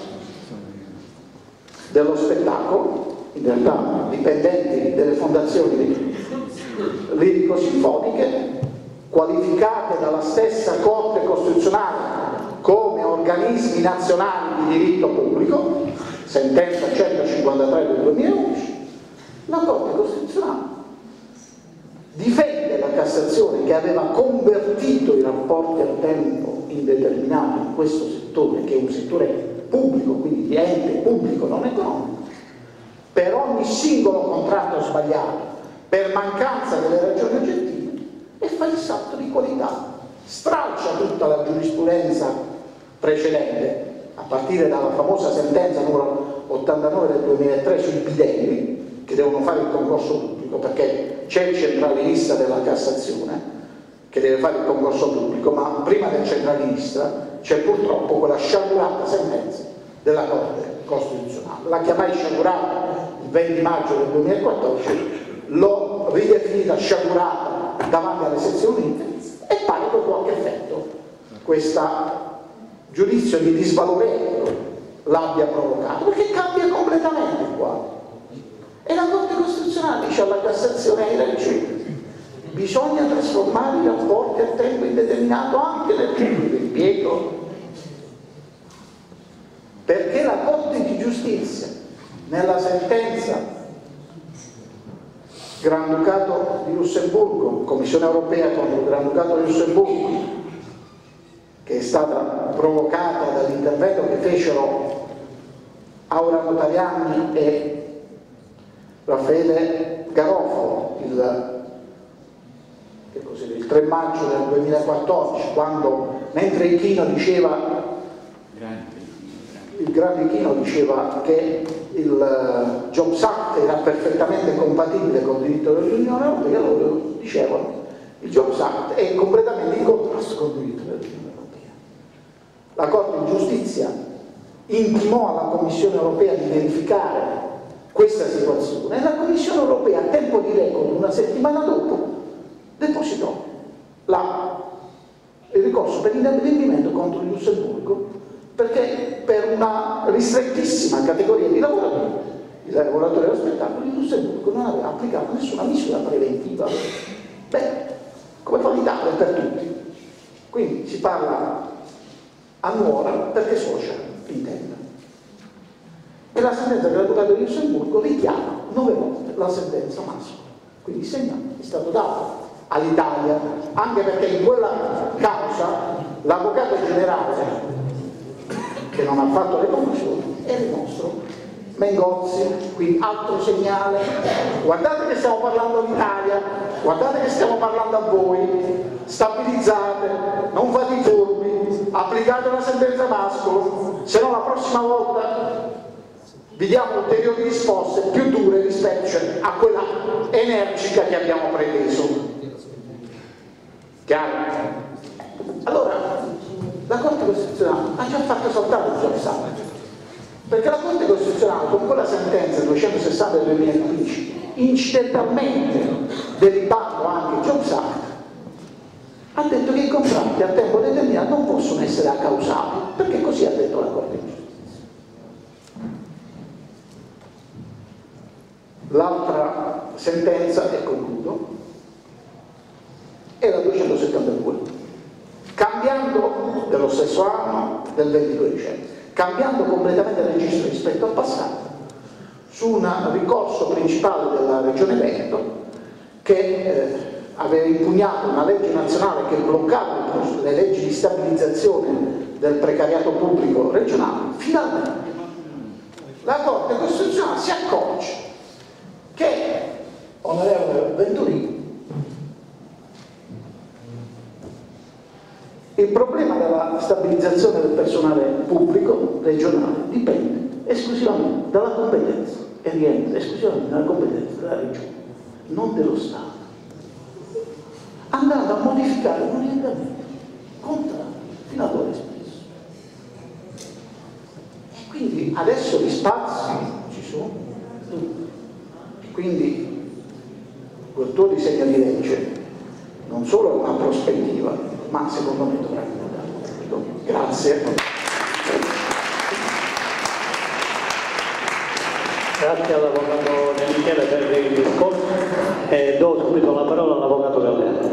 dello spettacolo, in realtà dipendenti delle fondazioni lirico-sinfoniche, qualificate dalla stessa Corte Costituzionale come organismi nazionali di diritto pubblico, sentenza 153 del 2011, la Corte Costituzionale difende la Cassazione, che aveva convertito i rapporti a tempo indeterminato in questo settore, che è un settore pubblico, quindi di ente pubblico non economico, per ogni singolo contratto sbagliato, per mancanza delle ragioni oggettive, e fa il salto di qualità, stralcia tutta la giurisprudenza precedente, a partire dalla famosa sentenza numero 89 del 2003 sui bidelli, che devono fare il concorso pubblico, perché c'è il centralinista della Cassazione che deve fare il concorso pubblico, ma prima del centralinista c'è purtroppo quella sciagurata sentenza della Corte Costituzionale. La chiamai sciagurata il 20 maggio del 2014, l'ho ridefinita sciagurata davanti alle sezioni unite e pare che qualche effetto questo giudizio di disvalore l'abbia provocato, perché cambia completamente il quadro. E la Corte Costituzionale dice alla Cassazione: hai ragione, bisogna trasformare i rapporti a tempo indeterminato anche nel pubblico impiego, perché la Corte di Giustizia nella sentenza Granducato di Lussemburgo, Commissione Europea contro il Granducato di Lussemburgo, che è stata provocata dall'intervento che fecero Aura Notarianni e Raffaele Garofalo il 3 maggio del 2014, quando mentre Ichino diceva, il grande Ichino diceva che il Jobs Act era perfettamente compatibile con il diritto dell'Unione Europea, loro dicevano il Jobs Act è completamente in contrasto con il diritto dell'Unione Europea. La Corte di Giustizia intimò alla Commissione Europea di verificare questa situazione e la Commissione Europea, a tempo di record, una settimana dopo, depositò il ricorso per inadempimento contro il Lussemburgo, perché per una ristrettissima categoria di lavoratori, i lavoratori dello spettacolo, il Lussemburgo non aveva applicato nessuna misura preventiva. Beh, come fa l'Italia per tutti. Quindi si parla a nuora perché socia intenda. E la sentenza dell'avvocato di Lussemburgo richiama 9 volte la sentenza Masco. Quindi il segnale è stato dato all'Italia, anche perché in quella causa l'avvocato generale, che non ha fatto le conclusioni, è il nostro Mengozzi. Quindi altro segnale: guardate che stiamo parlando all'Italia, guardate che stiamo parlando a voi, stabilizzate, non fate i furbi, applicate la sentenza Masco, se no la prossima volta vi diamo ulteriori risposte più dure rispetto a quella energica che abbiamo preteso. Chiaro? Allora, la Corte Costituzionale ha già fatto saltare il Jobs Act, perché la Corte Costituzionale, con quella sentenza 260 del 2015, incidentalmente derivando anche il Jobs Act, ha detto che i contratti a tempo determinato non possono essere accausati, perché così ha detto la Corte Costituzionale. L'altra sentenza, e concludo, è la 272, cambiando dello del 22 dicembre, cambiando completamente il registro rispetto al passato, su un ricorso principale della Regione Veneto che aveva impugnato una legge nazionale che bloccava le leggi di stabilizzazione del precariato pubblico regionale. Finalmente la Corte Costituzionale si accorge che, onorevole Venturini, il problema della stabilizzazione del personale pubblico regionale dipende esclusivamente dalla competenza e rientra esclusivamente dalla competenza della Regione, non dello Stato, andando a modificare un orientamento contrario fino ad ora espresso. E quindi adesso gli spazi ci sono. Quindi quel tuo disegno di legge non solo ha una prospettiva, ma secondo me dovrà diventare. Grazie. Grazie all'avvocato De Michele per il discorso e do subito la parola all'avvocato Gallerno.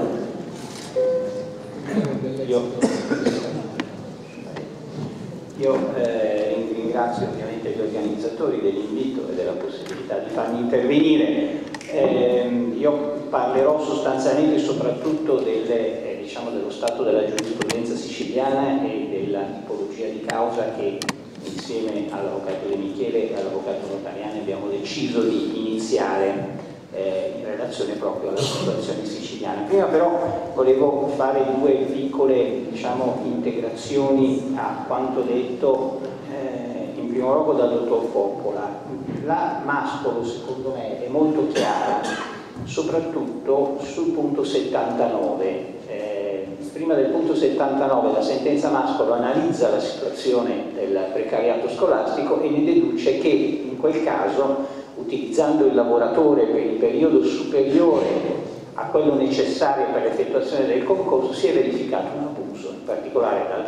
Io ringrazio ovviamente gli organizzatori dell'invito e della possibilità di farmi intervenire. Io parlerò sostanzialmente soprattutto dello stato della giurisprudenza siciliana e della tipologia di causa che insieme all'avvocato De Michele e all'avvocato Notariani abbiamo deciso di iniziare in relazione proprio alla situazione siciliana. Prima però volevo fare due piccole integrazioni a quanto detto in primo luogo dal dottor Coppola. La Mascolo secondo me è molto chiara soprattutto sul punto 79. Prima del punto 79 la sentenza Mascolo analizza la situazione del precariato scolastico e ne deduce che in quel caso, utilizzando il lavoratore per il periodo superiore a quello necessario per l'effettuazione del concorso, si è verificato un abuso, in particolare dal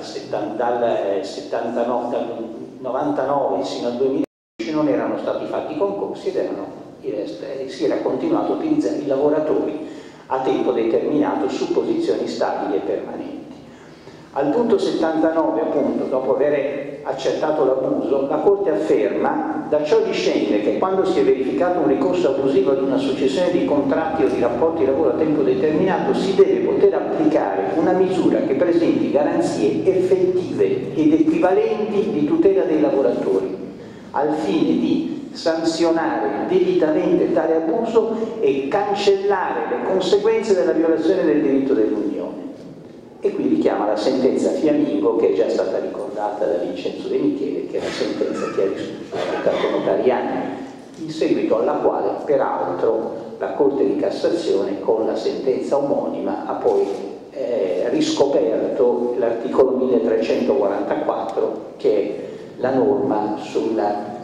99 sino al 2010 non erano stati fatti concorsi ed si era continuato a utilizzare i lavoratori a tempo determinato su posizioni stabili e permanenti. Al punto 79, appunto, dopo aver accertato l'abuso, la Corte afferma: da ciò discende che quando si è verificato un ricorso abusivo ad una successione di contratti o di rapporti di lavoro a tempo determinato, si deve poter applicare una misura che presenti garanzie effettive ed equivalenti di tutela dei lavoratori, al fine di sanzionare debitamente tale abuso e cancellare le conseguenze della violazione del diritto dell'Unione. E qui richiama la sentenza Fiammingo, che è già stata ricordata da Vincenzo De Michele, che è la sentenza che ha risposto l'avvocato Notariani, in seguito alla quale peraltro la Corte di Cassazione con la sentenza omonima ha poi riscoperto l'articolo 1344, che è la norma sul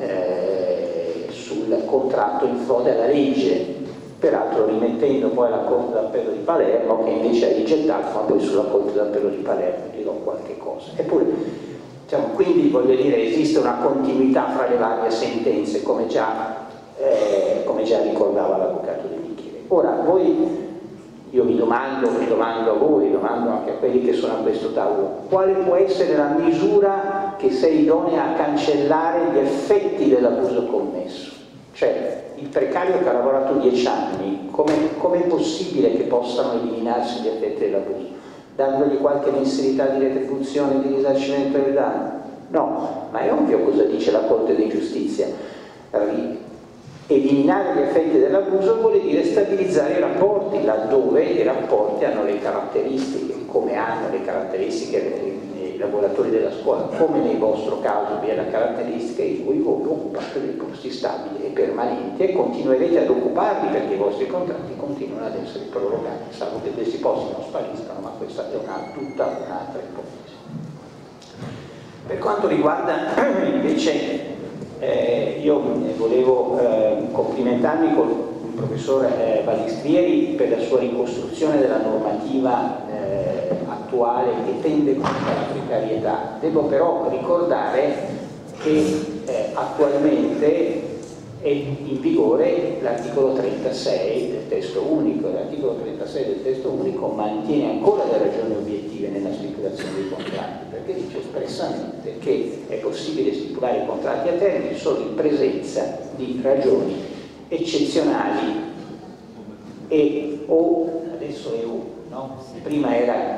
contratto in frode alla legge, peraltro rimettendo poi alla Corte d'Appello di Palermo, che invece ha rigettato, ma poi sulla Corte d'Appello di Palermo dirò qualche cosa. Eppure, quindi voglio dire, esiste una continuità fra le varie sentenze, come già ricordava l'avvocato De Michele. Ora, io mi domando a voi, domando anche a quelli che sono a questo tavolo, quale può essere la misura che sia idonea a cancellare gli effetti dell'abuso commesso? Cioè, il precario che ha lavorato 10 anni, come è possibile che possano eliminarsi gli effetti dell'abuso? Dandogli qualche mensilità di retribuzione, di risarcimento del danno? No, ma è ovvio cosa dice la Corte di Giustizia. Eliminare gli effetti dell'abuso vuol dire stabilizzare i rapporti, laddove i rapporti hanno le caratteristiche, come hanno le caratteristiche i lavoratori della scuola, come nel vostro caso vi è la caratteristica in cui voi occupate dei posti stabili e permanenti e continuerete ad occuparli perché i vostri contratti continuano ad essere prorogati, salvo che questi posti non spariscano, ma questa è tutta un'altra ipotesi. Per quanto riguarda invece io volevo complimentarmi con il professor Balistrieri per la sua ricostruzione della normativa attuale che tende contro la precarietà. Devo però ricordare che attualmente è in vigore l'articolo 36 del testo unico, e l'articolo 36 del testo unico mantiene ancora le ragioni obiettive nella stipulazione dei contratti, perché dice espressamente che è possibile stipulare i contratti a termine solo in presenza di ragioni eccezionali o adesso è no? Prima era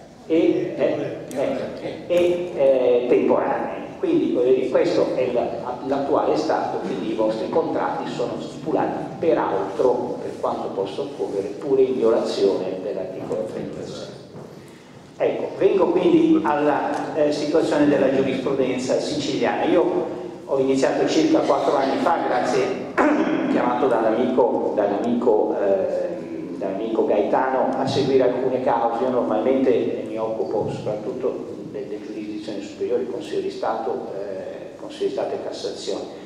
temporanee. Quindi questo è l'attuale stato, quindi i vostri contratti sono stipulati peraltro, per quanto posso occorrere, pure in violazione dell'articolo 36. Ecco, vengo quindi alla situazione della giurisprudenza siciliana. Io ho iniziato circa 4 anni fa, chiamato dall'amico Gaetano a seguire alcune cause. Io normalmente mi occupo soprattutto delle giurisdizioni superiori, Consiglio di Stato e Cassazione.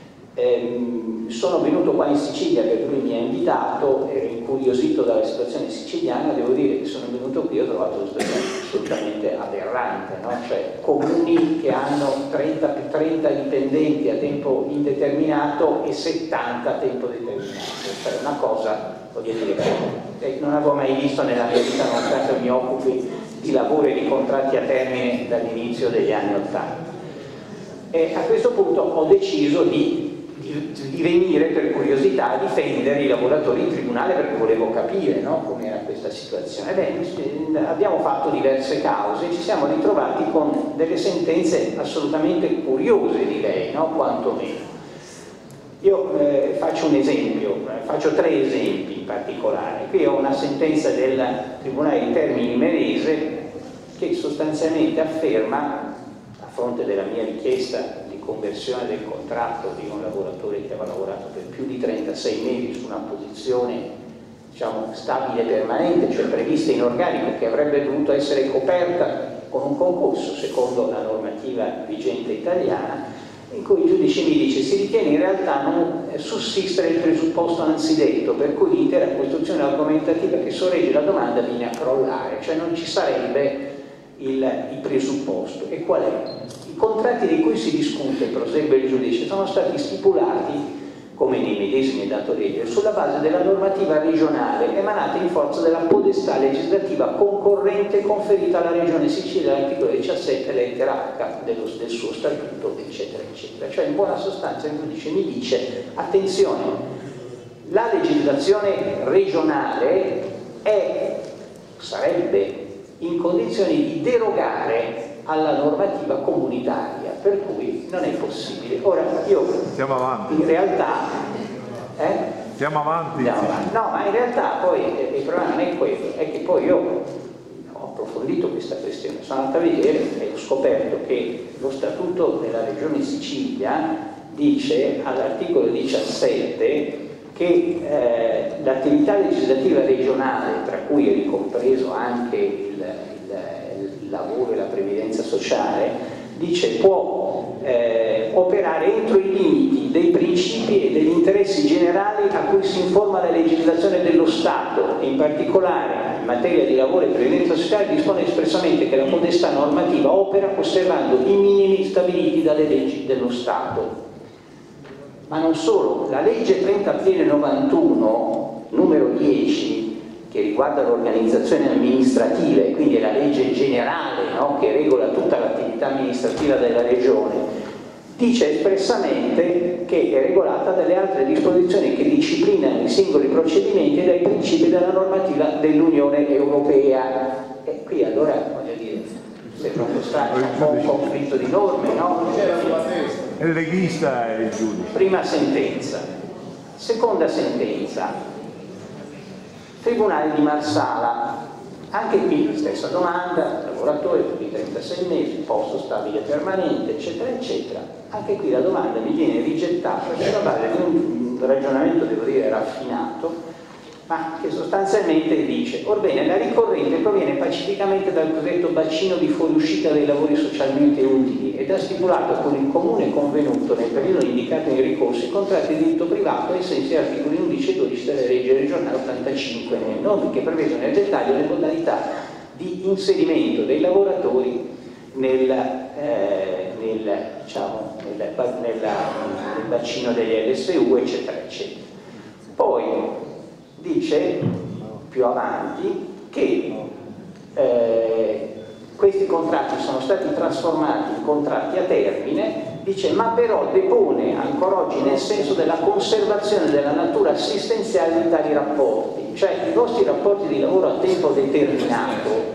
Sono venuto qua in Sicilia perché lui mi ha invitato, ero incuriosito dalla situazione siciliana. Devo dire che sono venuto qui e ho trovato una situazione assolutamente aberrante, no? Cioè comuni che hanno 30 dipendenti a tempo indeterminato e 70 a tempo determinato, cioè una cosa, voglio dire, che non avevo mai visto nella mia vita, nonostante mi occupi di lavoro e di contratti a termine dall'inizio degli anni '80. E a questo punto ho deciso di venire per curiosità a difendere i lavoratori in tribunale, perché volevo capire, no, com'era questa situazione. Bene, abbiamo fatto diverse cause e ci siamo ritrovati con delle sentenze assolutamente curiose, direi, no? Quantomeno. Io faccio un esempio, faccio 3 esempi in particolare. Qui ho una sentenza del Tribunale di Termini Imerese che sostanzialmente afferma, a fronte della mia richiesta di conversione del contratto di un lavoratore che aveva lavorato per più di 36 mesi su una posizione, diciamo, stabile e permanente, cioè prevista in organico, che avrebbe dovuto essere coperta con un concorso secondo la normativa vigente italiana, in cui il giudice mi dice: si ritiene in realtà non sussistere il presupposto anzidetto, per cui l'intera costruzione argomentativa che sorregge la domanda viene a crollare, cioè non ci sarebbe il presupposto. E qual è? I contratti di cui si discute, prosegue il giudice, sono stati stipulati, come nei medesimi è dato leggere, sulla base della normativa regionale emanata in forza della potestà legislativa concorrente conferita alla Regione Sicilia all'articolo 17 lettera H del suo statuto, eccetera eccetera. Cioè, in buona sostanza, il giudice mi dice: attenzione, la legislazione regionale sarebbe in condizioni di derogare alla normativa comunitaria, per cui non è possibile. Ora io andiamo avanti. In realtà andiamo avanti. No, ma in realtà poi il problema non è quello, è che poi io ho approfondito questa questione, sono andato a vedere e ho scoperto che lo statuto della Regione Sicilia dice all'articolo 17 che l'attività legislativa regionale, tra cui è ricompreso anche il lavoro e la previdenza sociale, dice può operare entro i limiti dei principi e degli interessi generali a cui si informa la legislazione dello Stato, e in particolare in materia di lavoro e previdenza sociale dispone espressamente che la potestà normativa opera osservando i minimi stabiliti dalle leggi dello Stato. Ma non solo, la legge 30 aprile 91, numero 10, che riguarda l'organizzazione amministrativa, e quindi è la legge generale, no, che regola tutta l'attività amministrativa della Regione, dice espressamente che è regolata dalle altre disposizioni che disciplinano i singoli procedimenti e dai principi della normativa dell'Unione Europea. E qui allora, voglio dire, sembra un po' un conflitto di norme, no? È il leghista e il giudice. Prima sentenza. Seconda sentenza. Tribunale di Marsala, anche qui stessa domanda, lavoratore più di 36 mesi, posto stabile permanente, eccetera eccetera. Anche qui la domanda mi viene rigettata sulla base di un ragionamento, devo dire, raffinato, ma che sostanzialmente dice: orbene, la ricorrente proviene pacificamente dal cosiddetto bacino di fuoriuscita dei lavori socialmente utili ed ha stipulato con il comune convenuto nel periodo indicato nei ricorsi contratti di diritto privato ai sensi degli articoli 11 e 12 della legge regionale 85, norme che prevedono nel dettaglio le modalità di inserimento dei lavoratori nel diciamo, nel bacino degli LSU, eccetera, eccetera. Poi dice più avanti che questi contratti sono stati trasformati in contratti a termine, dice, ma però depone ancora oggi nel senso della conservazione della natura assistenziale di tali rapporti, cioè i vostri rapporti di lavoro a tempo determinato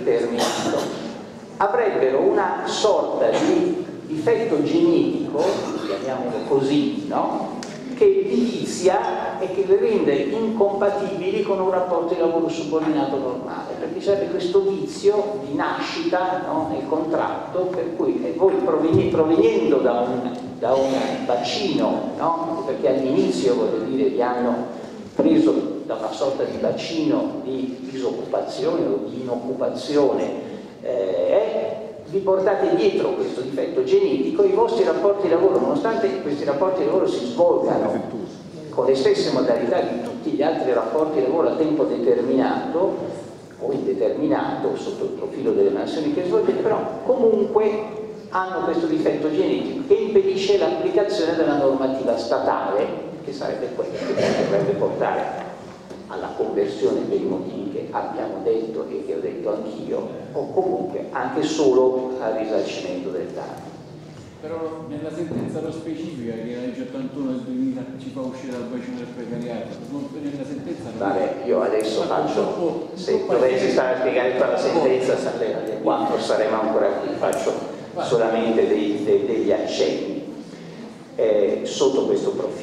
avrebbero una sorta di difetto genetico, chiamiamolo così, no? Che vi vizia e che le rende incompatibili con un rapporto di lavoro subordinato normale, perché serve questo vizio di nascita, no, nel contratto, per cui voi proveniendo da un bacino, no, perché all'inizio, voglio dire, vi hanno preso da una sorta di bacino di disoccupazione o di inoccupazione, vi portate dietro questo difetto genetico, i vostri rapporti di lavoro, nonostante questi rapporti di lavoro si svolgano con le stesse modalità di tutti gli altri rapporti di lavoro a tempo determinato o indeterminato sotto il profilo delle mansioni che svolgete, però comunque hanno questo difetto genetico che impedisce l'applicazione della normativa statale, che sarebbe quella che dovrebbe portare alla conversione per i motivi che abbiamo detto e che ho detto anch'io, o comunque anche solo al risarcimento del danno. Però nella sentenza lo specifica che la legge 81 del 2000 ci fa uscire dal bacino del precariato, nella sentenza non... Vabbè, io adesso faccio, se dovessi stare a spiegare tutta la sentenza alle 4 saremo ancora qui, faccio solamente degli accenni sotto questo profilo.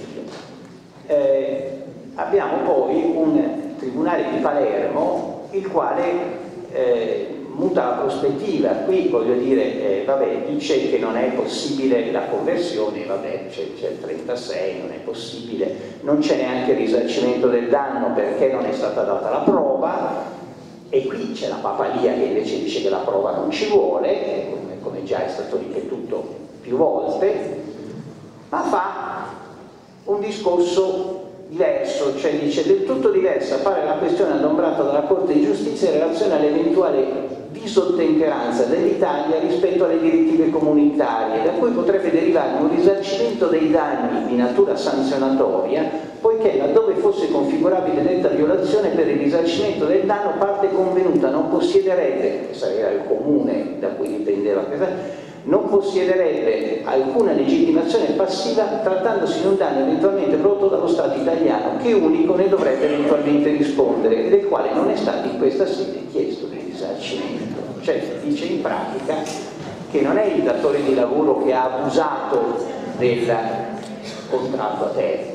Abbiamo poi un tribunale di Palermo il quale muta la prospettiva. Qui voglio dire, vabbè, dice che non è possibile la conversione, vabbè, c'è il 36, non è possibile, non c'è neanche il risarcimento del danno perché non è stata data la prova, e qui c'è la Papalia che invece dice che la prova non ci vuole, come già è stato ripetuto più volte, ma fa un discorso diverso, cioè dice del tutto diversa appare la questione adombrata dalla Corte di Giustizia in relazione all'eventuale disottemperanza dell'Italia rispetto alle direttive comunitarie, da cui potrebbe derivare un risarcimento dei danni di natura sanzionatoria, poiché laddove fosse configurabile detta violazione per il risarcimento del danno, parte convenuta non possiederebbe, che era il comune da cui dipendeva questa, non possiederebbe alcuna legittimazione passiva trattandosi di un danno eventualmente prodotto dallo Stato italiano, che unico ne dovrebbe eventualmente rispondere e del quale non è stato in questa sede chiesto il risarcimento. Cioè dice in pratica che non è il datore di lavoro che ha abusato del contratto a termine,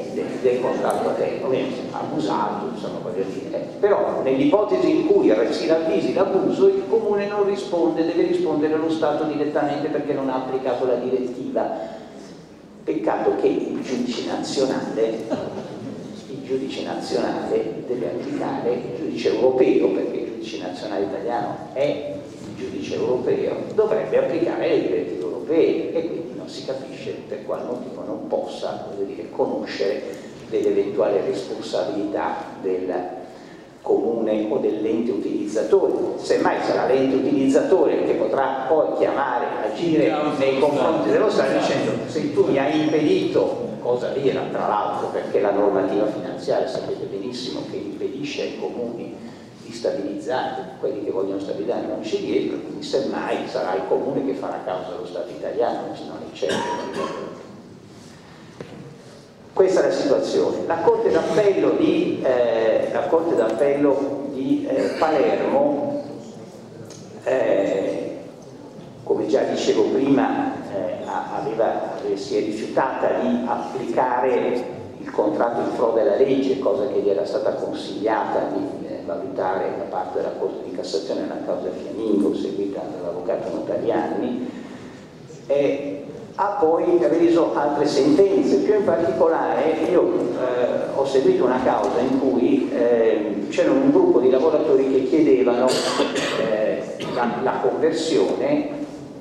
ha abusato, insomma, voglio dire, però nell'ipotesi in cui si ravvisi l'abuso, il comune non risponde, deve rispondere lo Stato direttamente perché non ha applicato la direttiva. Peccato che il giudice nazionale deve applicare il giudice europeo, perché il giudice nazionale italiano è il giudice europeo, dovrebbe applicare le direttive europee, e quindi non si capisce per quale motivo non possa, voglio dire, conoscere dell'eventuale responsabilità del comune o dell'ente utilizzatore. Semmai sarà l'ente utilizzatore che potrà poi chiamare, agire nei confronti dello Stato dicendo: se tu mi hai impedito, cosa vera tra l'altro, perché la normativa finanziaria sapete benissimo che impedisce ai comuni di stabilizzare, quelli che vogliono stabilizzare non ci dietro, quindi semmai sarà il comune che farà causa allo Stato italiano, non è certo. Questa è la situazione. La Corte d'Appello di Palermo, come già dicevo prima, si è rifiutata di applicare il contratto in frode alla legge, cosa che gli era stata consigliata di valutare da parte della Corte di Cassazione nella causa Fiamingo, seguita dall'avvocato Notarianni, ha poi reso altre sentenze. Più in particolare io ho seguito una causa in cui c'era un gruppo di lavoratori che chiedevano la conversione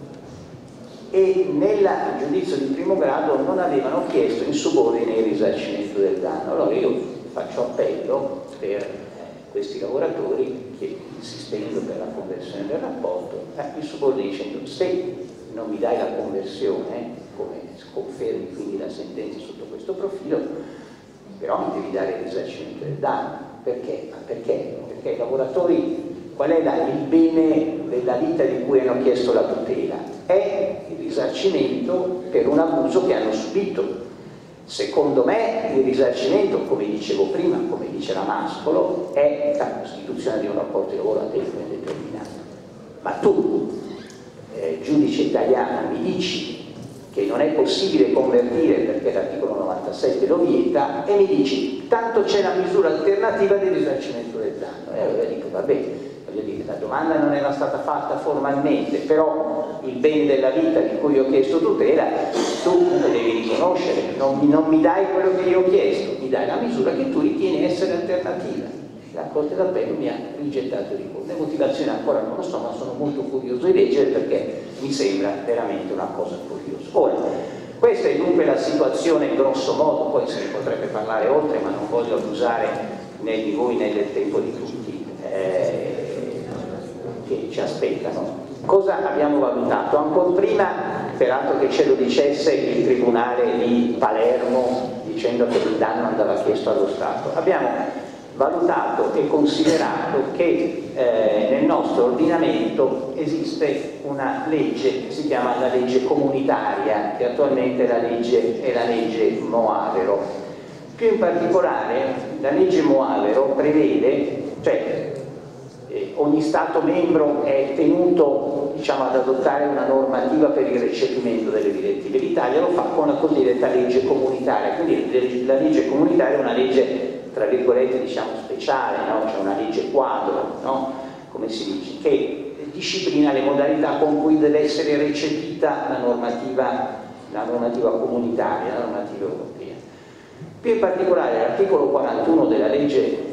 e nel giudizio di primo grado non avevano chiesto in subordine il risarcimento del danno. Allora io faccio appello per questi lavoratori che insistendo per la conversione del rapporto in subordine dicendo: se non mi dai la conversione, come confermi quindi la sentenza sotto questo profilo, però mi devi dare il risarcimento del danno. Perché? Perché i lavoratori, qual è il bene della vita di cui hanno chiesto la tutela? È il risarcimento per un abuso che hanno subito. Secondo me il risarcimento, come dicevo prima, come dice la Mascolo, è la costituzione di un rapporto di lavoro a tempo indeterminato. Ma tu, giudice italiano, mi dici che non è possibile convertire perché l'articolo 97 lo vieta, e mi dici tanto c'è la misura alternativa del risarcimento del danno. E allora dico, va bene, voglio dire, la domanda non era stata fatta formalmente, però il bene della vita di cui ho chiesto tutela tu lo devi riconoscere, non mi dai quello che io ho chiesto, mi dai la misura che tu ritieni essere alternativa. La Corte d'Appello mi ha rigettato il ricorso. Le motivazioni ancora non lo so, ma sono molto curioso di leggere perché mi sembra veramente una cosa curiosa. Ora, questa è dunque la situazione grosso modo, poi se ne potrebbe parlare oltre, ma non voglio abusare né di voi né del tempo di tutti che ci aspettano. Cosa abbiamo valutato? Ancora prima, peraltro che ce lo dicesse il Tribunale di Palermo dicendo che il danno andava chiesto allo Stato, abbiamo valutato e considerato che nel nostro ordinamento esiste una legge che si chiama la legge comunitaria, che attualmente è la legge Moavero. Più in particolare la legge Moavero prevede, cioè ogni Stato membro è tenuto, diciamo, ad adottare una normativa per il recepimento delle direttive. L'Italia lo fa con la cosiddetta legge comunitaria, quindi la legge comunitaria è una legge tra virgolette diciamo speciale, no? C'è una legge quadro, no? Come si dice, che disciplina le modalità con cui deve essere recepita la normativa comunitaria, la normativa europea. Più in particolare l'articolo 41 della legge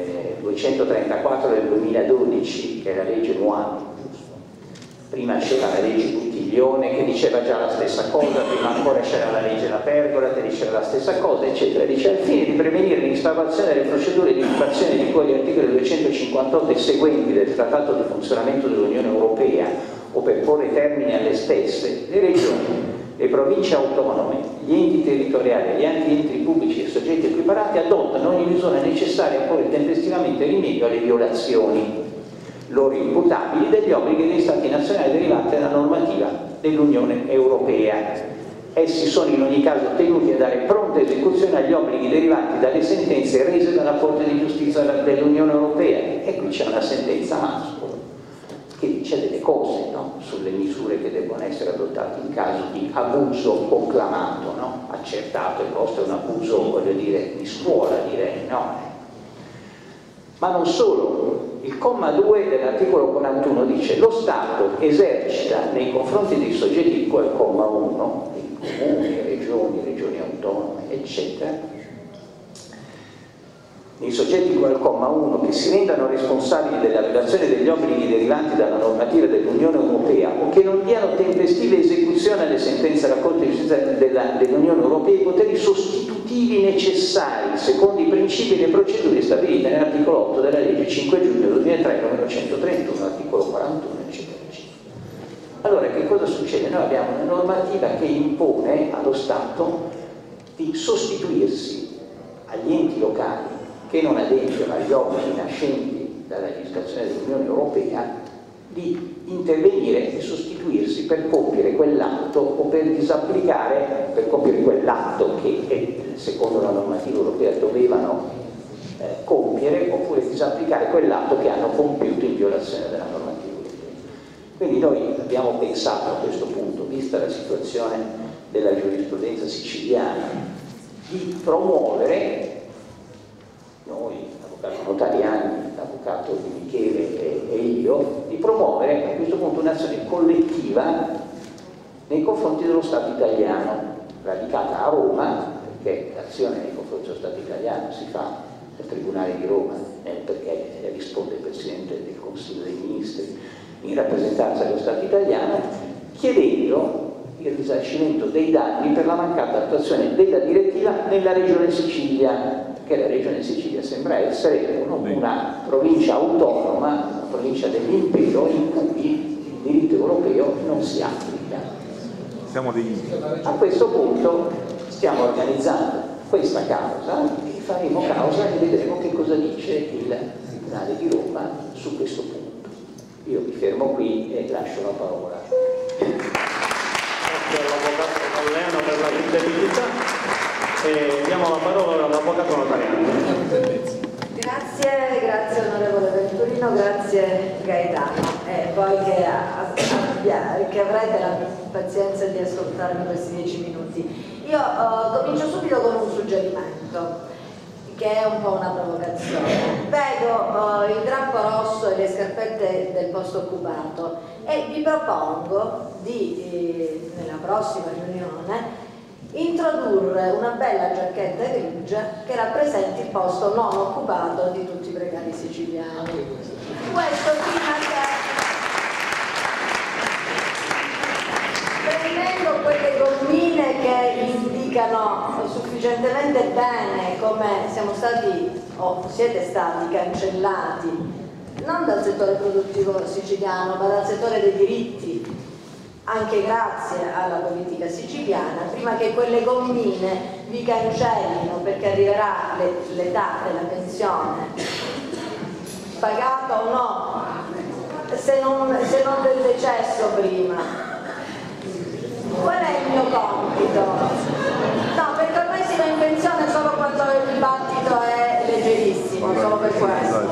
234 del 2012, che è la legge Moavero, prima c'era la legge Buttiglione che diceva già la stessa cosa, prima ancora c'era la legge La Pergola che diceva la stessa cosa, eccetera. Dice: al fine di prevenire l'instaurazione delle procedure di infrazione di cui agli articoli 258 e seguenti del Trattato di funzionamento dell'Unione Europea o per porre termine alle stesse, le regioni, le province autonome, gli enti territoriali, gli enti pubblici e soggetti equiparati adottano ogni misura necessaria a porre tempestivamente rimedio alle violazioni loro imputabili degli obblighi degli Stati nazionali derivanti dalla normativa dell'Unione Europea. Essi sono in ogni caso tenuti a dare pronta esecuzione agli obblighi derivanti dalle sentenze rese dalla Corte di Giustizia dell'Unione Europea. E qui c'è una sentenza Mascolo che dice delle cose, no? Sulle misure che devono essere adottate in caso di abuso conclamato, no? Accertato, il vostro è un abuso, voglio dire, di scuola, direi, no? Ma non solo. Il comma 2 dell'articolo 41 dice: lo Stato esercita nei confronti dei soggetti di cui al comma 1, comuni, regioni autonome, eccetera, nei soggetti di cui al comma 1 che si rendano responsabili della violazione degli obblighi derivanti dalla normativa dell'Unione Europea o che non diano tempestiva esecuzione alle sentenze della Corte di Giustizia dell'Unione Europea, i poteri sostitutivi necessari secondo i principi e le procedure stabilite nell'articolo 8 della legge 5 giugno 2003 numero 131, articolo 41, eccetera, eccetera. Allora, che cosa succede? Noi abbiamo una normativa che impone allo Stato di sostituirsi agli enti locali che non adempiono agli obblighi nascenti dalla legislazione dell'Unione Europea, di intervenire e sostituirsi per compiere quell'atto o per disapplicare, per compiere quell'atto che secondo la normativa europea dovevano compiere, oppure disapplicare quell'atto che hanno compiuto in violazione della normativa europea. Quindi noi abbiamo pensato a questo punto, vista la situazione della giurisprudenza siciliana, di promuovere, noi, l'avvocato Notariani, l'avvocato Di Michele e io, di promuovere a questo punto un'azione collettiva nei confronti dello Stato italiano, radicata a Roma, perché l'azione nei confronti dello Stato italiano si fa nel Tribunale di Roma, perché risponde il Presidente del Consiglio dei Ministri in rappresentanza dello Stato italiano, chiedendo il risarcimento dei danni per la mancata attuazione della direttiva nella Regione Sicilia, che la Regione Sicilia sembra essere una provincia autonoma, una provincia dell'impero in cui il diritto europeo non si applica. siamo degli A questo punto stiamo organizzando questa causa e faremo causa e vedremo che cosa dice il Tribunale di Roma su questo punto. Io mi fermo qui e lascio la parola. Grazie all'avvocato Galleano per la credibilità e diamo la parola all'avvocato Notariano. Grazie onorevole Venturino, grazie Gaetano, e poi che avrete la pazienza di ascoltarmi questi 10 minuti. Io comincio subito con un suggerimento che è un po' una provocazione. Vedo il drappo rosso e le scarpette del posto occupato e vi propongo di, nella prossima riunione, introdurre una bella giacchetta grigia che rappresenti il posto non occupato di tutti i precari siciliani. Questo prima che, prendendo quelle gommine che indicano sufficientemente bene come siamo stati o siete stati cancellati non dal settore produttivo siciliano ma dal settore dei diritti, anche grazie alla politica siciliana, prima che quelle gommine vi cancellino perché arriverà l'età della pensione, pagata o no, se non del decesso prima. Qual è il mio compito? No, perché ormai si va in pensione solo quando il dibattito è leggerissimo, solo per questo.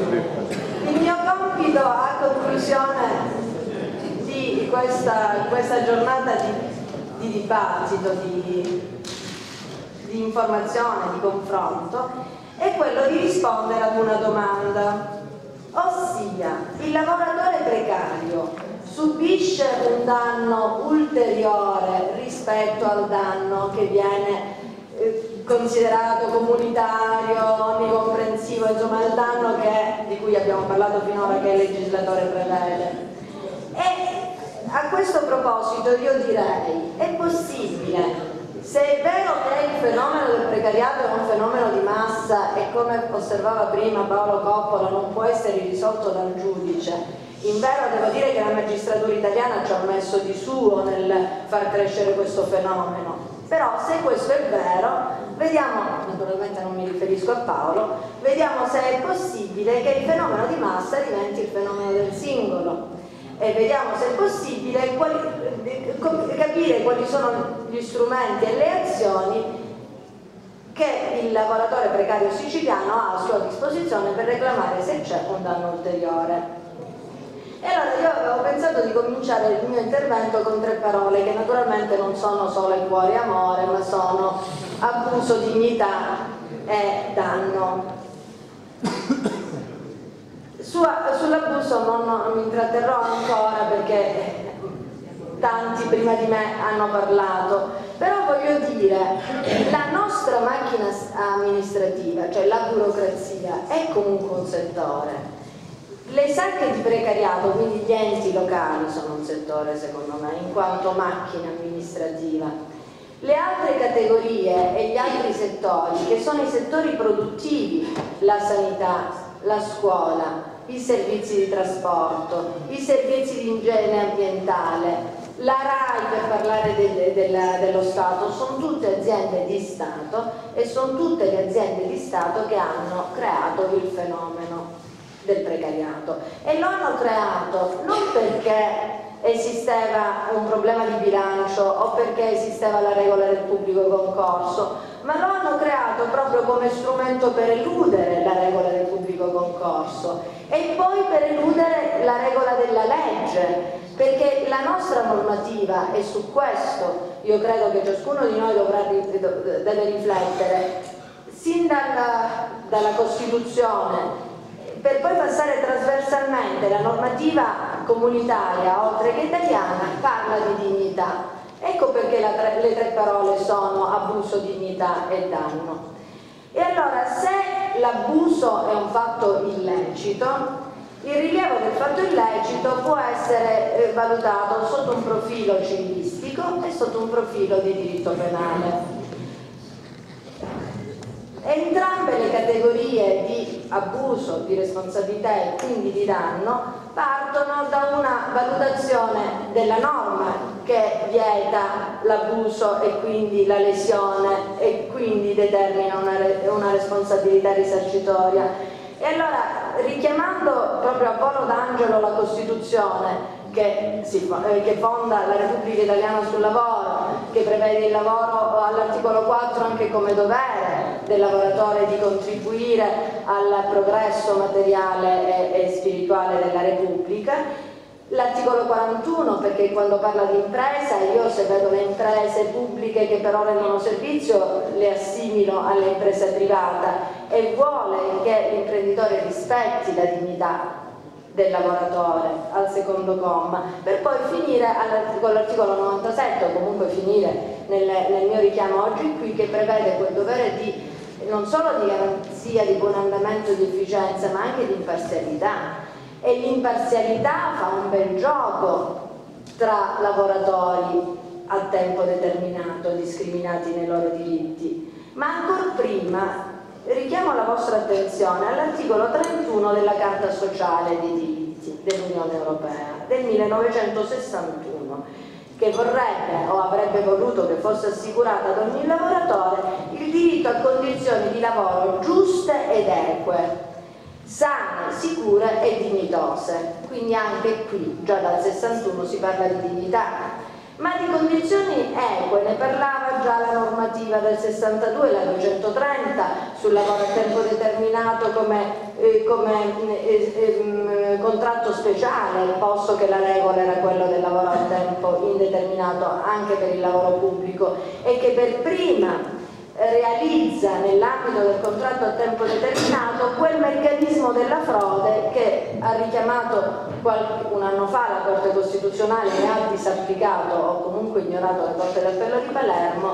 Il mio compito a conclusione di questa giornata di dibattito, di informazione, di confronto, è quello di rispondere ad una domanda, ossia il lavoratore precario subisce un danno ulteriore rispetto al danno che viene considerato comunitario, onnicomprensivo, insomma il danno di cui abbiamo parlato finora, che il legislatore prevede. E a questo proposito io direi, è possibile, se è vero che il fenomeno del precariato è un fenomeno di massa e come osservava prima Paolo Coppola non può essere risolto dal giudice, invero devo dire che la magistratura italiana ci ha messo di suo nel far crescere questo fenomeno, però se questo è vero, vediamo, naturalmente non mi riferisco a Paolo, vediamo se è possibile che il fenomeno di massa diventi il fenomeno del singolo. E vediamo se è possibile capire quali sono gli strumenti e le azioni che il lavoratore precario siciliano ha a sua disposizione per reclamare se c'è un danno ulteriore. E allora io avevo pensato di cominciare il mio intervento con 3 parole che naturalmente non sono solo il cuore e amore, ma sono abuso, dignità e danno. Sull'abuso non mi intratterrò ancora perché tanti prima di me hanno parlato, però voglio dire, la nostra macchina amministrativa, cioè la burocrazia, è comunque un settore. Le sacche di precariato, quindi gli enti locali, sono un settore secondo me, in quanto macchina amministrativa. Le altre categorie e gli altri settori, che sono i settori produttivi, la sanità, la scuola, i servizi di trasporto, i servizi di igiene ambientale, la RAI per parlare dello Stato, sono tutte aziende di Stato e sono tutte le aziende di Stato che hanno creato il fenomeno del precariato e lo hanno creato non perché esisteva un problema di bilancio o perché esisteva la regola del pubblico concorso, ma lo hanno creato proprio come strumento per eludere la regola del pubblico concorso e poi per eludere la regola della legge, perché la nostra normativa, e su questo io credo che ciascuno di noi deve riflettere, sin dalla Costituzione, per poi passare trasversalmente, la normativa comunitaria, oltre che italiana, parla di dignità. Ecco perché le 3 parole sono abuso, dignità e danno. E allora, se l'abuso è un fatto illecito, il rilievo del fatto illecito può essere valutato sotto un profilo civilistico e sotto un profilo di diritto penale. Entrambe le categorie di abuso, di responsabilità e quindi di danno partono da una valutazione della norma che vieta l'abuso e quindi la lesione e quindi determina una responsabilità risarcitoria. E allora, richiamando proprio a volo d'angelo la Costituzione che fonda la Repubblica Italiana sul lavoro, che prevede il lavoro all'articolo 4 anche come dovere del lavoratore di contribuire al progresso materiale e spirituale della Repubblica, l'articolo 41 perché quando parla di impresa io, se vedo le imprese pubbliche che però rendono servizio, le assimilo alle imprese private, e vuole che l'imprenditore rispetti la dignità del lavoratore al secondo comma, per poi finire con l'articolo 97, o comunque finire nel mio richiamo oggi qui, che prevede quel dovere di non solo di garanzia di buon andamento e di efficienza, ma anche di imparzialità. E l'imparzialità fa un bel gioco tra lavoratori a tempo determinato, discriminati nei loro diritti. Ma ancora prima richiamo la vostra attenzione all'articolo 31 della Carta Sociale dei Diritti dell'Unione Europea del 1961, che vorrebbe o avrebbe voluto che fosse assicurato ad ogni lavoratore il diritto a condizioni di lavoro giuste ed eque, sane, sicure e dignitose. Quindi anche qui, già dal 61, si parla di dignità. Ma di condizioni eque ne parlava già la normativa del 62, la 230, sul lavoro a tempo determinato come contratto speciale, posto che la regola era quello del lavoro a tempo indeterminato anche per il lavoro pubblico, e che per prima realizza nell'ambito del contratto a tempo determinato quel meccanismo della frode che ha richiamato un anno fa la Corte Costituzionale e ha disapplicato o comunque ignorato la Corte d'Appello di Palermo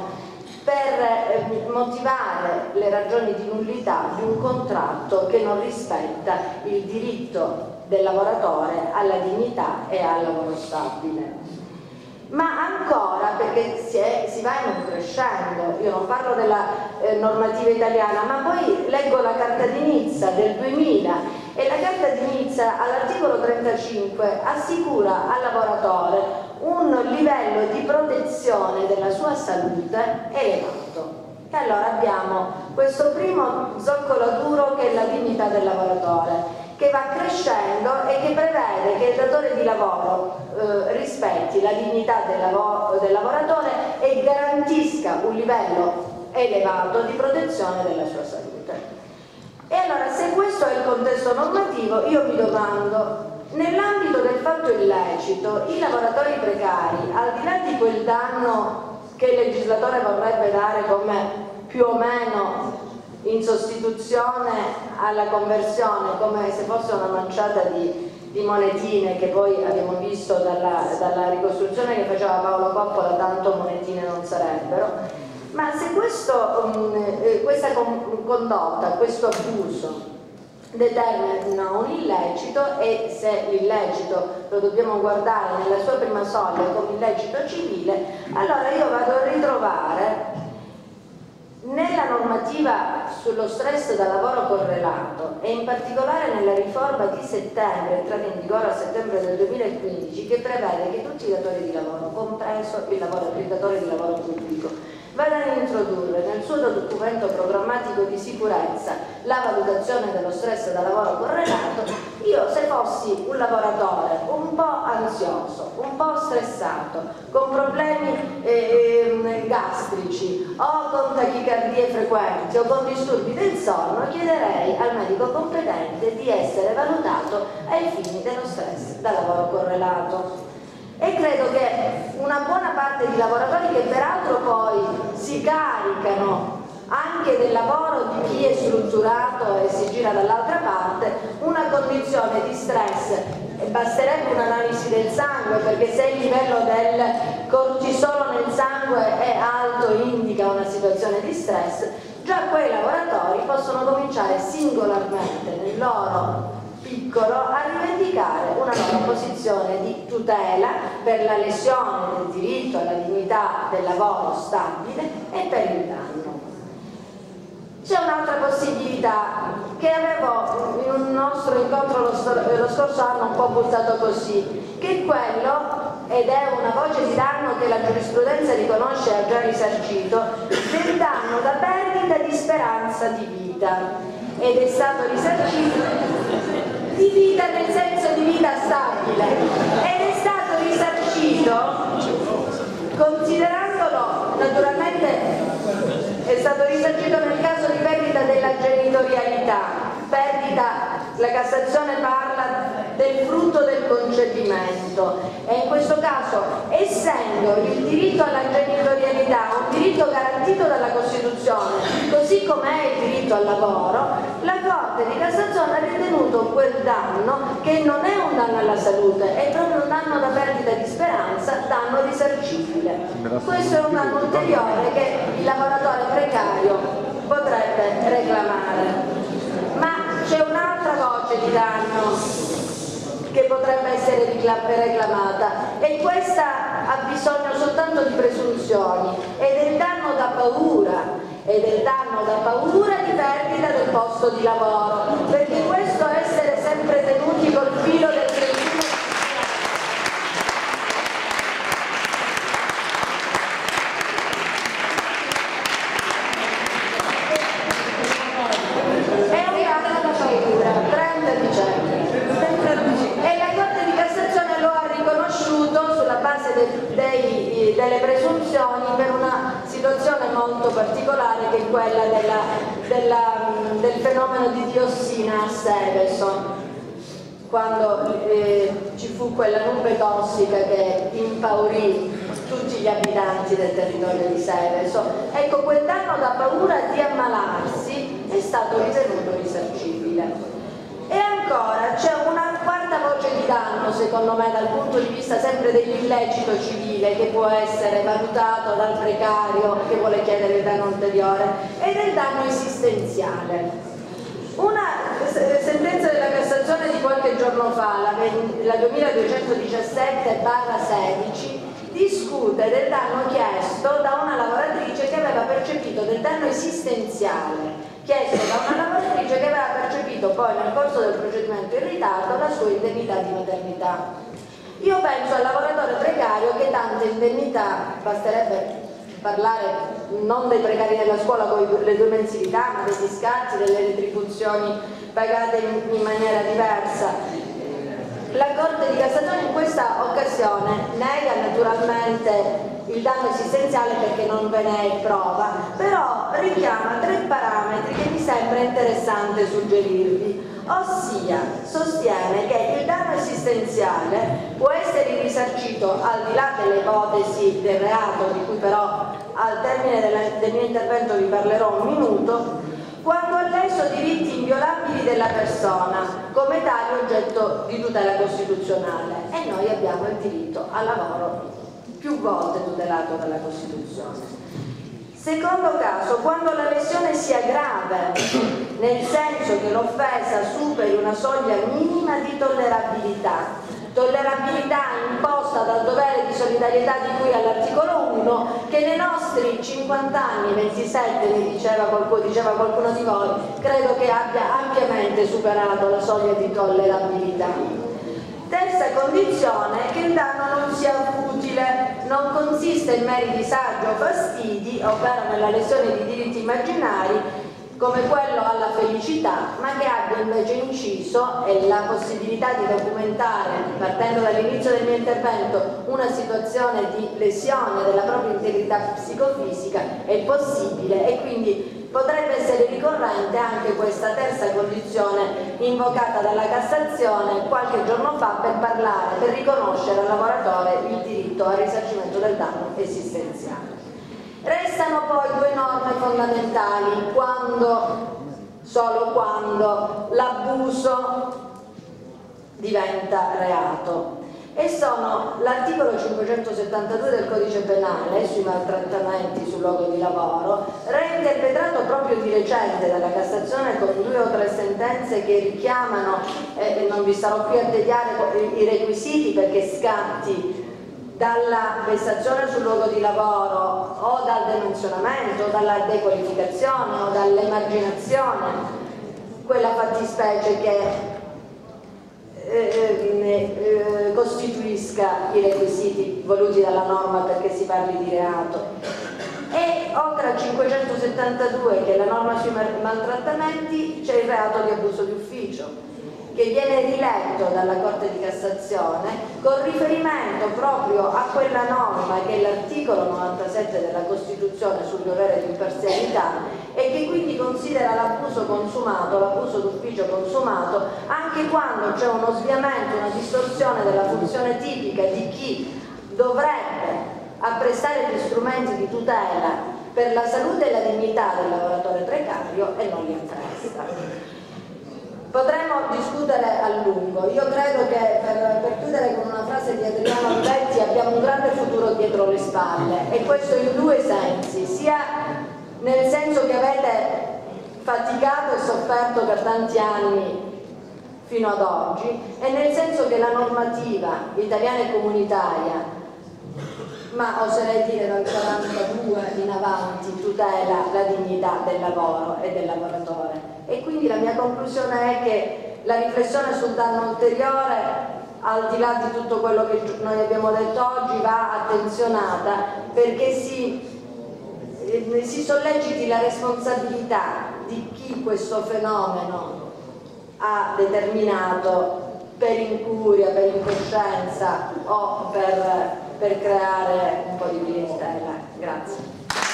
per motivare le ragioni di nullità di un contratto che non rispetta il diritto del lavoratore alla dignità e al lavoro stabile. Ma ancora, perché si va in un crescendo, io non parlo della normativa italiana, ma poi leggo la Carta di Nizza del 2000, e la Carta di Nizza all'articolo 35 assicura al lavoratore un livello di protezione della sua salute elevato. E allora abbiamo questo primo zoccolo duro che è la dignità del lavoratore, che va crescendo e che prevede che il datore di lavoro rispetti la dignità del lavoratore e garantisca un livello elevato di protezione della sua salute. E allora, se questo è il contesto normativo, io mi domando, nell'ambito del fatto illecito, i lavoratori precari, al di là di quel danno che il legislatore vorrebbe dare come più o meno in sostituzione alla conversione, come se fosse una manciata di monetine che poi abbiamo visto dalla ricostruzione che faceva Paolo Coppola, tanto monetine non sarebbero. Ma se questa condotta, questo abuso determina un illecito, e se l'illecito lo dobbiamo guardare nella sua prima soglia come illecito civile, allora io vado a ritrovare nella normativa sullo stress da lavoro correlato, e in particolare nella riforma di settembre, entrata in vigore a settembre del 2015, che prevede che tutti i datori di lavoro, compreso il datore di lavoro pubblico, vadano a introdurre nel suo documento programmatico di sicurezza la valutazione dello stress da lavoro correlato. Io, se fossi un lavoratore un po' ansioso, un po' stressato, con problemi gastrici o con tachicardie frequenti o con disturbi del sonno, chiederei al medico competente di essere valutato ai fini dello stress da lavoro correlato. E credo che una buona parte di lavoratori, che peraltro poi si caricano anche del lavoro di chi è strutturato e si gira dall'altra parte, una condizione di stress, basterebbe un'analisi del sangue, perché se il livello del cortisolo nel sangue è alto indica una situazione di stress, già quei lavoratori possono cominciare singolarmente nel loro piccolo a rivendicare una loro posizione di tutela per la lesione del diritto alla dignità del lavoro stabile e per il danno. C'è un'altra possibilità che avevo in un nostro incontro lo scorso anno un po' buttato così, che è quello ed è una voce di danno che la giurisprudenza riconosce e ha già risarcito, del danno da perdita di speranza di vita, ed è stato risarcito di vita nel senso di vita stabile, ed è stato risarcito considerandolo, naturalmente è stato risarcito nel caso di perdita della genitorialità, la Cassazione parla del frutto del concepimento, e in questo caso, essendo il diritto alla genitorialità un diritto garantito dalla Costituzione, così come è il diritto al lavoro, la Corte di Cassazione ha ritenuto quel danno, che non è un danno alla salute, è proprio un danno da perdita di speranza, danno risarcibile. Questo è un danno ulteriore che il lavoratore precario potrebbe reclamare. Ma c'è un'altra voce di danno che potrebbe essere reclamata, e questa ha bisogno soltanto di presunzioni, ed è il danno da paura, ed è il danno da paura di perdita del posto di lavoro, perché questo essere sempre tenuti col filo del principio delle presunzioni per una situazione molto particolare, che è quella del fenomeno di diossina a Seveso, quando ci fu quella nube tossica che impaurì tutti gli abitanti del territorio di Seveso. Ecco, quel danno da paura di ammalarsi è stato ritenuto risarcibile. E ancora c'è una quarta voce di danno, secondo me, dal punto di vista sempre dell'illecito civile, che può essere valutato dal precario che vuole chiedere il danno ulteriore, ed è il danno esistenziale. Una sentenza della Cassazione di qualche giorno fa, la 2217/16, discute del danno chiesto da una lavoratrice che aveva percepito, del danno esistenziale chiesto da una lavoratrice che aveva percepito poi nel corso del procedimento in ritardo la sua indennità di maternità. Io penso al lavoratore precario che tante indennità, basterebbe parlare non dei precari della scuola con le 2 mensilità, ma degli scatti, delle retribuzioni pagate in maniera diversa. La Corte di Cassazione in questa occasione nega naturalmente il danno esistenziale perché non ve ne è prova, però richiama 3 parametri che mi sembra interessante suggerirvi, ossia sostiene che il danno esistenziale può essere risarcito al di là delle ipotesi del reato, di cui però al termine del mio intervento vi parlerò un minuto, quando ha leso diritti inviolabili della persona come tale oggetto di tutela costituzionale, e noi abbiamo il diritto al lavoro più volte tutelato dalla Costituzione. Secondo caso, quando la lesione sia grave, nel senso che l'offesa superi una soglia minima di tollerabilità imposta dal dovere di solidarietà di cui all'articolo 1, che nei nostri 50 anni, 27 ne diceva qualcuno di voi, credo che abbia ampiamente superato la soglia di tollerabilità. Terza condizione, che il danno non sia futile, non consiste in meri disagi o fastidi, ovvero nella lesione di diritti immaginari, come quello alla felicità, ma che abbia invece inciso, e la possibilità di documentare, partendo dall'inizio del mio intervento, una situazione di lesione della propria integrità psicofisica è possibile, e quindi potrebbe essere ricorrente anche questa terza condizione invocata dalla Cassazione qualche giorno fa per riconoscere al lavoratore il diritto al risarcimento del danno esistenziale. Restano poi 2 norme fondamentali solo quando l'abuso diventa reato, e sono l'articolo 572 del Codice Penale sui maltrattamenti sul luogo di lavoro, reinterpretato proprio di recente dalla Cassazione con 2 o 3 sentenze che richiamano, non vi starò qui a tediare i requisiti perché scatti dalla vessazione sul luogo di lavoro o dal demansionamento, o dalla dequalificazione o dall'emarginazione, quella fattispecie che costituisca i requisiti voluti dalla norma perché si parli di reato. E oltre al 572, che è la norma sui maltrattamenti, c'è il reato di abuso di ufficio, che viene riletto dalla Corte di Cassazione con riferimento proprio a quella norma che è l'articolo 97 della Costituzione sul dovere di imparzialità e che quindi considera l'abuso consumato, l'abuso d'ufficio consumato, anche quando c'è uno sviamento, una distorsione della funzione tipica di chi dovrebbe apprestare gli strumenti di tutela per la salute e la dignità del lavoratore precario e non li appresta. Potremmo discutere a lungo. Io credo che, per chiudere con una frase di Adriano Albetti, abbiamo un grande futuro dietro le spalle, e questo in due sensi, sia nel senso che avete faticato e sofferto per tanti anni fino ad oggi, e nel senso che la normativa italiana e comunitaria, ma oserei dire dal 42 in avanti, tutela la dignità del lavoro e del lavoratore. E quindi la mia conclusione è che la riflessione sul danno ulteriore, al di là di tutto quello che noi abbiamo detto oggi, va attenzionata perché si solleciti la responsabilità di chi questo fenomeno ha determinato per incuria, per incoscienza o per creare un po' di clientela. Grazie.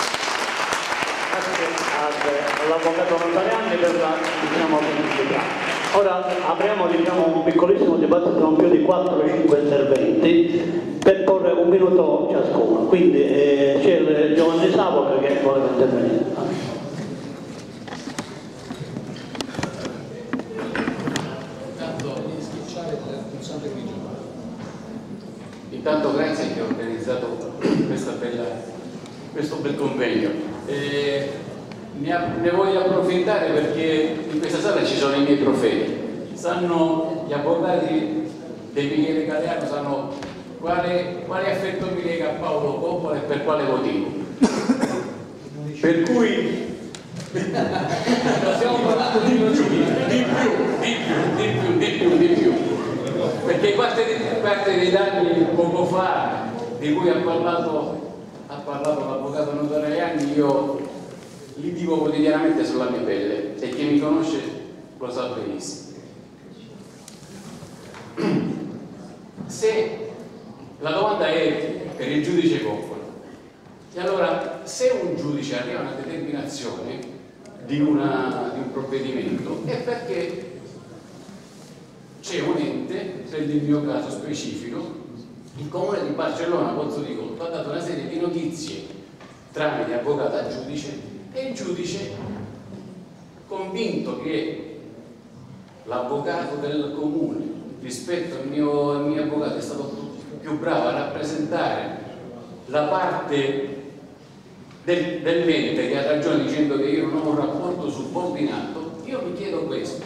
Grazie all'avvocato Notarianni per la pubblicità. Ora apriamo un piccolissimo dibattito, non più di 4-5 interventi, per porre un minuto ciascuno. Quindi c'è il Giovanni Savoca che voleva intervenire. Intanto grazie che ho organizzato questo bel convegno. Ne voglio approfittare perché in questa sala ci sono i miei profeti. Gli avvocati di Michele Galeano sanno quale affetto mi lega a Paolo Coppola e per quale motivo. Per cui stiamo parlando di più. Perché parte dei danni poco fa di cui ha parlato l'avvocato Notarianni, io li vivo quotidianamente sulla mia pelle, e chi mi conosce lo sa benissimo. Se la domanda è per il giudice Coppola, e allora se un giudice arriva a una determinazione di un provvedimento è perché c'è un ente, nel mio caso specifico, il comune di Barcellona, Pozzo di Gotto, ha dato una serie di notizie tramite avvocato al giudice, e il giudice, convinto che l'avvocato del comune rispetto al mio avvocato è stato più bravo a rappresentare la parte dell'ente che ha ragione dicendo che io non ho un rapporto subordinato, io mi chiedo questo: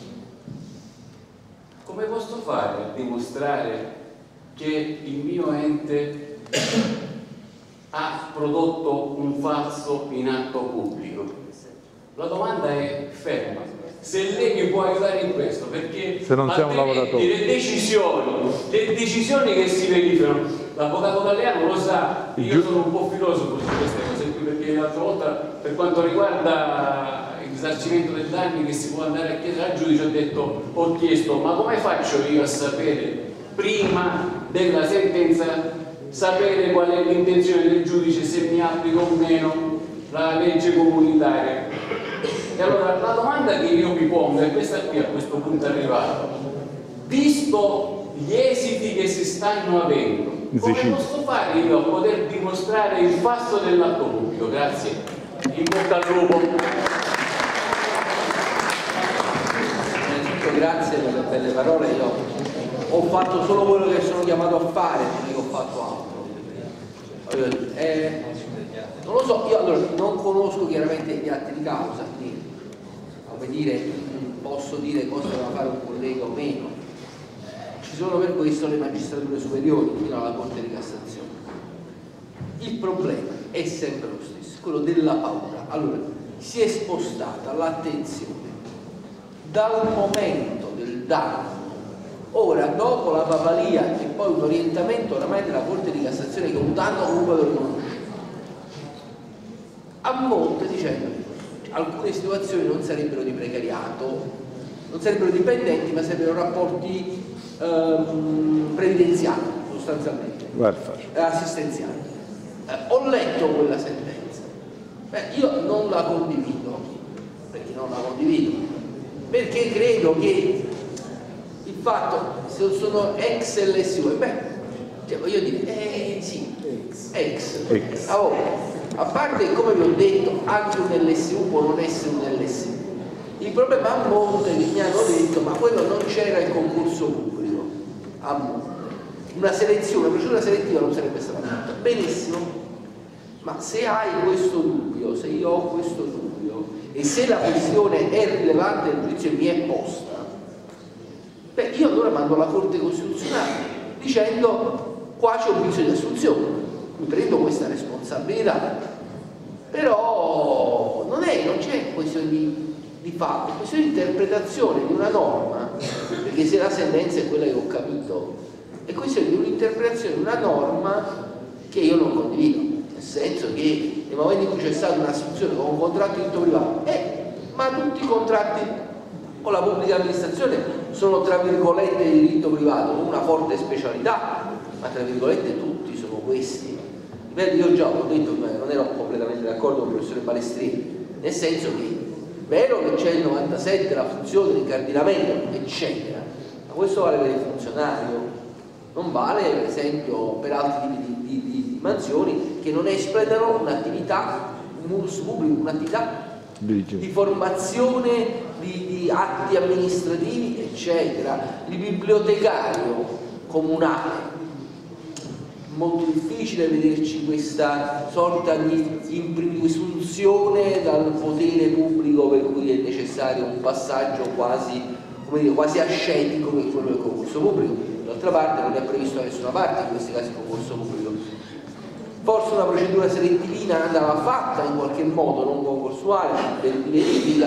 come posso fare a dimostrare che il mio ente ha prodotto un falso in atto pubblico? La domanda è ferma. Se lei mi può aiutare in questo, perché se non siamo lavoratori, le decisioni che si verificano, l'avvocato Galeano lo sa, io sono un po' filosofo su queste cose qui, perché l'altra volta, per quanto riguarda il risarcimento dei danni che si può andare a chiedere al giudice, ho chiesto ma come faccio io a sapere prima della sentenza, sapere qual è l'intenzione del giudice, se mi applica o meno la legge comunitaria? E allora la domanda che io mi pongo è questa qui, a questo punto arrivato: visto gli esiti che si stanno avendo, come posso fare io a poter dimostrare il falso dell'atto pubblico? Grazie, in bocca al lupo. Innanzitutto grazie per le belle parole. Io ho fatto solo quello che sono chiamato a fare, non è che ho fatto altro. Non lo so, io allora non conosco chiaramente gli atti di causa, quindi come dire, posso dire cosa doveva fare un collega o meno. Ci sono per questo le magistrature superiori fino alla Corte di Cassazione. Il problema è sempre lo stesso, quello della paura. Allora, si è spostata l'attenzione dal momento del danno Ora, dopo la papalia e poi un orientamento oramai della Corte di Cassazione che un danno comunque lo riconosce, a monte dicendo che alcune situazioni non sarebbero di precariato, non sarebbero dipendenti, ma sarebbero rapporti previdenziali, sostanzialmente, assistenziali. Ho letto quella sentenza. Io non la condivido, perché credo che il fatto, se sono ex LSU, cioè voglio dire, sì, ex. A parte che, come vi ho detto, anche un LSU può non essere un LSU. Il problema a monte che mi hanno detto, ma quello non c'era il concorso pubblico, a monte. Una procedura selettiva non sarebbe stata fatta. Benissimo, ma se hai questo dubbio, se io ho questo dubbio, e se la questione è rilevante nel giudizio e mi è posta, io allora mando alla Corte Costituzionale dicendo qua c'è un bisogno di assunzione, mi prendo questa responsabilità, però non c'è questione di fatto, è questione di interpretazione di una norma, perché se la sentenza è quella che ho capito, è questione di un'interpretazione di una norma che io non condivido, nel senso che nel momento in cui c'è stata un'assunzione con un contratto di diritto privato, ma tutti i contratti con la pubblica amministrazione sono tra virgolette di diritto privato, con una forte specialità, ma tra virgolette tutti sono questi. Io già ho detto che non ero completamente d'accordo con il professore Balestrini, nel senso che è vero che c'è il 97, la funzione, l'incardinamento, eccetera, ma questo vale per il funzionario, non vale per esempio per altri tipi di mansioni che non espletano un'attività, un mulus pubblico, un'attività di formazione di atti amministrativi, eccetera, di bibliotecario comunale. Molto difficile vederci questa sorta di isunzione dal potere pubblico per cui è necessario un passaggio quasi ascetico che è quello del concorso pubblico. D'altra parte non è previsto da nessuna parte in questi casi il concorso pubblico. Forse una procedura selettivina andava fatta in qualche modo, non concorsuale, per verifica,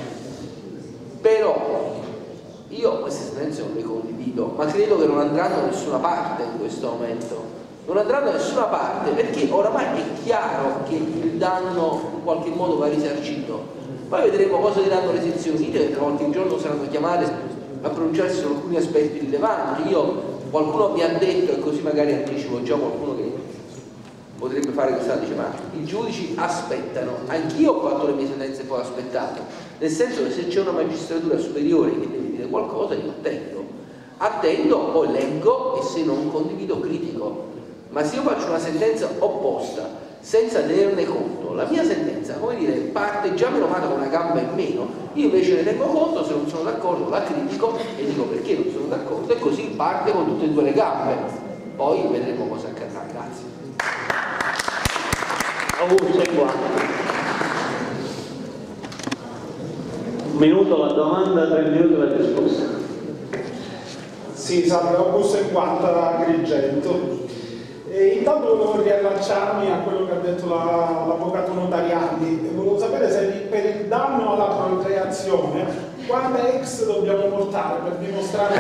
però io queste sentenze non le condivido, ma credo che non andranno da nessuna parte in questo momento. Non andranno da nessuna parte perché oramai è chiaro che il danno in qualche modo va risarcito. Poi vedremo cosa diranno le sezioni unite, che tra qualche giorno saranno chiamate a pronunciarsi su alcuni aspetti rilevanti. Qualcuno mi ha detto, e così magari anticipo già qualcuno che potrebbe fare questa, dice ma i giudici aspettano. Anch'io ho fatto le mie sentenze e poi ho aspettato, nel senso che se c'è una magistratura superiore che deve dire qualcosa io attendo, poi leggo e se non condivido critico. Ma se io faccio una sentenza opposta senza tenerne conto, la mia sentenza, come dire, parte già menomata con una gamba in meno, io invece ne tengo conto, se non sono d'accordo la critico e dico perché non sono d'accordo, e così parte con tutte e due le gambe. Poi vedremo cosa accadrà. Grazie. Un minuto la domanda, 3 minuti la risposta. Sì, salve, Augusto e Quanta da Agrigento. Intanto volevo riallacciarmi a quello che ha detto l'avvocato Notarianni e volevo sapere se per il danno alla procreazione quante ex dobbiamo portare per dimostrare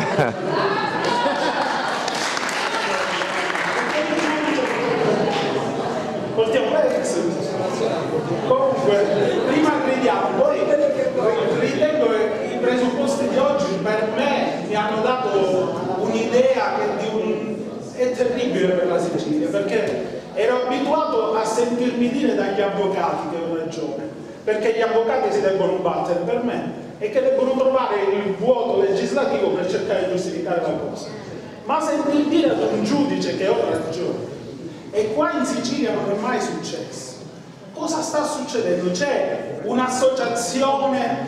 portiamo l'ex. Comunque prima crediamo, poi ritengo che i presupposti di oggi per me mi hanno dato un'idea è terribile per la Sicilia, perché ero abituato a sentirmi dire dagli avvocati che ho ragione, perché gli avvocati si debbono battere per me e che debbono trovare il vuoto legislativo per cercare di giustificare la cosa. Ma sentir dire ad un giudice che ho ragione, e qua in Sicilia non è mai successo. Cosa sta succedendo? C'è un'associazione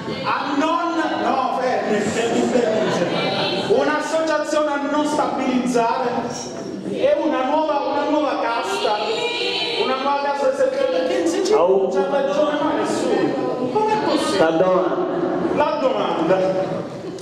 un'associazione a non stabilizzare e una nuova casta, perché in Sicilia non c'ha ragione mai nessuno. Com'è possibile? La domanda.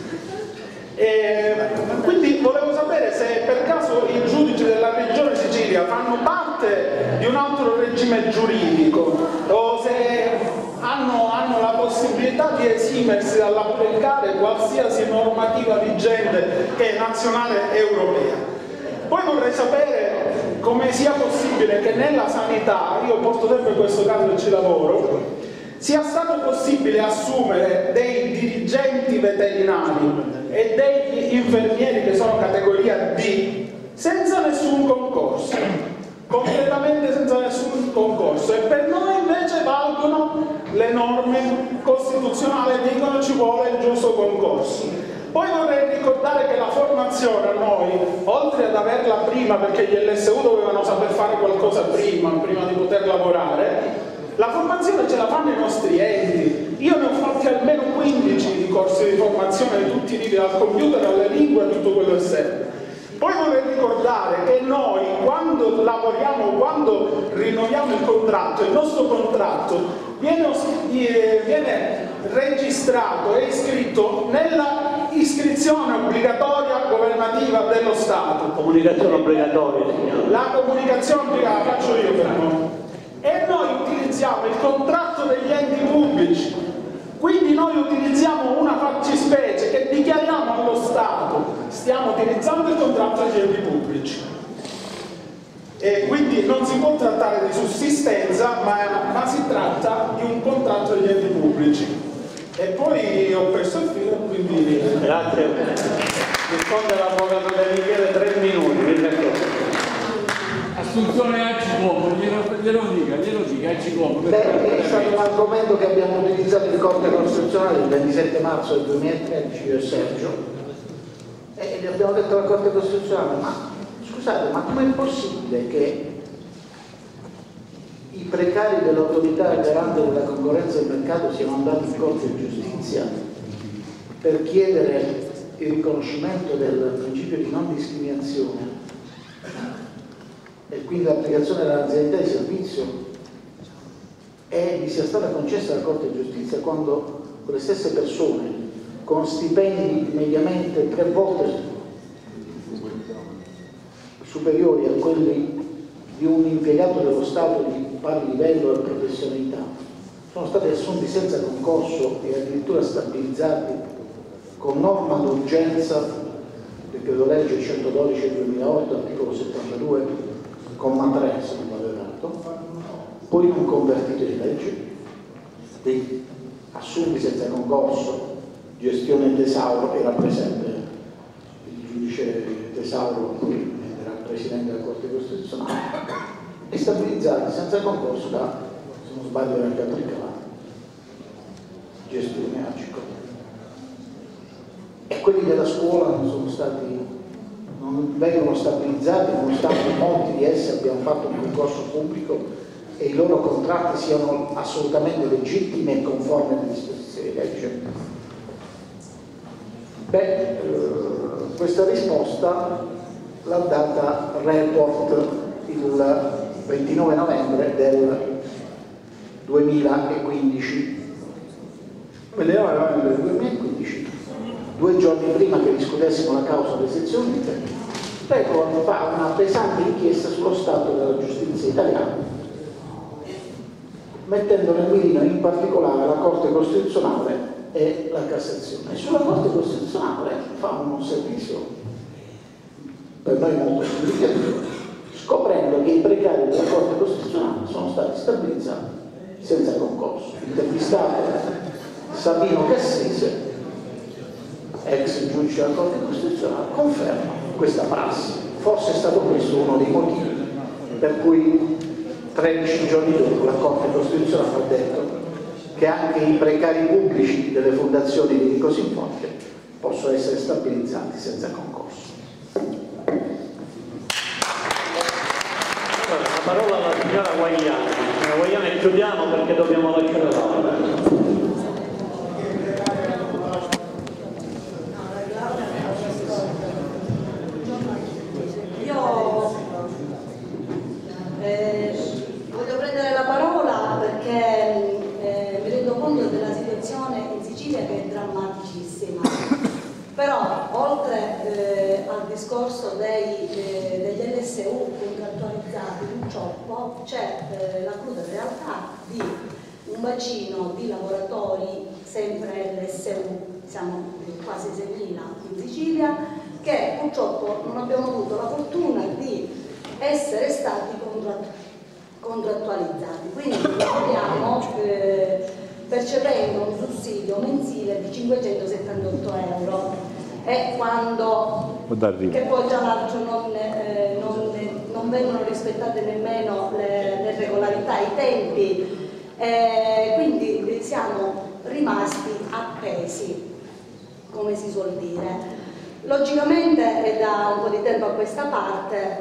Quindi volevo sapere se per caso i giudici della regione Sicilia fanno parte di un altro regime giuridico o se hanno la possibilità di esimere esimersi dall'applicare qualsiasi normativa vigente che è nazionale e europea. Poi vorrei sapere come sia possibile che nella sanità, io porto sempre questo caso e ci lavoro, sia stato possibile assumere dei dirigenti veterinari e degli infermieri che sono categoria D senza nessun concorso, completamente senza nessun concorso, e per noi invece valgono le norme costituzionali e dicono ci vuole il giusto concorso. Poi vorrei ricordare che la formazione a noi, oltre ad averla prima perché gli LSU dovevano saper fare qualcosa prima di poter lavorare, la formazione ce la fanno i nostri enti. Io ne ho fatti almeno 15 di corsi di formazione di tutti i tipi, dal computer alle lingue e tutto quello che serve. Poi vorrei ricordare che noi quando lavoriamo, quando rinnoviamo il contratto, il nostro contratto viene registrato e iscritto nella iscrizione obbligatoria governativa dello Stato. Comunicazione obbligatoria. La comunicazione obbligatoria, faccio io per noi. E noi utilizziamo il contratto degli enti pubblici, quindi noi utilizziamo una fattispecie che dichiariamo allo Stato, stiamo utilizzando il contratto degli enti pubblici, e quindi non si può trattare di sussistenza, ma si tratta di un contratto degli enti pubblici. E poi ho perso il filo, quindi... Grazie. Risponde l'avvocato Del Michele, 3 minuti. Assunzione Acicomo, glielo dica Acicomo. È stato un argomento che abbiamo utilizzato in Corte Costituzionale il 27 marzo del 2013, io e Sergio, e gli abbiamo detto alla Corte Costituzionale: ma scusate, ma com'è possibile che i precari dell'autorità garante della concorrenza e del mercato siano andati in Corte di Giustizia per chiedere il riconoscimento del principio di non discriminazione e quindi l'applicazione dell'azienda di servizio, e gli sia stata concessa la Corte di Giustizia quando quelle stesse persone con stipendi mediamente 3 volte superiori a quelli di un impiegato dello Stato di pari livello e professionalità sono stati assunti senza concorso e addirittura stabilizzati con norma d'urgenza, decreto legge 112 del 2008, articolo 72 comma 3, se non vado errato, poi non convertito in legge, dei assunti senza concorso, gestione Tesauro, era presente il giudice Tesauro, poi era il presidente della Corte Costituzionale, e stabilizzati senza concorso da, se non sbaglio era anche applicata, gestione Acico. E quelli della scuola non vengono stabilizzati, nonostante molti di essi abbiano fatto un concorso pubblico e i loro contratti siano assolutamente legittimi e conformi alle disposizioni di legge. Questa risposta l'ha data Report il 29 novembre del 2015. 29 novembre del 2015, 2 giorni prima che discutessimo la causa delle sezioni unite, Report fa una pesante inchiesta sullo stato della giustizia italiana, mettendo nel mirino in particolare la Corte Costituzionale e la Cassazione. E sulla Corte Costituzionale fa un servizio per noi molto significativo, scoprendo che i precari della Corte Costituzionale sono stati stabilizzati senza concorso. Intervistato Sabino Cassese, ex giudice della Corte Costituzionale, conferma questa prassi. Forse è stato questo uno dei motivi per cui 13 giorni dopo la Corte Costituzionale ha detto che anche i precari pubblici delle fondazioni di Lirico-Sinfonica possono essere stabilizzati senza concorso. La parola alla signora Guagliani. Signora Guagliani, chiudiamo perché dobbiamo lasciare l'aula. Voglio prendere la parola perché mi rendo conto della situazione in Sicilia che è drammaticissima, però oltre al discorso degli LSU contrattualizzati purtroppo c'è la cruda realtà di un un bacino di lavoratori, sempre LSU, siamo quasi 6.000 in Sicilia, che purtroppo non abbiamo avuto la fortuna di essere stati contrattualizzati, quindi lavoriamo percependo un sussidio mensile di 578 euro e quando che poi tra l'altro non vengono rispettate nemmeno le regolarità, i tempi, quindi siamo rimasti appesi, come si suol dire. Logicamente è da un po' di tempo a questa parte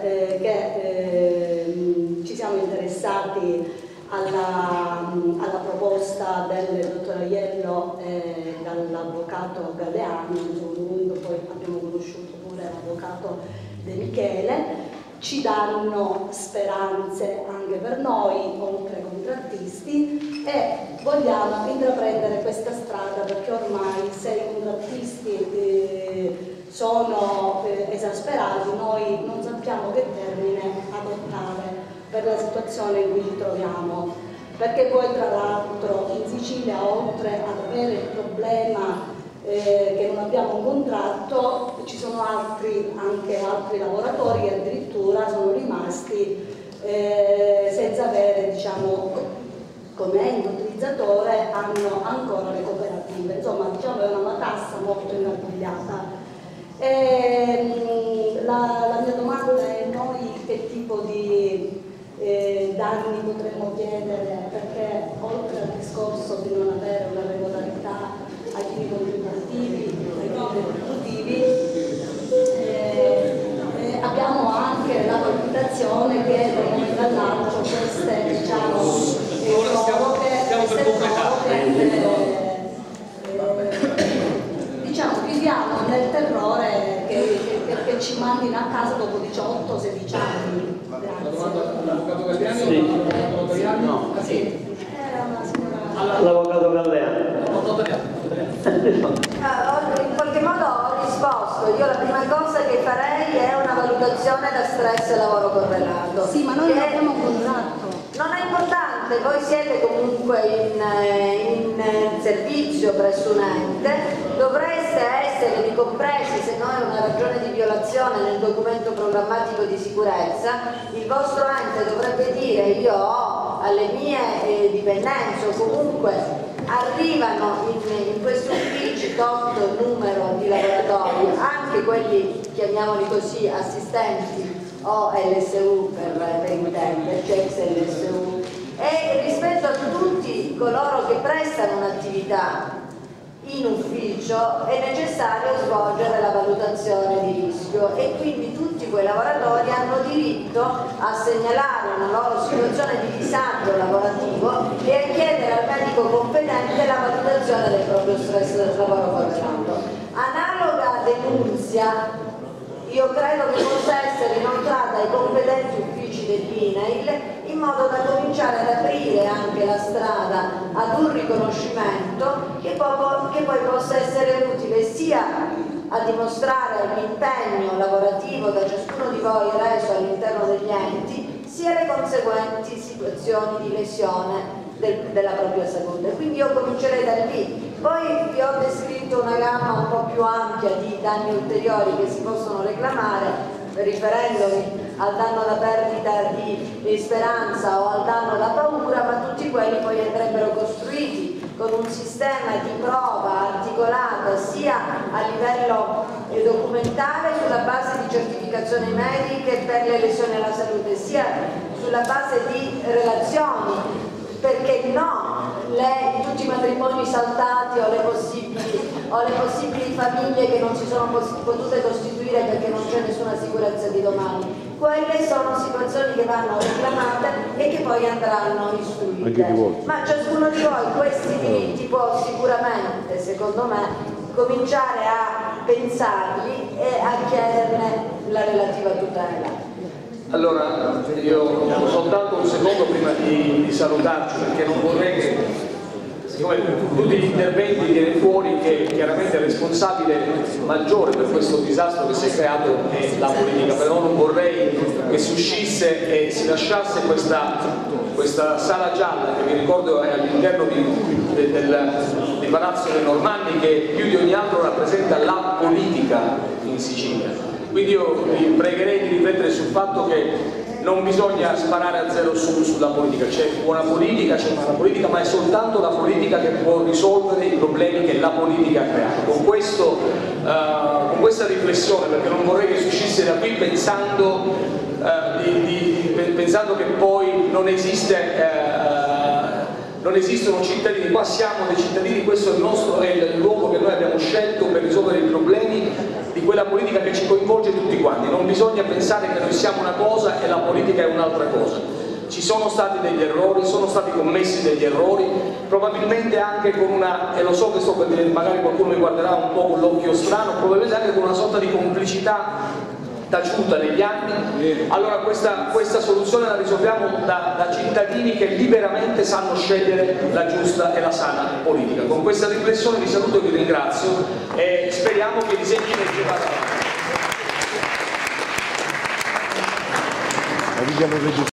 che ci siamo interessati alla proposta del dottor Aiello e dall'avvocato Galeano, poi abbiamo conosciuto pure l'avvocato De Michele. Ci danno speranze anche per noi, oltre contrattisti, e vogliamo intraprendere questa strada perché ormai se i contrattisti sono esasperati, noi non sappiamo che termine adottare per la situazione in cui ci troviamo, perché poi tra l'altro in Sicilia, oltre ad avere il problema che non abbiamo un contratto, ci sono anche altri lavoratori che addirittura sono rimasti senza avere, diciamo, come ente utilizzatore, hanno ancora le cooperative, insomma diciamo è una matassa molto ingarbugliata. La mia domanda è: noi che tipo di danni potremmo chiedere, perché oltre al discorso di non avere una regolarità ai fini contributivi, ai fini retributivi, abbiamo anche la valutazione che da un momento all'altro queste, diciamo, diciamo viviamo nel terrore che ci mandino a casa dopo 18-16 anni. L'avvocato Galleano? Sì. No. L'avvocato Galleano. In qualche modo ho risposto. Io la prima cosa che farei è una valutazione da stress e lavoro correlato. Sì, ma noi non abbiamo un contratto. Non è importante, voi siete comunque in servizio presso un ente, dovreste essere ricompresi, se non è una ragione di violazione nel documento programmatico di sicurezza. Il vostro ente dovrebbe dire: io ho alle mie dipendenze o comunque arrivano in questi uffici tot numero di lavoratori, anche quelli, chiamiamoli così, assistenti o LSU per intendere, cioè ex LSU, e rispetto a tutti coloro che prestano un'attività in ufficio è necessario svolgere la valutazione di rischio e quindi tutti quei lavoratori hanno diritto a segnalare una loro situazione di disagio lavorativo e a chiedere al medico competente la valutazione del proprio stress del lavoro correlato. Analoga denunzia io credo che possa essere inoltrata ai competenti uffici dell'INAIL in modo da cominciare ad aprire anche la strada ad un riconoscimento che poi possa essere utile sia a dimostrare l'impegno lavorativo da ciascuno di voi reso all'interno degli enti, sia le conseguenti situazioni di lesione della propria salute. Quindi io comincerei da lì. Poi vi ho descritto una gamma un po' più ampia di danni ulteriori che si possono reclamare, riferendomi al danno da perdita di speranza o al danno da paura, ma tutti quelli poi andrebbero costruiti con un sistema di prova articolata sia a livello documentale sulla base di certificazioni mediche per le lesioni alla salute, sia sulla base di relazioni, perché no, tutti i matrimoni saltati o le possibili famiglie che non si sono potute costituire perché non c'è nessuna sicurezza di domani. Quelle sono situazioni che vanno reclamate e che poi andranno istruite. Ma ciascuno di voi questi diritti può sicuramente, secondo me, cominciare a pensarli e a chiederne la relativa tutela. Allora, io soltanto un secondo prima di salutarci, perché non vorrei che siccome tutti gli interventi viene fuori che chiaramente il responsabile maggiore per questo disastro che si è creato è la politica, però non vorrei che si uscisse e si lasciasse questa sala gialla, che vi ricordo è all'interno di Palazzo dei Normanni, che più di ogni altro rappresenta la politica in Sicilia. Quindi io vi pregherei di riflettere sul fatto che non bisogna sparare a zero sulla politica, c'è buona politica, c'è mala politica, ma è soltanto la politica che può risolvere i problemi che la politica ha creato. Con questa riflessione, perché non vorrei che si uscisse da qui pensando che poi non esistono cittadini. Qua siamo dei cittadini, questo è il luogo che noi abbiamo scelto per risolvere i problemi di quella politica che ci coinvolge tutti quanti. Non bisogna pensare che noi siamo una cosa e la politica è un'altra cosa. Ci sono stati degli errori, sono stati commessi degli errori, probabilmente anche con una, e lo so che sto per dire, magari qualcuno mi guarderà un po' con l'occhio strano, probabilmente anche con una sorta di complicità taciuta negli anni. Allora questa soluzione la risolviamo da cittadini che liberamente sanno scegliere la giusta e la sana politica. Con questa riflessione vi saluto e vi ringrazio e speriamo che i disegni di legge vadano avanti.